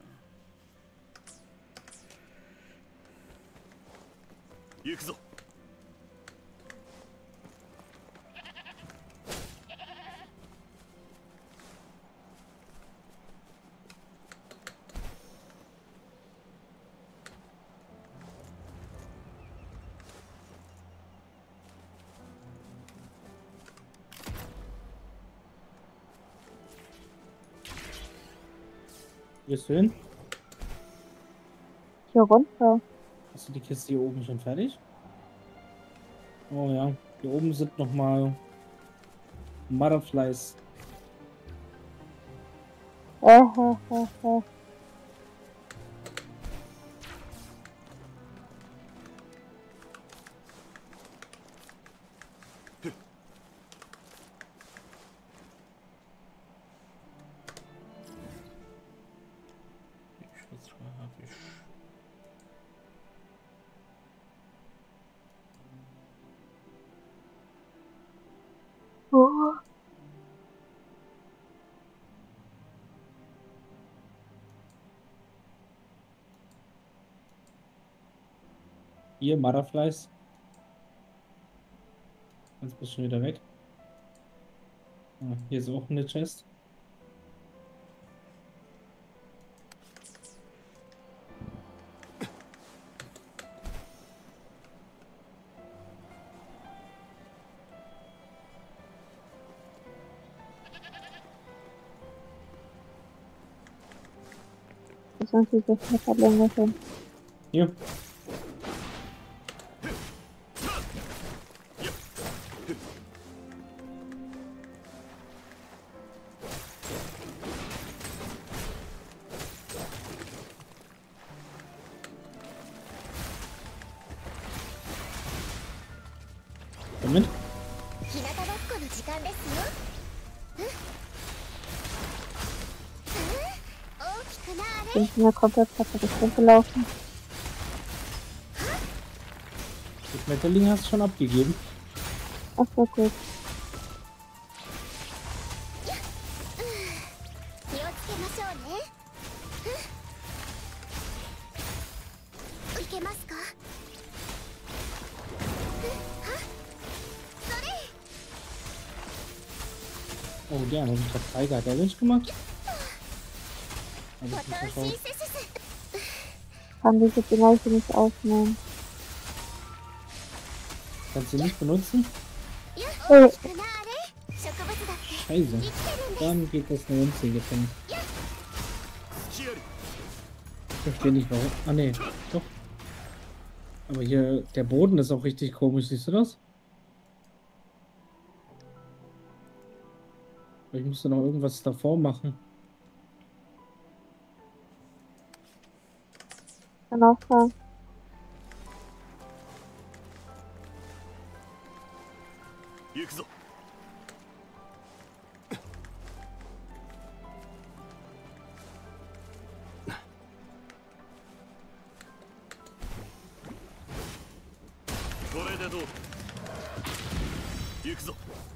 B: 行くぞ。
E: Gehst du hin?
F: Hier runter.
E: Hast du die Kiste hier oben schon fertig? Oh ja, hier oben sind nochmal Butterflies.
F: Äh, äh, äh, äh.
A: Die Schutzwaffe habe ich.
F: Oh.
E: Hier, Butterflies. Jetzt bist du schon wieder weg. Ah, hier ist auch eine Chest.
F: Das sind diese Schmetterlinge hin.
E: Hier. Moment.
C: 日向ぼっこの時間ですよ。うんうん大きくなーれ。
F: Bin ich mir komplett falsche Richtung gelaufen.
E: Die Schmetterlinge hast du schon abgegeben.
F: Ach so, gut.
C: 気をつけましょうね。うんいけますか。うんはそれ。
E: Oh, der habe ich gerade Tiger Damage gemacht. Aber
C: ボ
E: ich
C: タン
E: muss
C: シン
E: das
C: セスス。
F: Kann diese Dinger hier nicht aufnehmen.
E: Kannst du nicht benutzen?
C: いや
F: うん
C: 大きくなーれ。植物だって生
E: Scheiße.
C: きてるんです。
E: Dann geht das nur uns hingefallen.
B: 隙あり。
E: Ich verstehe nicht warum. Ah ne, doch. Aber hier, der Boden ist auch richtig komisch, siehst du das? Ich musste noch irgendwas davor machen.
F: Kann auch sein.
B: 行くぞ。これでどうだ。行くぞ。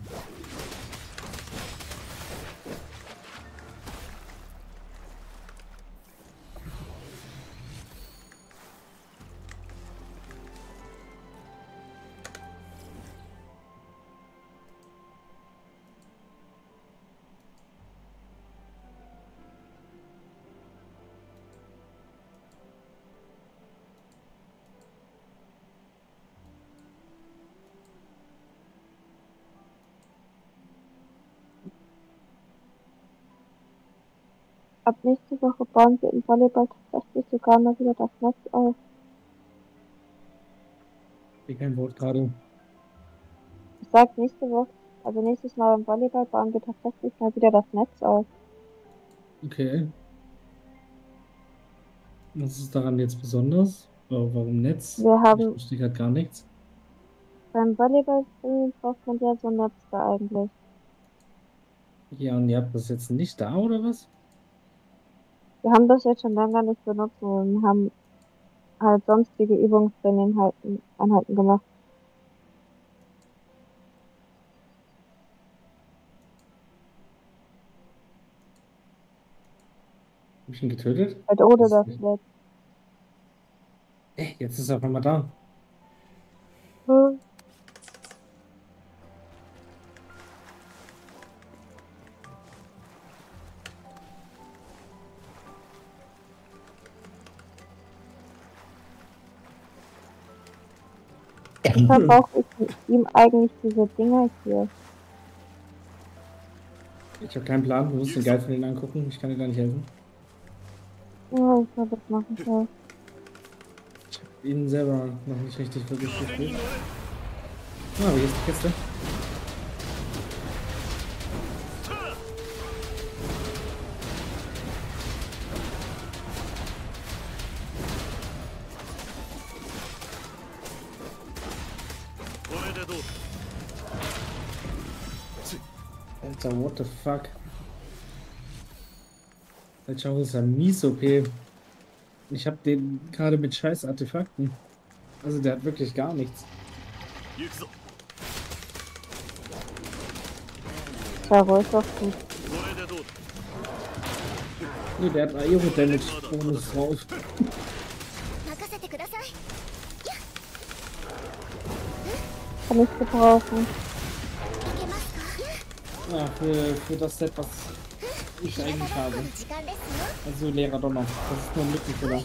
F: Ab nächste Woche bauen wir in Volleyball tatsächlich sogar mal wieder das Netz auf.
E: Ich kein Wort gerade.
F: Ich sag nächste Woche, also nächstes Mal beim Volleyball bauen wir tatsächlich mal wieder das Netz auf.
E: Okay. Was ist daran jetzt besonders? Wa- Warum Netz?
F: Wir
E: Ich
F: haben
E: verstehe gerade gar nichts.
F: beim Volleyball braucht man ja so ein Netz da eigentlich.
E: Ja, und ihr habt das jetzt nicht da, oder was?
F: Wir haben das jetzt schon länger nicht benutzt und haben halt sonstige Übungstraining-Einheiten Einheiten gemacht.
E: Hab ich ihn getötet?
F: Halt ohne
E: Das ist
F: das
E: nicht.
F: Netz.
E: Ey, jetzt ist er auf einmal da.
F: Hm. Deshalb brauche ich mit ihm eigentlich diese Dinger hier.
E: Ich habe keinen Plan. Du musst den Guide von denen angucken. Ich kann dir da nicht helfen.
F: Ja, ich glaube, das mache ich ja.
E: Ich habe ihn selber noch nicht richtig wirklich gespielt. Ah, wie ist die Kiste? Alter, what the fuck? Der Chao ist ja mies O P. Ich habe den gerade mit scheiß Artefakten. Also der hat wirklich gar nichts.
F: Charo ist doch gut.
E: Nee, der hat Aero-Damage Bonus drauf.
C: 任せてください。
F: Kann ich gebrauchen.
C: いけますか？
E: Ja, für, für das Set, was ich eigentlich habe.
C: 時間ですよ。
E: Also leerer Donner. Das ist nur ein Lückenfüller.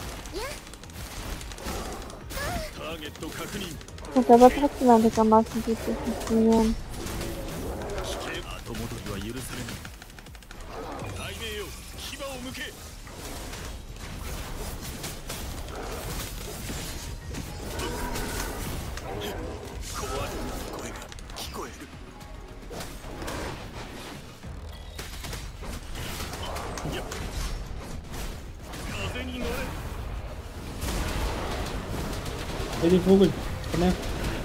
F: Muss aber trotzdem einigermaßen gut funktionieren.
B: 後戻りは許されない雷鳴よ牙を向け怖い声が聞こえるいや風に乗れ
E: Hey, den Vogel. Komm her.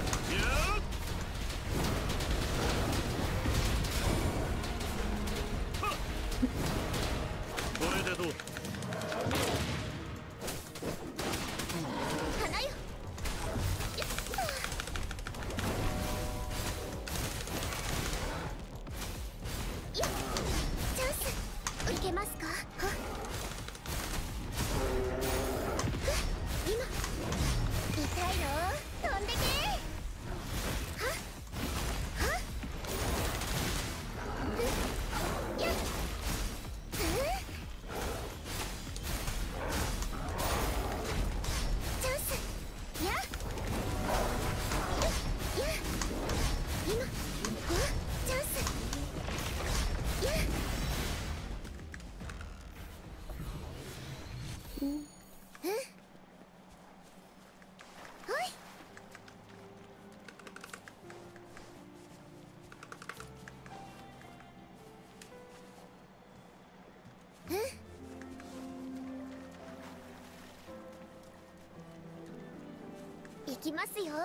E: Huh? 行きますよ。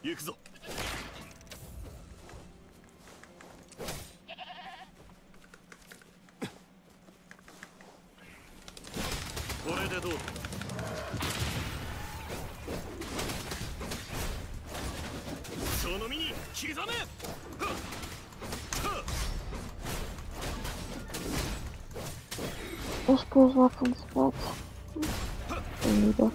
B: 行くぞ。これでどうだ。その身に刻め。はっはっ
F: Ich gehe jetzt ins Bett. Bin müde.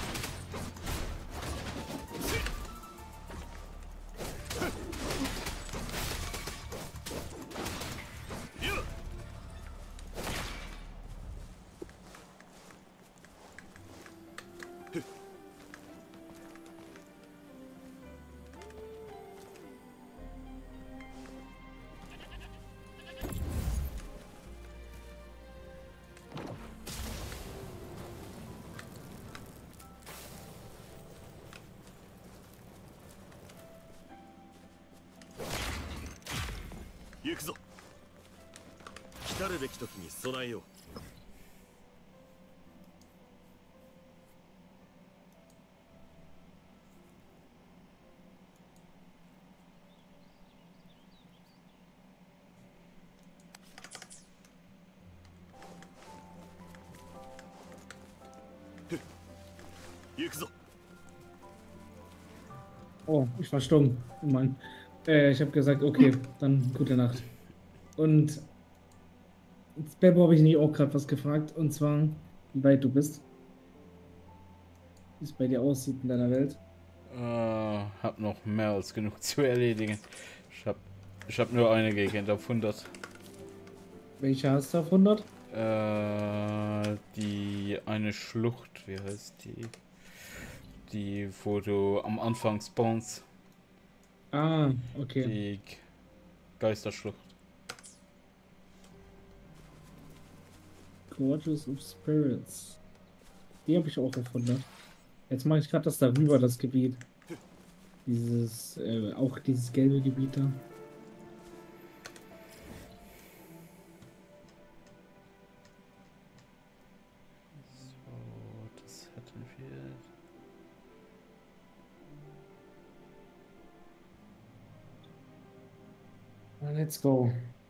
B: 行くぞ。来るべき時に備えよう。行くぞ。
E: Oh, ich war stumm. Oh Mann. Äh, ich habe gesagt, okay, dann gute Nacht. Und Beppo habe ich nicht auch gerade was gefragt. Und zwar, wie weit du bist. Wie es bei dir aussieht in deiner Welt.
A: Äh, hab noch mehr als genug zu erledigen. Ich hab, ich hab nur eine Gegend auf hundert.
E: Welche hast du auf hundert?
A: Äh, die eine Schlucht, wie heißt die? Die, wo du am Anfang spawnst.
E: Ah, okay.
A: Die Geisterschlucht.
E: Gorgeous of Spirits. Die habe ich auch auf hundert. Jetzt mache ich gerade das darüber, das Gebiet. Dieses, äh, auch dieses gelbe Gebiet da.
A: So, das hätten wir.
E: Let's go.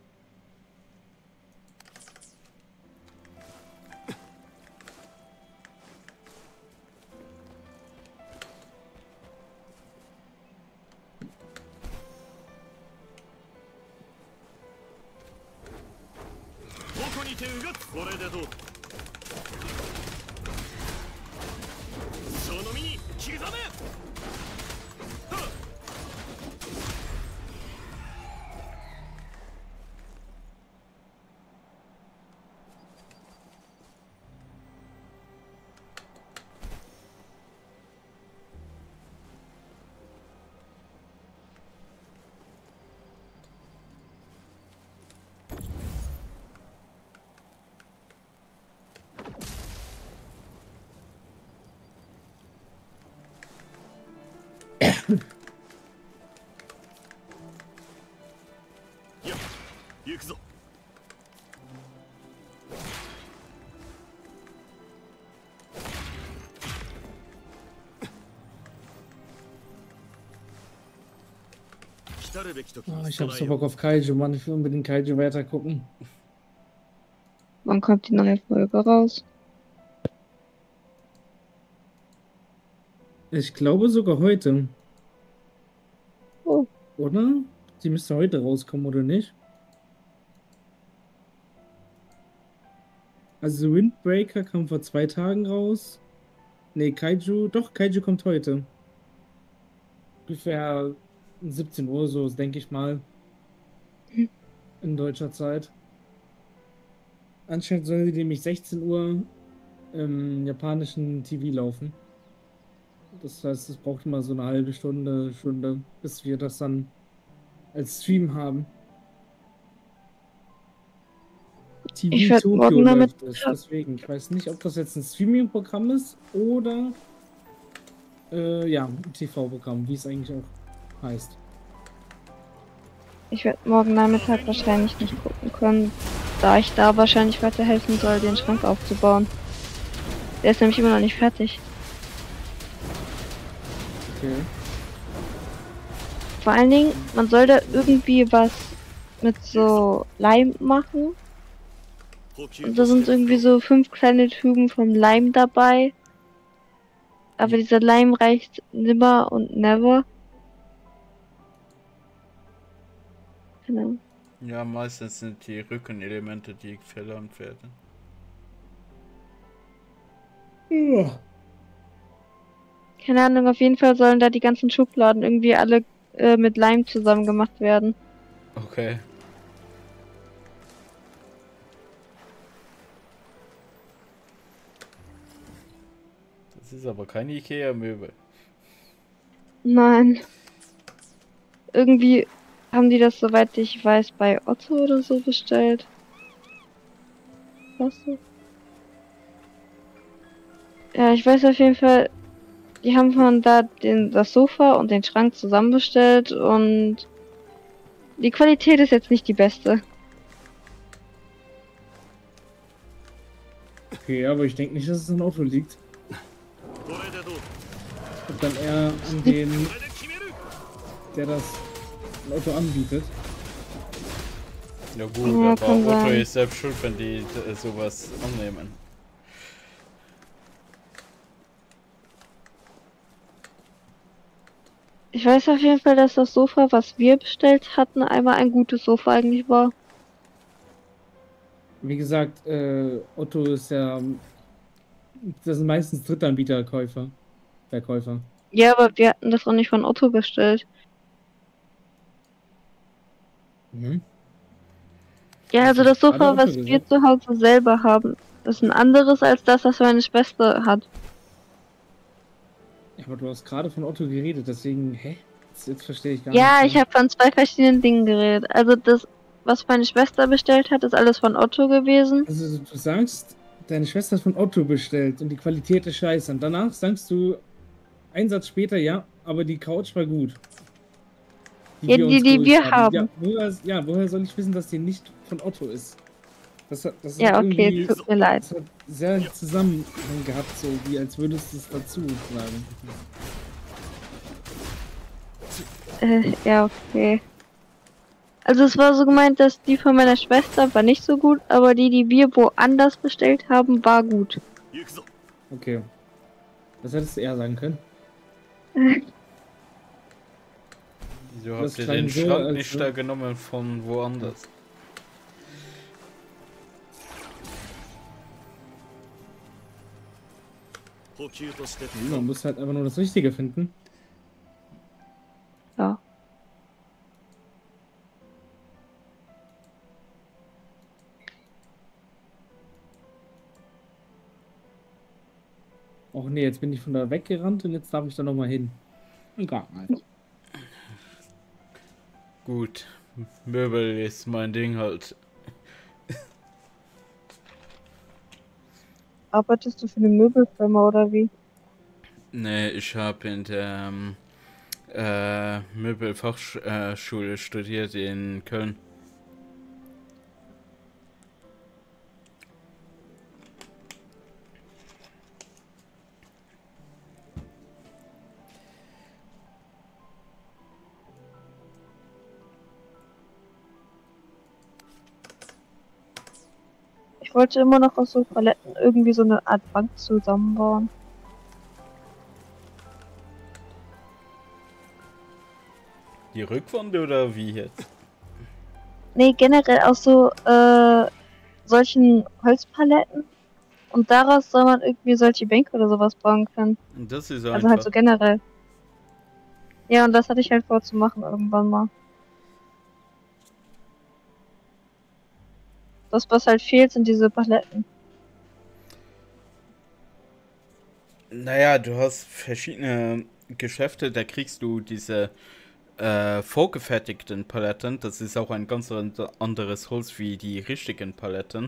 B: Ja, 行くぞ。来るべき時
E: Oh,
B: に
E: ich habe
B: 備
E: so
B: えよう。
E: Bock auf Kaiju, Mann. Ich will unbedingt Kaiju weiter gucken.
F: Wann kommt die neue Folge raus?
E: Ich glaube sogar heute.
F: Oh.
E: Oder? Die müsste heute rauskommen, oder nicht? Also Windbreaker kam vor zwei Tagen raus. Ne, Kaiju. Doch, Kaiju kommt heute. Ungefähr siebzehn Uhr, so denke ich mal. In deutscher Zeit. Anscheinend soll sie nämlich sechzehn Uhr im japanischen T V laufen. Das heißt, es braucht immer so eine halbe Stunde, Stunde, bis wir das dann als Stream haben. T V
F: Ich werd
E: Tokyo
F: morgen damit-
E: läuft es, deswegen. Ich weiß nicht, ob das jetzt ein Streaming-Programm ist oder äh, ja, ein T V-Programm, wie es eigentlich auch heißt.
F: Ich werde morgen Nachmittag wahrscheinlich nicht gucken können, da ich da wahrscheinlich weiterhelfen soll, den Schrank aufzubauen. Der ist nämlich immer noch nicht fertig.
E: Okay.
F: Vor allen Dingen, man soll da irgendwie was mit so Leim machen.
B: 補給
F: Und
B: と
F: da
B: し
F: sind
B: て
F: irgendwie so fünf kleine Typen vom Leim dabei. Aber dieser Leim reicht nimmer und never. Genau.
A: Ja, meistens sind die Rückenelemente, die verlernt werden.
E: Ja.
F: Keine Ahnung, auf jeden Fall sollen da die ganzen Schubladen irgendwie alle äh, mit Leim zusammen gemacht werden.
A: Okay. Das ist aber kein Ikea-Möbel.
F: Nein. Irgendwie haben die das, soweit ich weiß, bei Otto oder so bestellt. Was? Ja, ich weiß auf jeden Fall, die haben von da den, das Sofa und den Schrank zusammenbestellt und die Qualität ist jetzt nicht die beste.
E: Okay, aber ich denke nicht, dass es an Auto liegt.
B: これでどう
E: Und dann eher an den,
B: これで決める
E: der das Auto anbietet.
A: Ja gut,
F: Ja,
A: aber
F: kann
A: Otto
F: sein.
A: ist selbst schuld, wenn die äh, sowas annehmen.
F: Ich weiß auf jeden Fall, dass das Sofa, was wir bestellt hatten, einmal ein gutes Sofa eigentlich war.
E: Wie gesagt, äh, Otto ist ja, das sind meistens Drittanbieterkäufer, Verkäufer.
F: Ja, aber wir hatten das auch nicht von Otto bestellt.
E: Mhm.
F: Ja,
E: Hast
F: also
E: du
F: das
E: gerade
F: Sofa,
E: Otto
F: was wir
E: gesagt?
F: zu Hause selber haben, ist ein anderes als das, was meine Schwester hat.
E: Ja, aber du hast gerade von Otto geredet, deswegen, hä? Jetzt, jetzt verstehe ich gar
F: Ja,
E: nicht.
F: ich habe von zwei verschiedenen Dingen geredet. Also das, was meine Schwester bestellt hat, ist alles von Otto gewesen.
E: Also du sagst, deine Schwester hat von Otto bestellt und die Qualität ist scheiße. Und danach sagst du, einen Satz später, ja, aber die Couch war gut.
F: Ja, die,
E: uns
F: die
E: geholt
F: wir haben.
E: Ja woher, ja, woher soll ich wissen, dass die nicht von Otto ist? Das hat, das
F: Ja,
E: hat
F: okay,
E: irgendwie,
F: tut mir leid.
E: das hat sehr Zusammenhang gehabt, so wie als würdest du es dazu sagen.
F: Äh, ja, okay. Also es war so gemeint, dass die von meiner Schwester war nicht so gut, aber die, die wir woanders bestellt haben, war gut.
B: 行くぞ
E: Okay. Das hättest du eher sagen können.
A: Wieso
E: Das
A: habt ihr
E: klang
A: den
E: so,
A: Schrank
E: als
A: nicht
E: wär-
A: da genommen von woanders?
B: 補給として
E: Man muss halt einfach nur das Richtige finden.
F: Ja.
E: Och nee, jetzt bin ich von da weggerannt und jetzt darf ich da nochmal hin. Egal.
A: Gut, Möbel ist mein Ding halt.
F: Arbeitest du für eine Möbelfirma oder wie?
A: Ne, ich habe in der ähm, äh, Möbelfachschule studiert in Köln.
F: Ich wollte immer noch aus so Paletten irgendwie so eine Art Bank zusammenbauen.
A: Die Rückwand oder wie jetzt?
F: Nee, generell aus so äh, solchen Holzpaletten. Und daraus soll man irgendwie solche Bänke oder sowas bauen können.
A: Das ist
F: Also
A: einfach.
F: halt so generell. Ja, und das hatte ich halt vor zu machen irgendwann mal. Das, was halt fehlt, sind diese Paletten.
A: Naja, du hast verschiedene Geschäfte, da kriegst du diese äh, vorgefertigten Paletten. Das ist auch ein ganz anderes Holz wie die richtigen Paletten.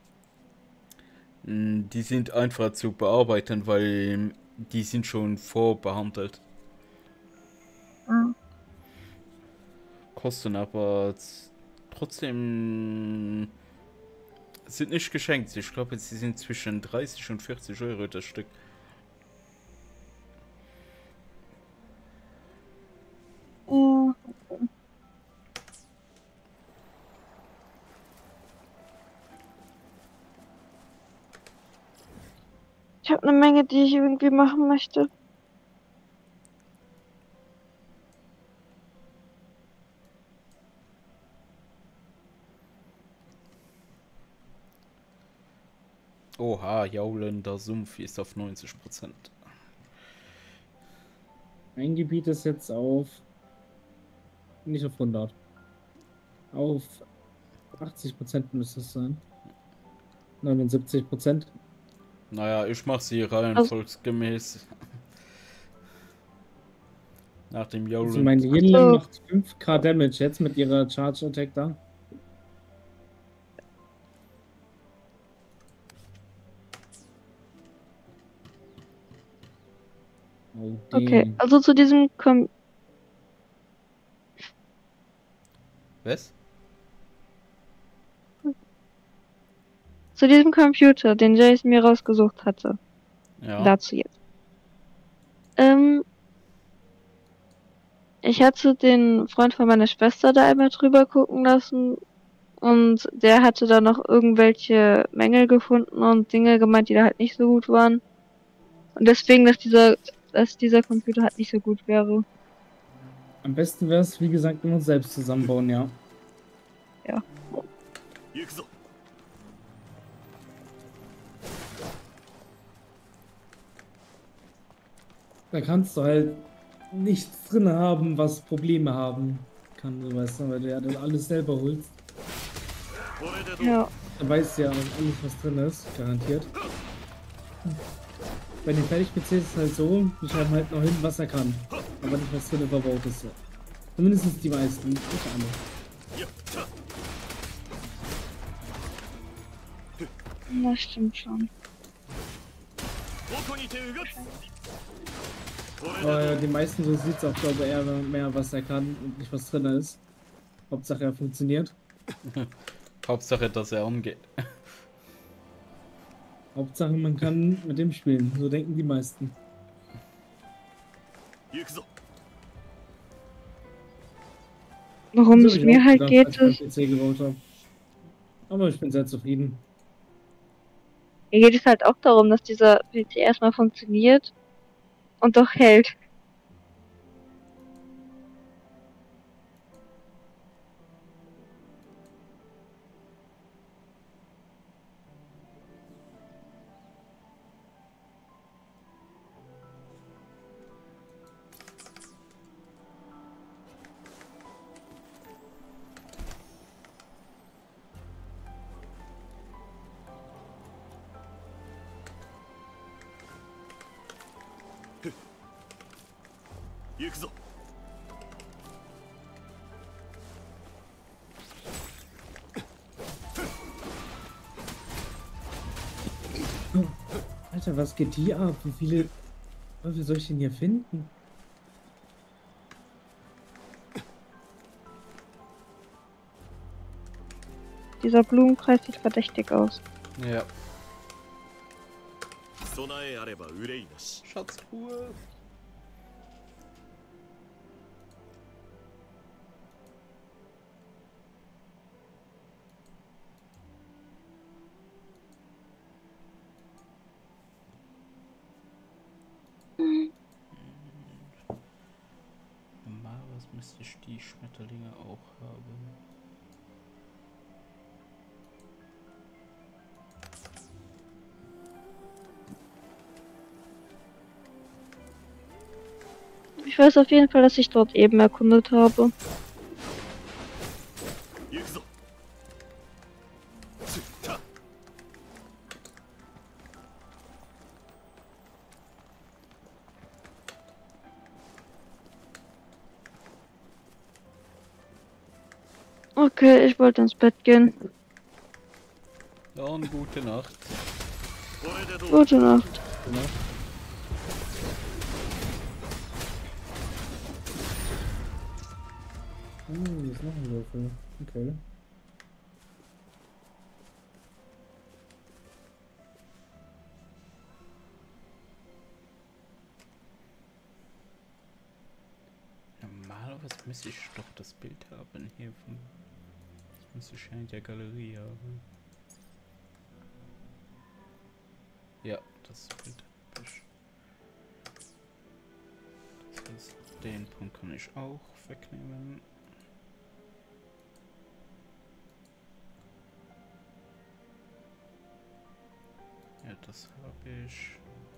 A: Mm, Die sind einfach zu bearbeiten, weil die sind schon vorbehandelt.
F: Mhm.
A: Kosten aber z- trotzdem sind nicht geschenkt. Ich glaube, sie sind zwischen dreißig und vierzig Euro das Stück.
F: Ja, habe eine Menge, die ich irgendwie machen möchte.
A: Oha, Jaulen, der Sumpf ist auf neunzig Prozent.
E: Mein Gebiet ist jetzt auf. Nicht auf hundert. Auf achtzig Prozent müsste es sein. neunundsiebzig Prozent.
A: Naja, ich mache sie reihenfolgsgemäß. Nach dem
E: Also
A: Jaulen.
E: mein
F: So.
E: Yinlen macht fünf K Damage jetzt mit ihrer Charge Attack da. Oh,
F: Okay,
E: damn.
F: also zu diesem Com
A: Was?
F: zu diesem Computer, den Jason mir rausgesucht hatte.
A: Ja.
F: Dazu jetzt. Ähm, ich hatte den Freund von meiner Schwester da einmal drüber gucken lassen und der hatte da noch irgendwelche Mängel gefunden und Dinge gemeint, die da halt nicht so gut waren. Und deswegen, dass dieser, dass dieser Computer halt nicht so gut wäre.
E: Am besten wäre es, wie gesagt, wenn wir uns selbst zusammenbauen, ja.
B: 行くぞ
E: Da kannst du halt nichts drin haben, was Probleme haben kann, so weißt du, weil du ja dann alles selber holst.
B: これでどう
F: Ja.
E: Dann weißt du ja alles, was drin ist, garantiert. Bei den Fertig-P Cs ist es halt so, die schreiben halt noch hin, was er kann. Aber nicht, was drin verbaut ist. Zumindest die meisten, nicht alle.
B: やった
F: Das stimmt schon.
B: ここにてうがつこれ
E: Aber
B: で
E: ja,
B: ど
E: die meisten, so sieht es auch, glaube ich, eher mehr, was er kann und nicht, was drin ist. Hauptsache, er funktioniert.
A: Hauptsache, dass er umgeht.
E: Hauptsache, man kann mit dem spielen. So denken die meisten.
B: う行くぞ
F: Worum
E: So
F: es
E: hab ich
F: mir
E: auch
F: halt
E: gedacht,
F: geht,
E: als ich meinen
F: ist,
E: P C gebaut habe. Aber ich bin sehr zufrieden.
F: mir geht es halt auch darum, dass dieser P C erstmal funktioniert und doch hält.
B: 「行くぞ
E: Alter, was geht hier ab? Wie viele Leute soll ich denn hier finden?
F: Dieser Blumenkreis sieht verdächtig aus.
A: Ja.
B: 備えあれば憂いなし
A: Schatztruhe. Normalerweise müsste ich die Schmetterlinge auch haben.
F: Ich weiß auf jeden Fall, dass ich dort eben erkundet habe.
B: 行くぞつった
F: Okay, ich wollte ins Bett gehen.
A: Dann gute Nacht.
B: これでどう
F: Gute Nacht.
E: Genau. Oh, hier ist noch ein Würfel. Okay.
A: Normalerweise müsste ich doch das Bild haben hier von. Das müsste ich ja in der Galerie haben. Ja, das wird episch. Das heißt, den Punkt kann ich auch wegnehmen. Ja, das habe ich.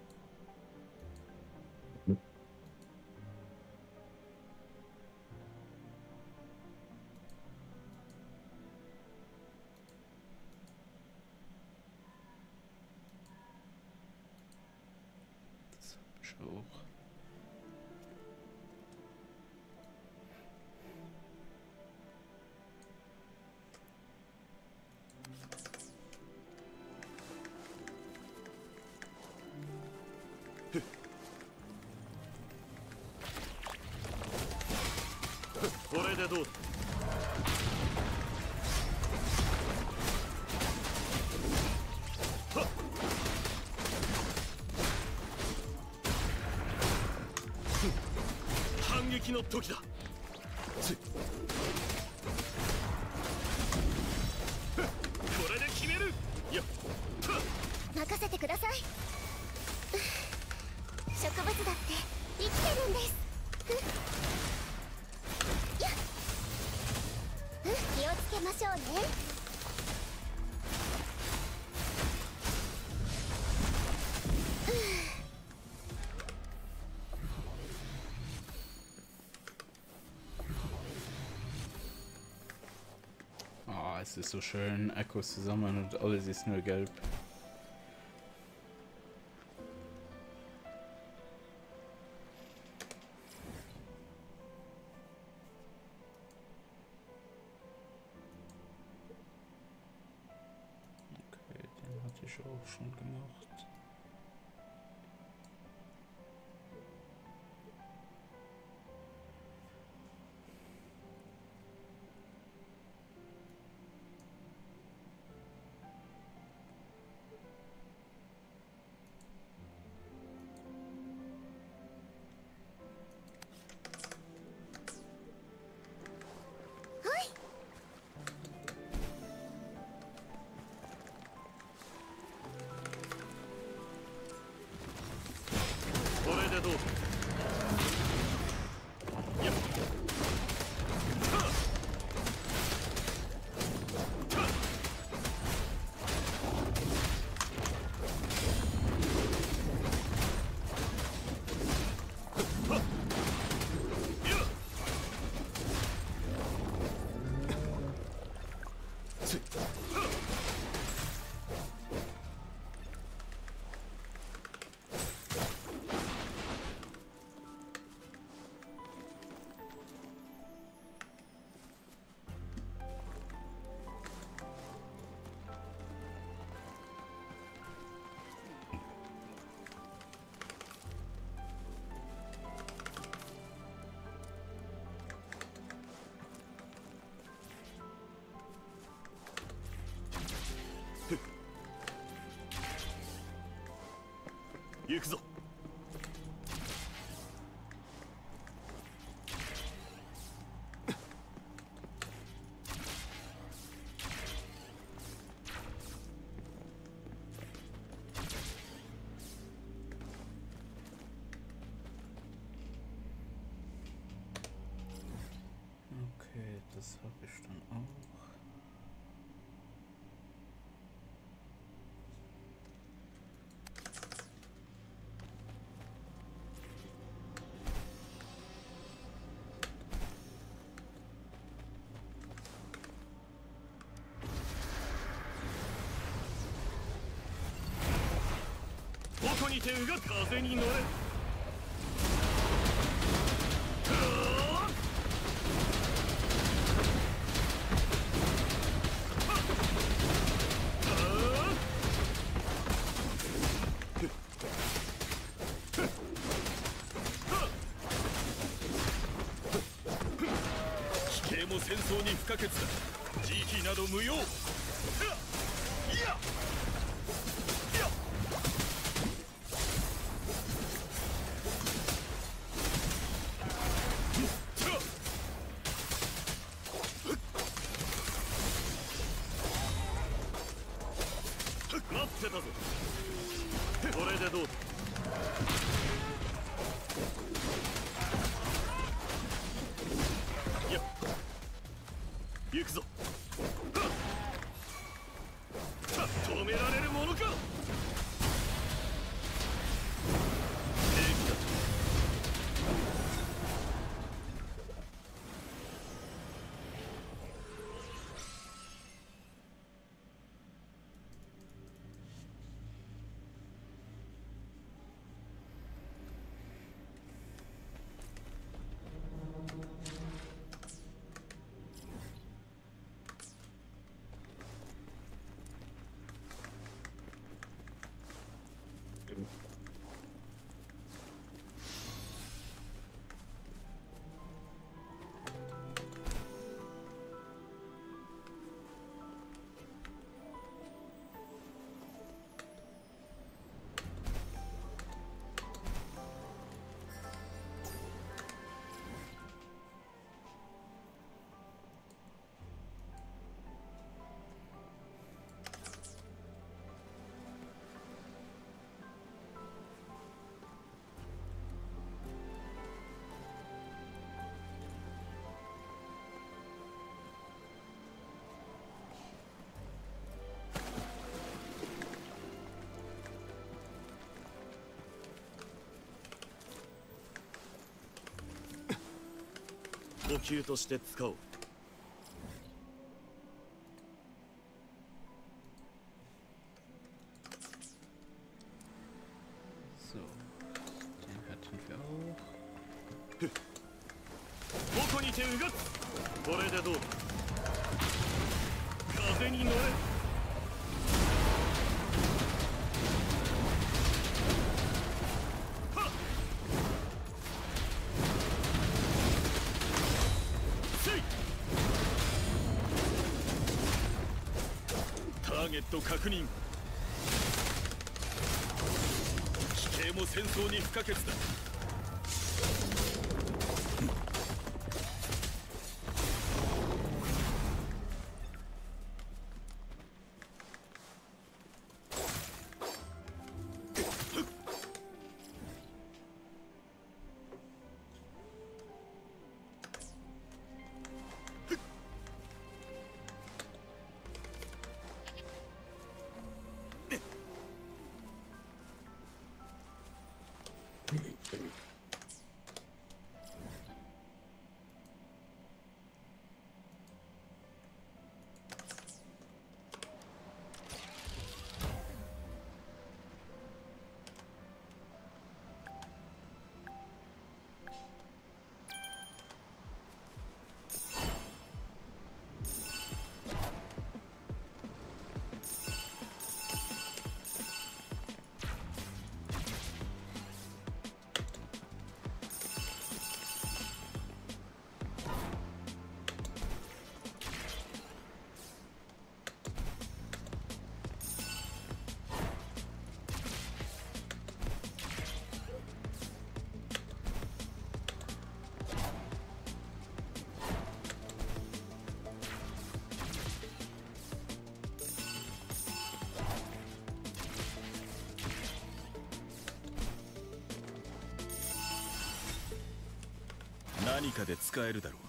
A: Das habe ich auch. Oh, es ist so schön, Echos zusammen und alles ist nur gelb. Okay, den hatte ich auch schon gemacht. Okay, das habe ich dann auch.
B: これでどうだ。いや行くぞ。止められるものか。補給として使おう。
A: So, den hatten wir auch.
B: どこにてうがつ。これでどうだ。風に乗れ。ターゲット確認。奇形も戦争に不可欠だ。何かで使えるだろう。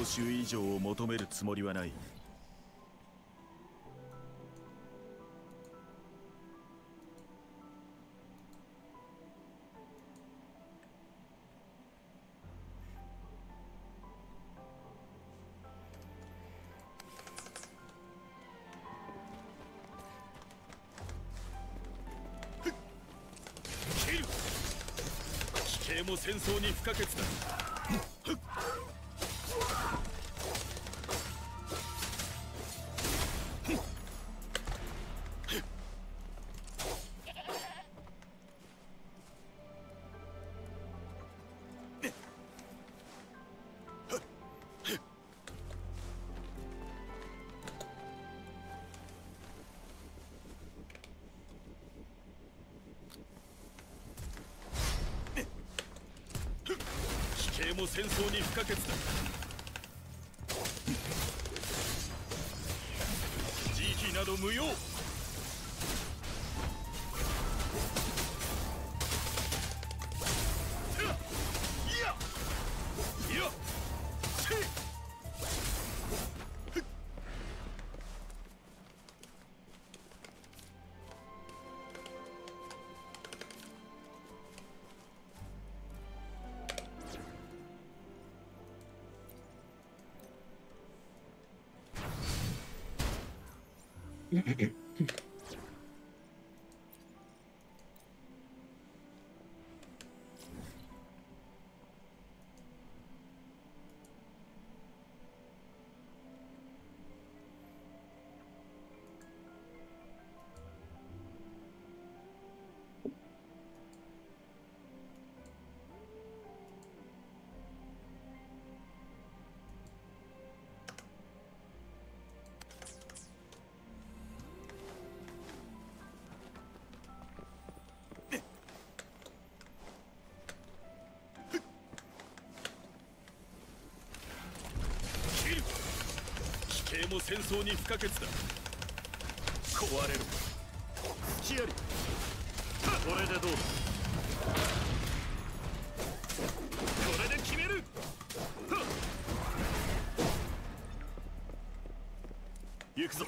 B: 酬以上を求めるつもりはない。騎兵も戦争に不可欠だ。騎兵も戦争に不可欠だ。慈悲など無用。騎兵も戦争に不可欠だ。壊れる。隙あり。これでどうだ。これで決める。行くぞ。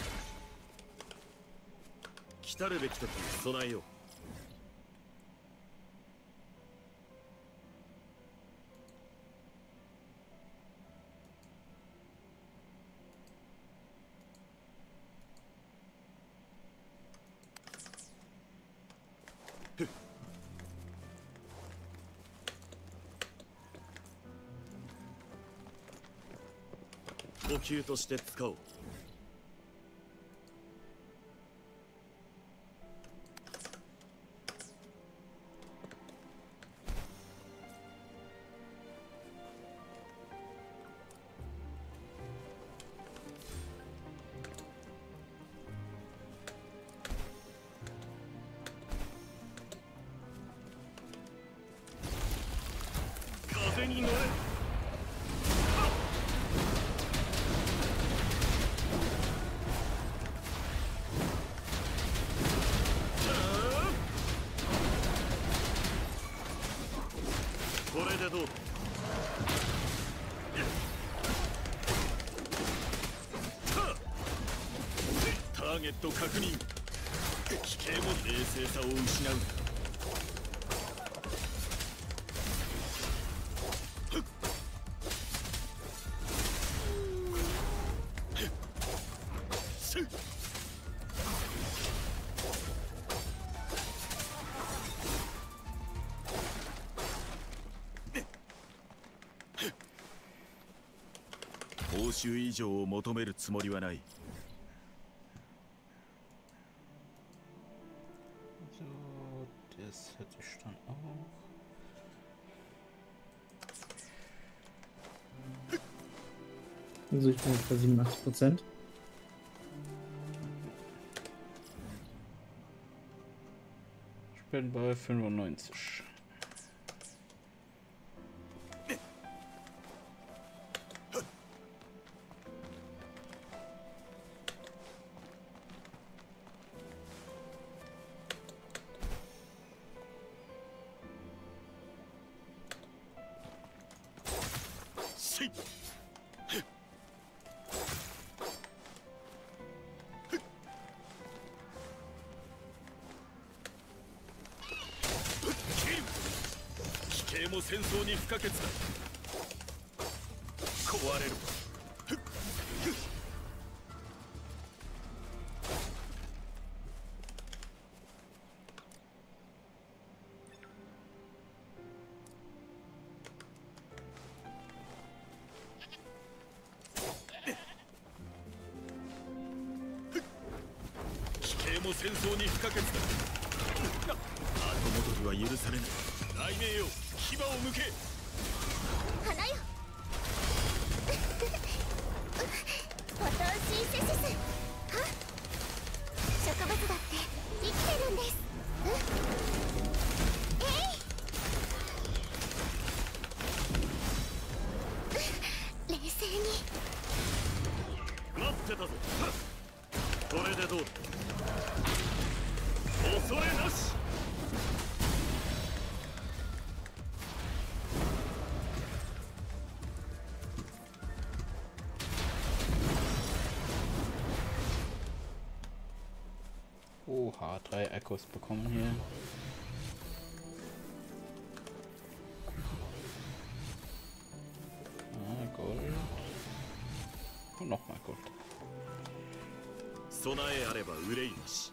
B: 来たるべき時に備えよう。補給として使おう。風に乗れ。これでどうだ。ターゲット確認。騎兵も冷静さを失う。報酬以上を求めるつもりはない。
A: So, das hätte ich dann auch.
E: Also ich bin jetzt bei siebenundachtzig Prozent.
A: Ich bin bei fünfundneunzig.
B: 戦争に不可欠だ。壊れる。騎兵も戦争に不可欠だ。後戻りは許されない。雷鳴よ、牙を向け。
C: 花よフォトンシンセシス。は植物だって生きてるんです。えい冷静に。
B: 待ってたぞ。これでどうだ。恐れなし。
A: Oha, drei Echos bekommen hier. Ah, Gold. Und nochmal Gold.
B: 備えあれば憂いなし。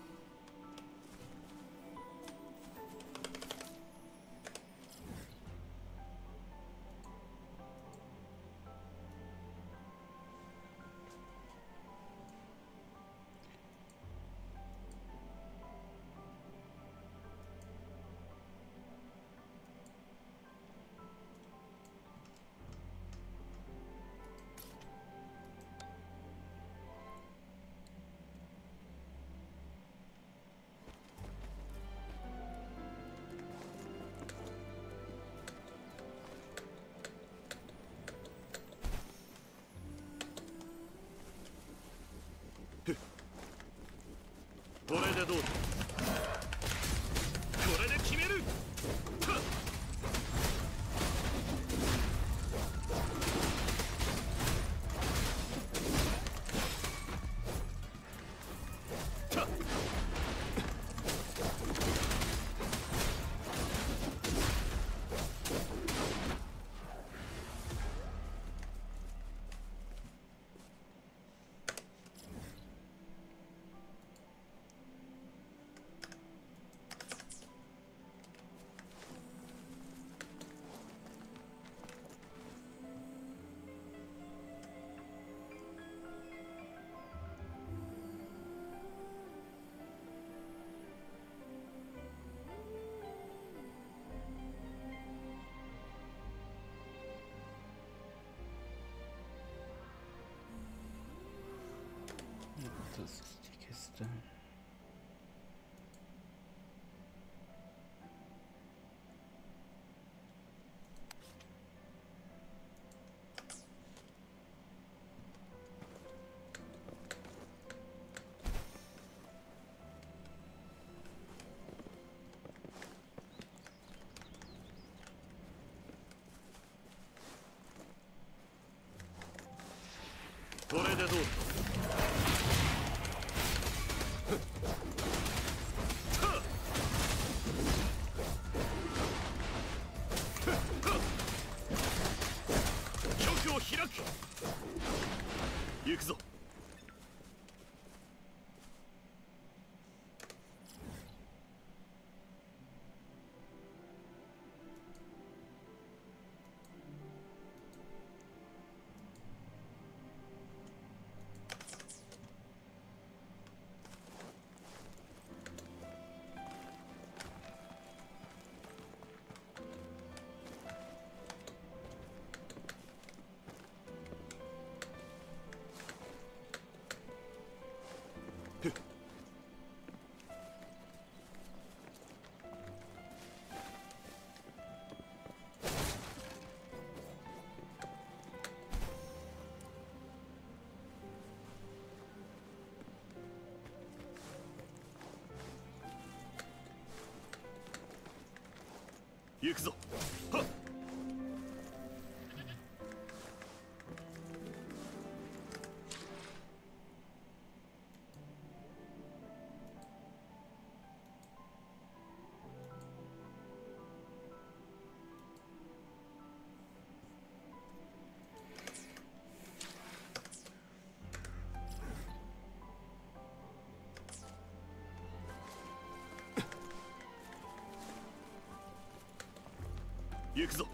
B: これでどうだ。これで決める。
A: Das ist die Kiste.
B: これでどうだ。局を開く。行くぞ。行くぞ。はっ。 行くぞ。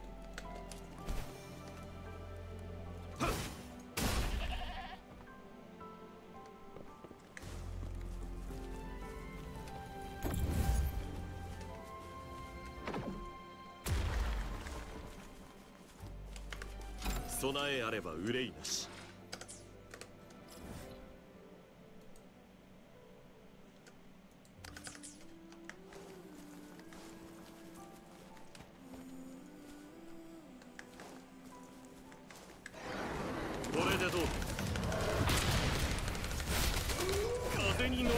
B: 備えあれば憂いなし。これでどう？風に乗れ。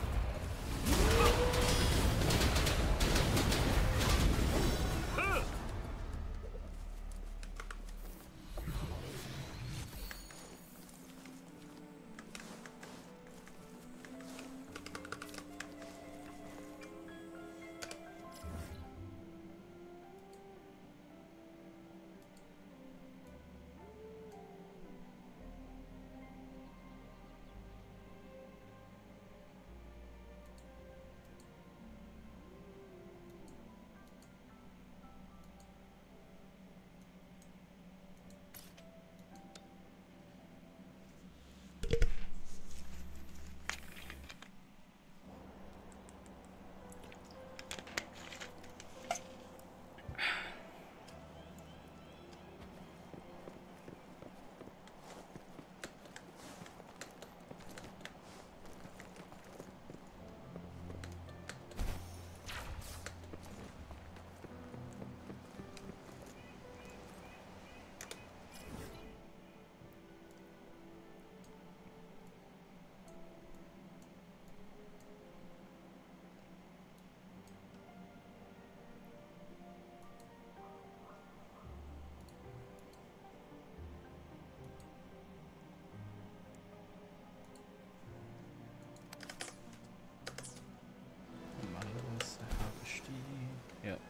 A: Normalerweise habe ich die. Ja.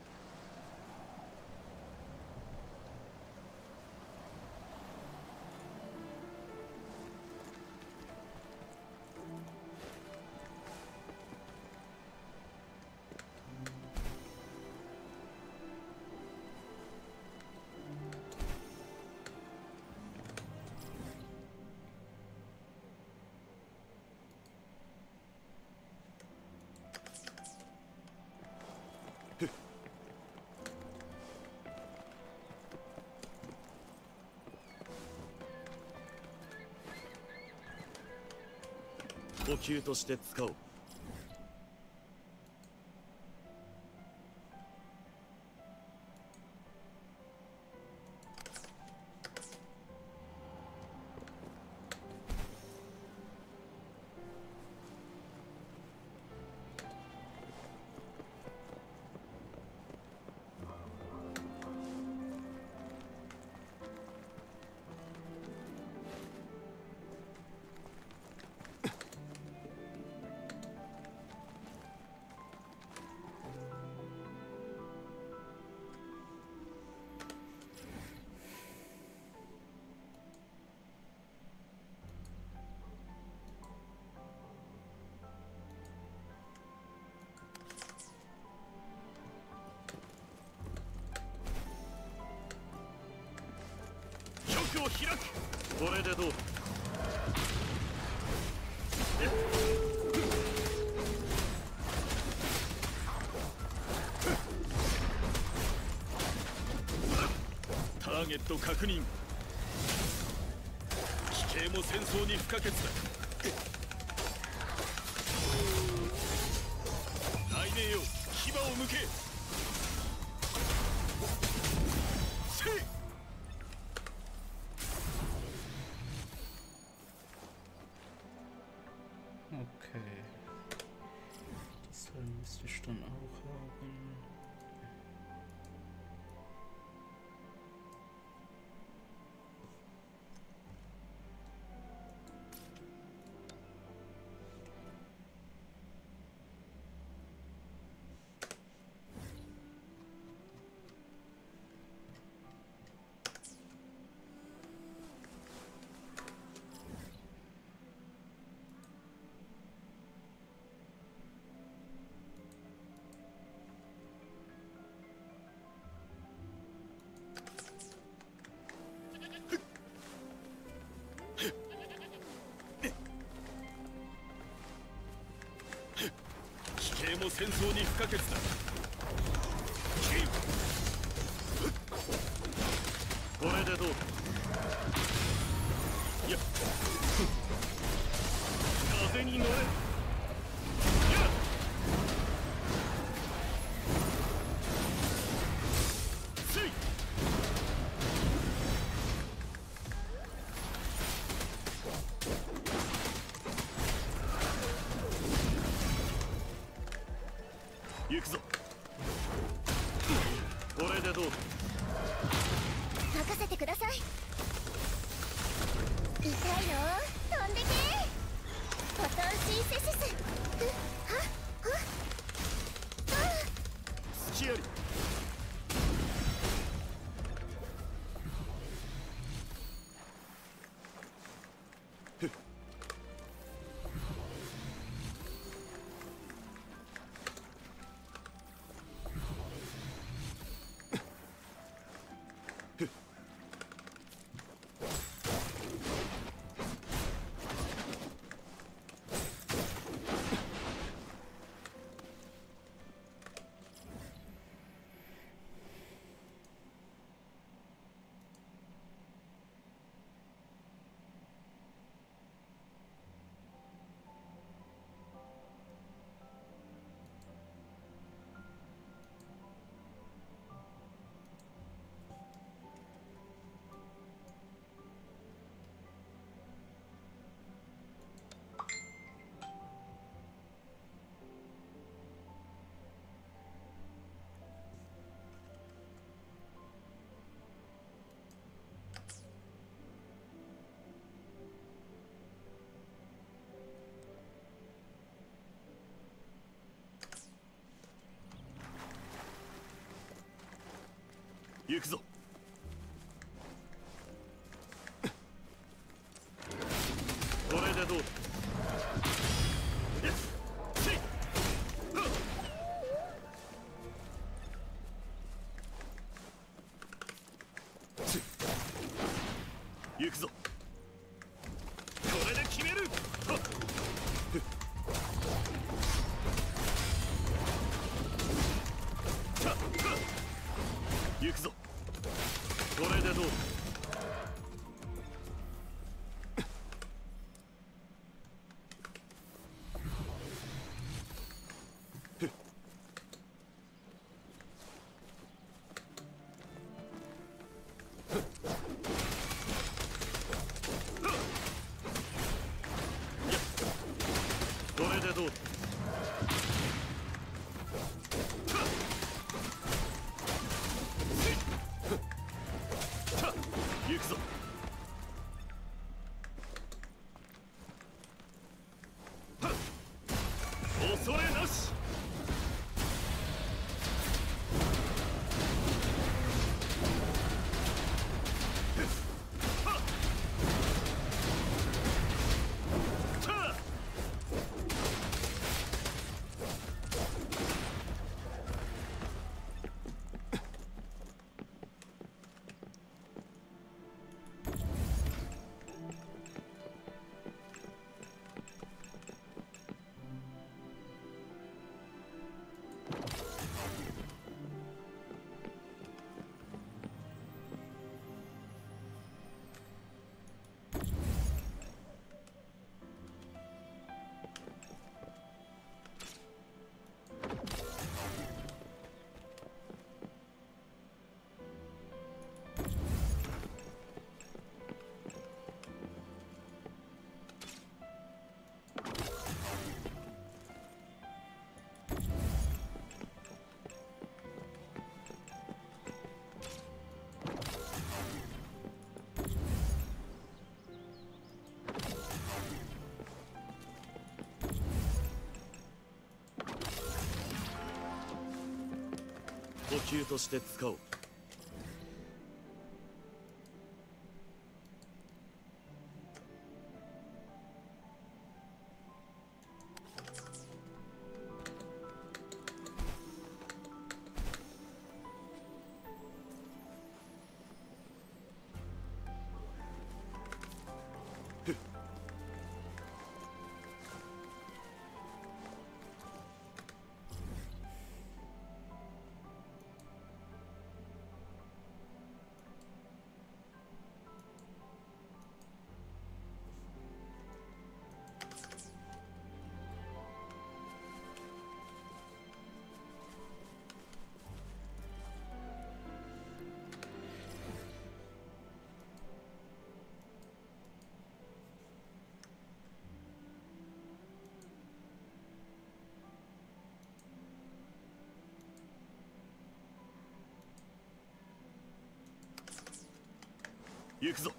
B: 補給として使おう。局を開く。これでどう？ターゲット確認。奇形も戦争に不可欠だ。来年よ、牙を向け。せい。
A: Okay. Das müsste ich dann auch haben.
B: 戦争に不可欠だ。これでどうだ。いや風に乗れ。行くぞ。これでどうだ。
C: 任せてください。痛いよ、飛んでけ。フォトンシンセシス。ふっはっはっはっ。
B: 隙あり。行くぞ。これでどうだ。行くぞ。これで決める。行くぞ。これでどうだ。これでどうだ。行くぞ。恐れなし。補給として使おう。 行くぞ。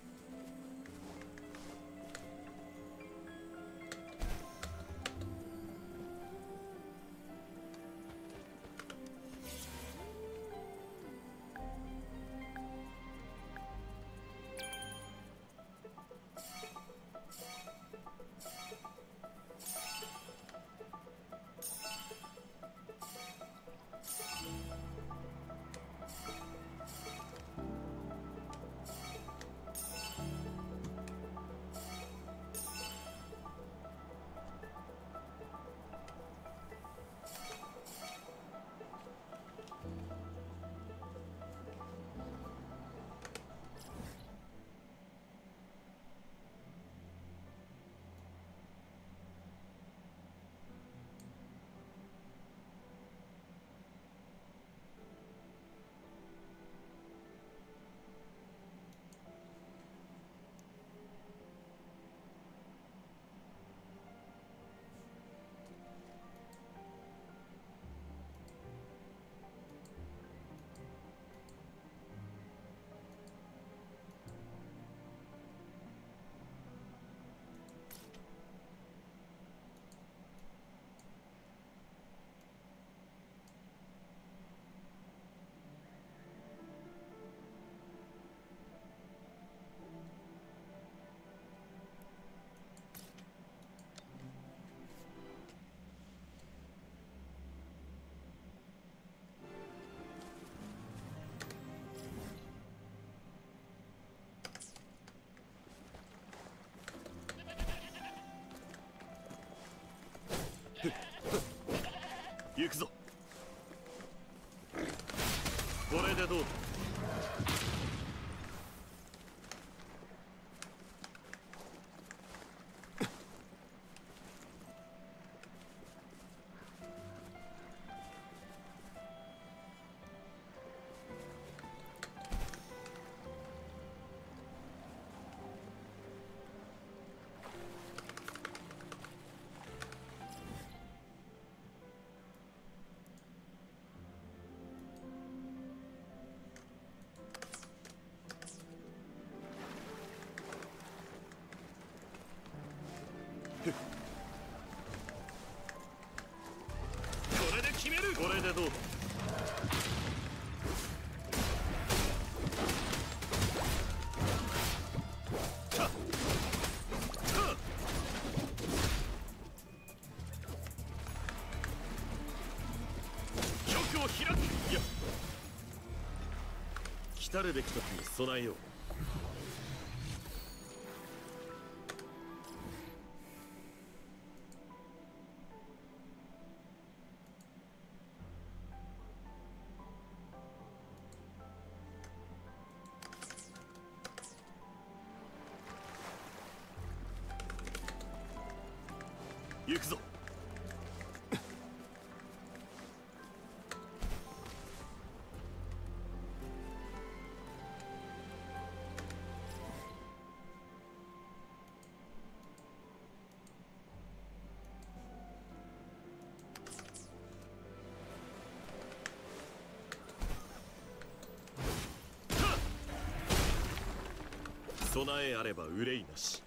B: 行くぞ。これでどうだ。これで決める。これでどうだ。たた局を開く。いや、来たるべき時に備えよう。行くぞ。備えあれば憂いなし。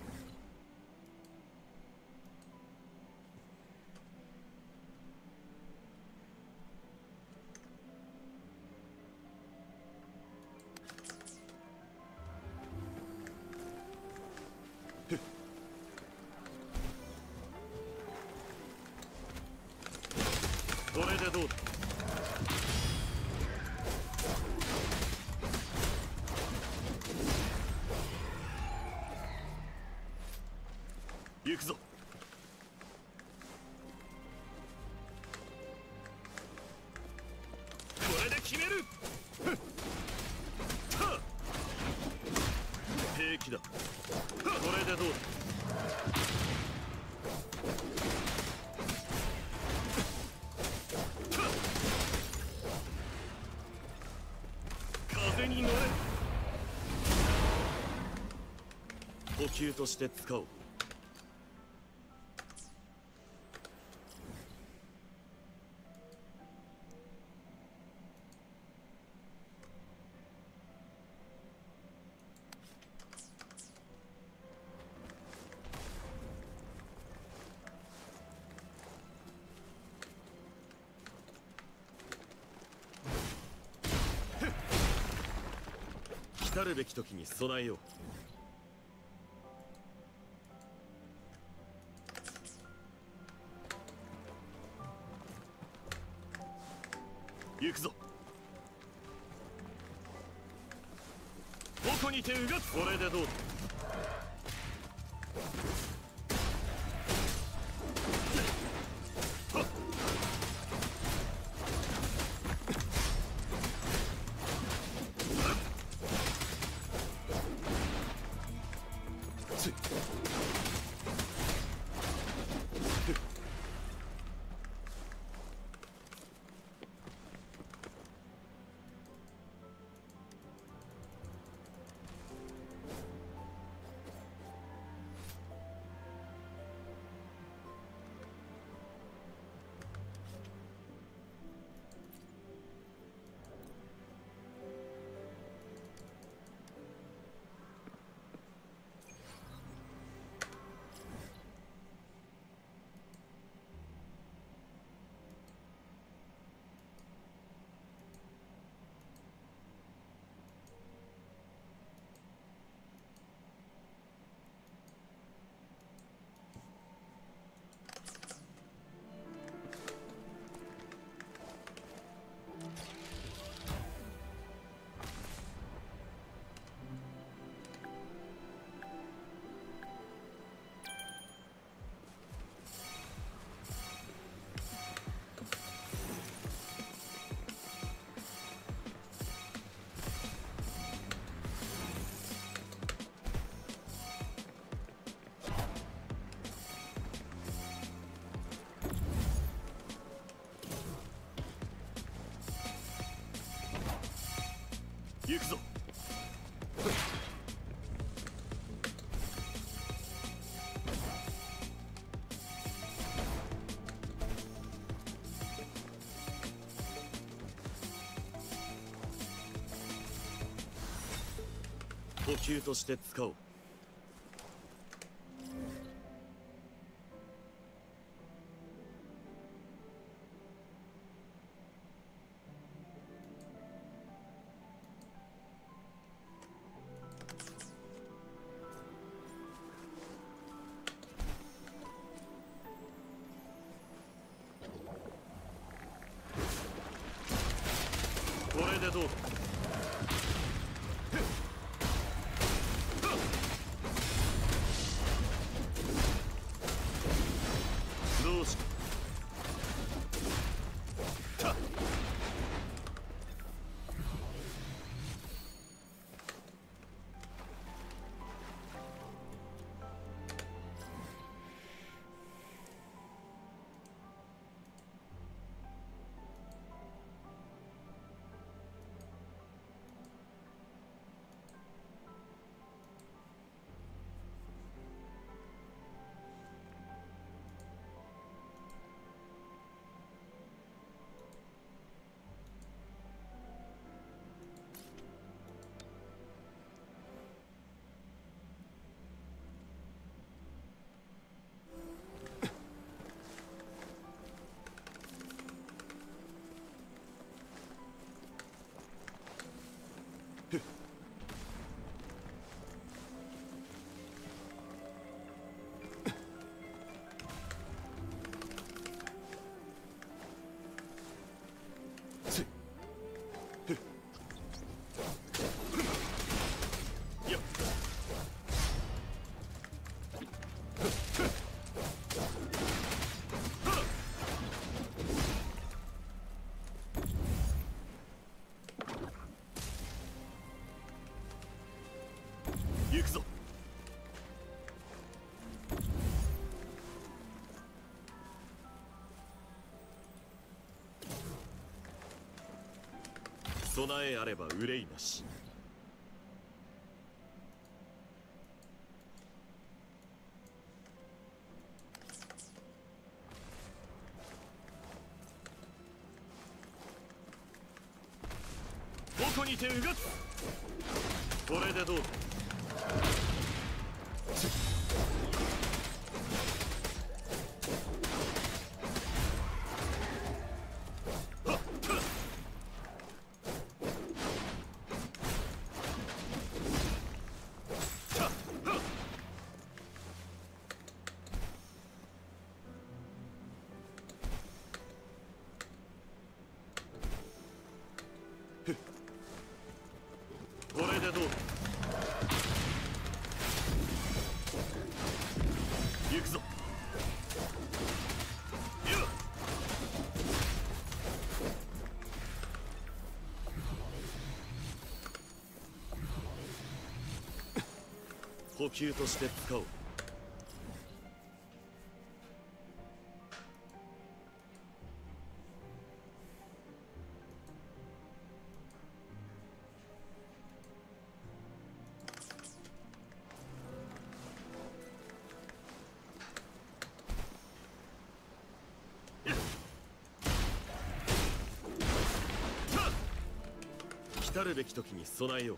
B: これでどうだ。行くぞ。これで決める。た平気だ。これでどうだ。風に乗れ。補給として使おう。 かるべき時に備えよう。行くぞ。どこにてうがつ。これでどうだ。行くぞ。補給として使おう。これでどうだ。どうした。行くぞ。備えあれば憂いなし。どこにてうがつ。これでどうだ。 補給として使おう。来るべき時に備えよう。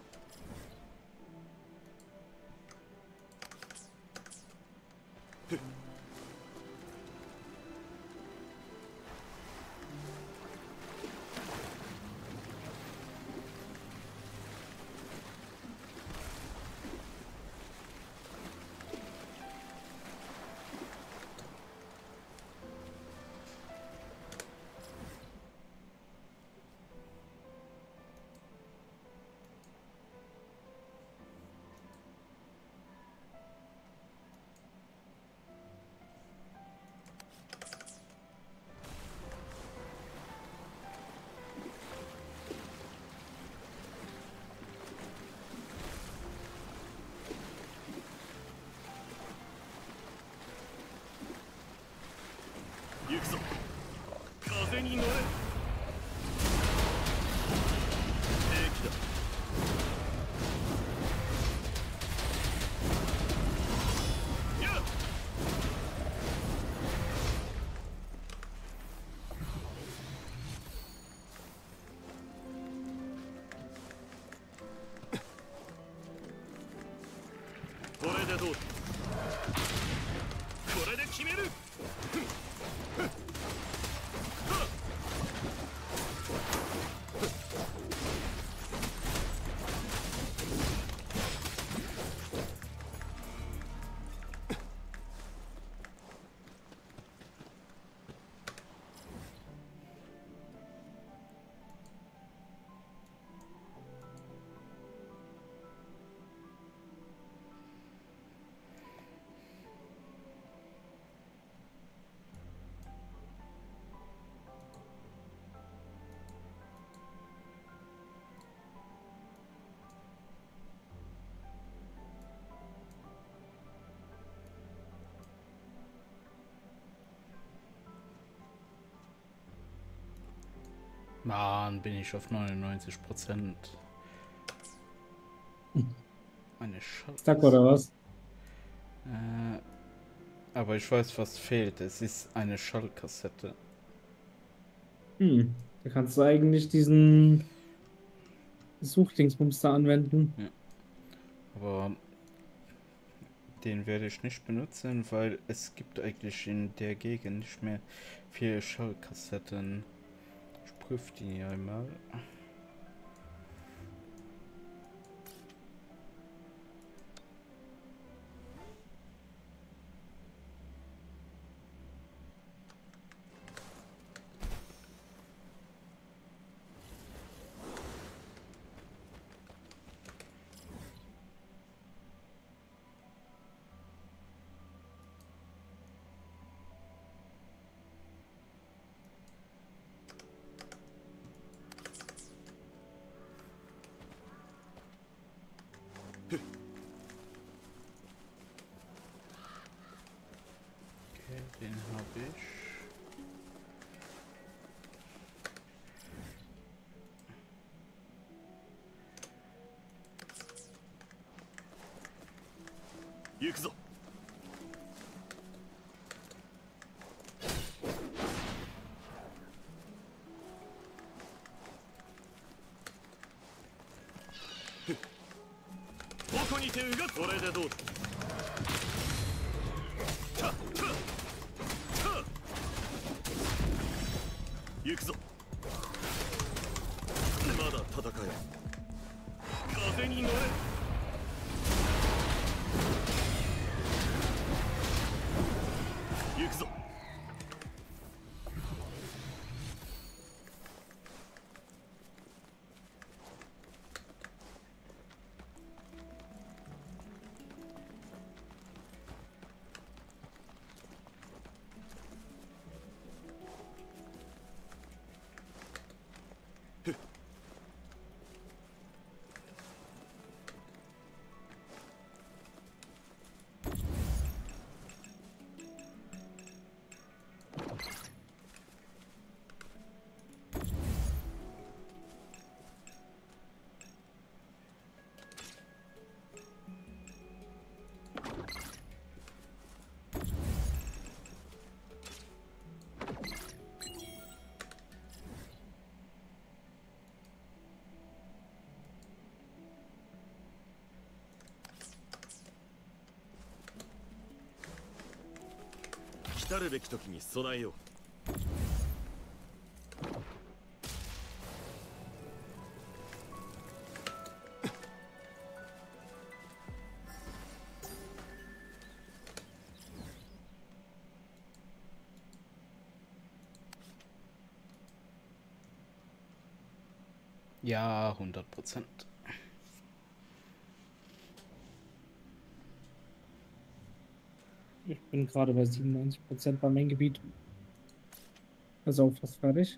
B: 行くぞ、風に乗れ。平気だ。やっこれでどうだ。これで決める。
A: Mann, bin ich auf neunundneunzig Prozent. Eine Schall.
E: Zack, oder was?
A: Äh, aber ich weiß, was fehlt. Es ist eine Schallkassette.
E: Hm. Da kannst du eigentlich diesen Suchdingsbums da anwenden.
A: Ja. Aber den werde ich nicht benutzen, weil es gibt eigentlich in der Gegend nicht mehr viele Schallkassetten. Ich prüfe die einmal. Den habe ich.
B: 行くぞ。どこに手がこれでどうだ。行くぞ。まだ戦え。風に乗れ。行くぞ。 来るべき時に備えよう。
A: Ja, hundert Prozent.
E: Ich bin gerade bei siebenundneunzig Prozent bei meinem Gebiet. Also auch fast fertig.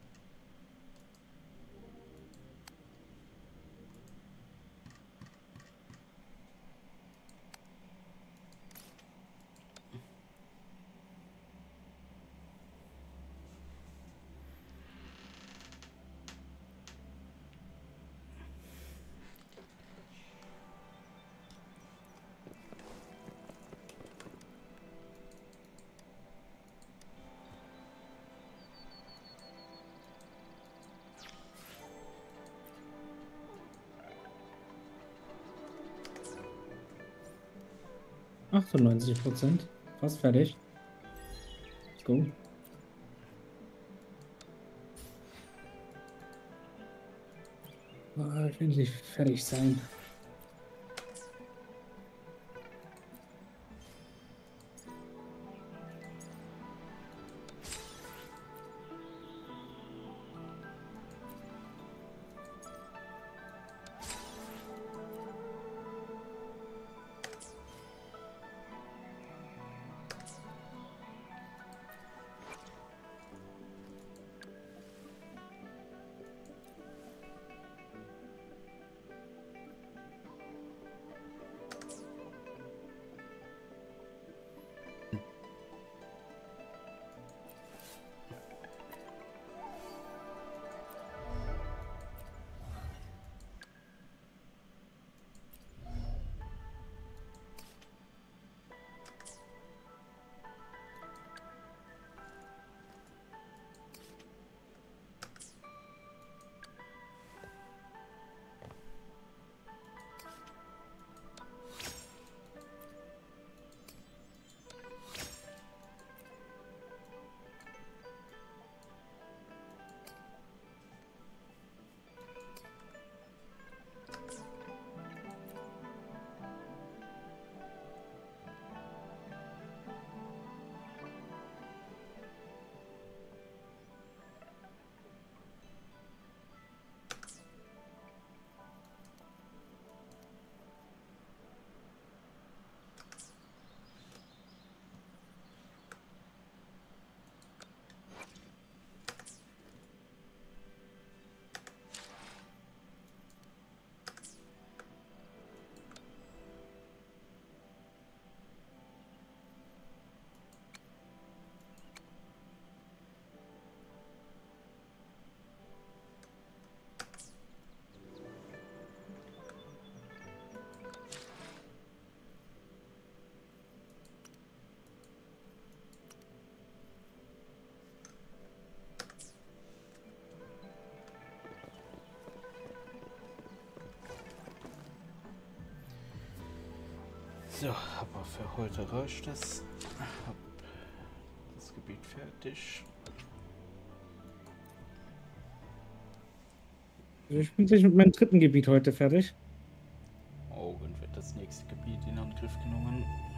E: achtundneunzig Prozent. Fast fertig. Let's go. Ah, ich will nicht fertig sein.
A: So, aber für heute reicht das. Hab das Gebiet fertig.
E: Ich bin gleich mit meinem dritten Gebiet heute fertig.
A: Oh, und wird das nächste Gebiet in Angriff genommen.